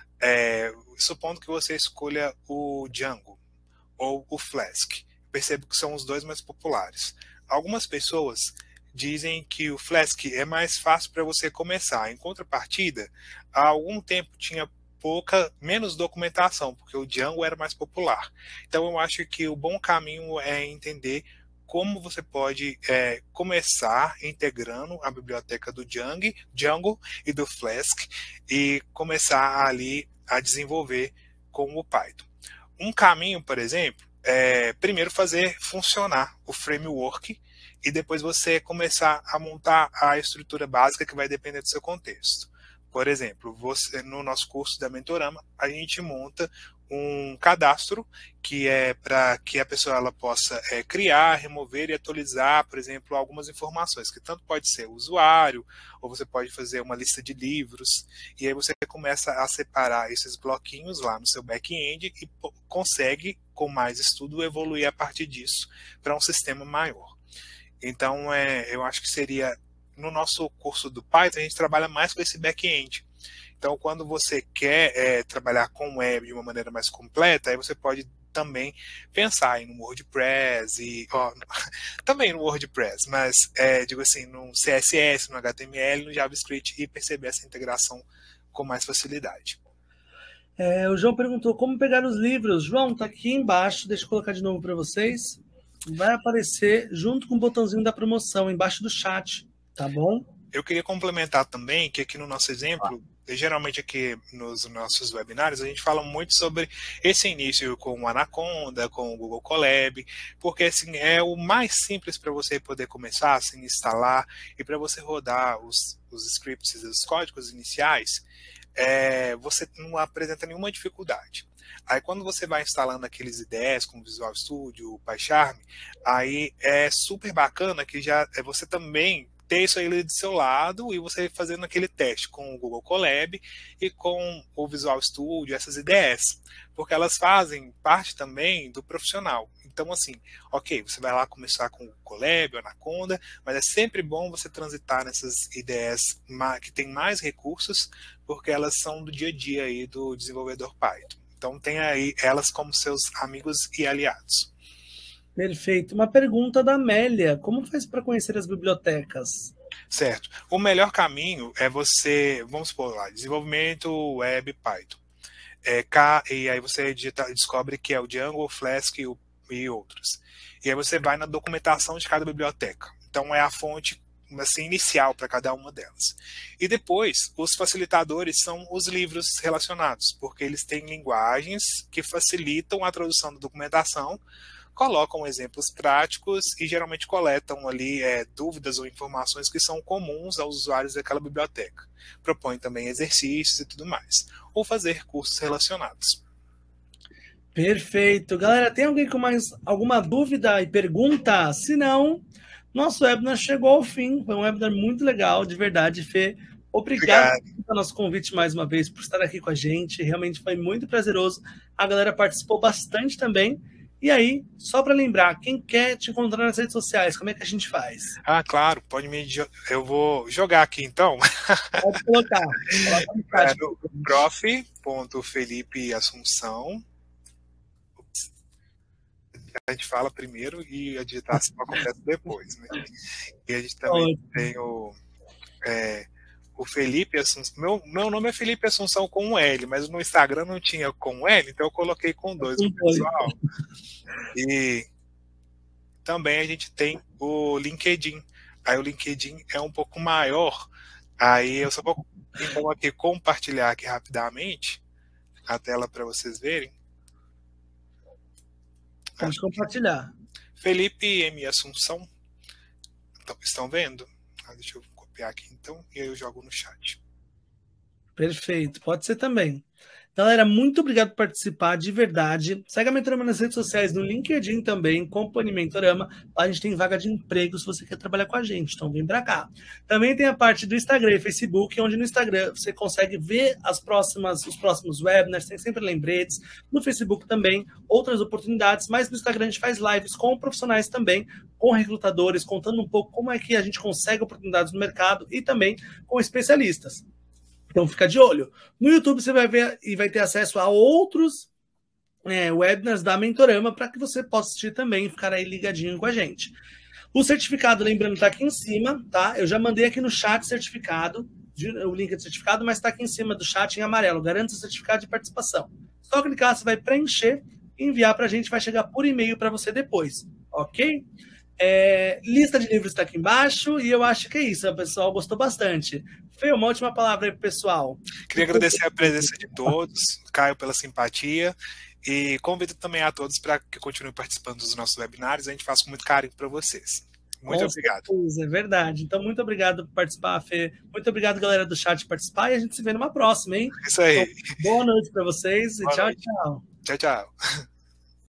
É, supondo que você escolha o Django ou o Flask, percebo que são os dois mais populares. algumas pessoas dizem que o Flask é mais fácil para você começar. Em contrapartida, há algum tempo tinha pouca, menos documentação, porque o Django era mais popular. Então eu acho que o bom caminho é entender como você pode é, começar integrando a biblioteca do Django, Django e do Flask e começar ali a desenvolver com o Python. Um caminho, por exemplo, é primeiro fazer funcionar o framework e depois você começar a montar a estrutura básica que vai depender do seu contexto. Por exemplo, você, no nosso curso da Mentorama, a gente monta um cadastro que é para que a pessoa ela possa é, criar, remover e atualizar, por exemplo, algumas informações, que tanto pode ser o usuário, ou você pode fazer uma lista de livros, e aí você começa a separar esses bloquinhos lá no seu back-end e consegue, com mais estudo, evoluir a partir disso para um sistema maior. Então, é, eu acho que seria, no nosso curso do Python, a gente trabalha mais com esse back-end. Então, quando você quer é, trabalhar com web de uma maneira mais completa, aí você pode também pensar em no WordPress, e, ó, também no WordPress, mas, é, digo assim, no C S S, no H T M L, no JavaScript, e perceber essa integração com mais facilidade. É, o João perguntou como pegar os livros. João, tá aqui embaixo, deixa eu colocar de novo para vocês. Vai aparecer junto com o botãozinho da promoção, embaixo do chat, tá bom? Eu queria complementar também que aqui no nosso exemplo, ah. geralmente aqui nos nossos webinários, a gente fala muito sobre esse início com o Anaconda, com o Google Colab, porque assim, é o mais simples para você poder começar a se instalar e para você rodar os, os scripts, os códigos iniciais, é, você não apresenta nenhuma dificuldade. Aí quando você vai instalando aqueles I D Es como Visual Studio, o PyCharm, aí é super bacana que já é você também ter isso aí do seu lado e você fazendo aquele teste com o Google Colab e com o Visual Studio, essas I D Es, porque elas fazem parte também do profissional. Então, assim, ok, você vai lá começar com o Colab, o Anaconda, mas é sempre bom você transitar nessas I D Es que tem mais recursos, porque elas são do dia a dia aí do desenvolvedor Python. Então, tem aí elas como seus amigos e aliados. Perfeito. Uma pergunta da Amélia. Como faz para conhecer as bibliotecas? Certo. O melhor caminho é você, vamos supor lá, desenvolvimento web Python. É, e aí você digita, descobre que é o Django, o Flask e, o, e outros. E aí você vai na documentação de cada biblioteca. Então é a fonte assim, inicial para cada uma delas. E depois, os facilitadores são os livros relacionados, porque eles têm linguagens que facilitam a tradução da documentação, colocam exemplos práticos e geralmente coletam ali é, dúvidas ou informações que são comuns aos usuários daquela biblioteca. Propõem também exercícios e tudo mais. Ou fazer cursos relacionados. Perfeito. Galera, tem alguém com mais alguma dúvida e pergunta? Se não, nosso webinar chegou ao fim. Foi um webinar muito legal, de verdade, Fê. Obrigado, Obrigado. pelo nosso convite mais uma vez, por estar aqui com a gente. Realmente foi muito prazeroso. A galera participou bastante também. E aí, só para lembrar, quem quer te encontrar nas redes sociais, como é que a gente faz? Ah, claro, pode me... Eu vou jogar aqui, então. Pode colocar. É no prof ponto felipe assunção. A gente fala primeiro e a digitação acontece depois, né? E a gente também Ótimo. tem o... É, o Felipe Assunção. Meu, meu nome é Felipe Assunção com um L, mas no Instagram não tinha com L, então eu coloquei com dois, o pessoal. E também a gente tem o LinkedIn. Aí o LinkedIn é um pouco maior. Aí eu só vou então aqui compartilhar aqui rapidamente a tela para vocês verem. Pode compartilhar. Felipe M. Assunção. Então, estão vendo? Ah, deixa eu copiar aqui então e aí eu jogo no chat. Perfeito, pode ser também. Galera, muito obrigado por participar, de verdade. Segue a Mentorama nas redes sociais, no LinkedIn também, Company Mentorama. Lá a gente tem vaga de emprego se você quer trabalhar com a gente, então vem pra cá. Também tem a parte do Instagram e Facebook, onde no Instagram você consegue ver as próximas, os próximos webinars, tem sempre lembretes. No Facebook também, outras oportunidades, mas no Instagram a gente faz lives com profissionais também, com recrutadores, contando um pouco como é que a gente consegue oportunidades no mercado e também com especialistas. Então fica de olho. No YouTube você vai ver e vai ter acesso a outros é, webinars da Mentorama para que você possa assistir também e ficar aí ligadinho com a gente. O certificado, lembrando, está aqui em cima, tá? Eu já mandei aqui no chat certificado, o link do certificado, mas está aqui em cima do chat em amarelo. Garante o certificado de participação. Só clicar, você vai preencher e enviar para a gente, vai chegar por e-mail para você depois, ok? É, lista de livros está aqui embaixo e eu acho que é isso, o pessoal gostou bastante. Fê, uma última palavra aí pro pessoal. Queria agradecer a presença de todos, Caio pela simpatia, e convido também a todos para que continuem participando dos nossos webinários, a gente faz com muito carinho para vocês. Muito com obrigado. Certeza, é verdade. Então, muito obrigado por participar, Fê. Muito obrigado, galera do chat, por participar, e a gente se vê numa próxima, hein? Isso aí. Então, boa noite para vocês e boa tchau, noite. tchau. Tchau, tchau.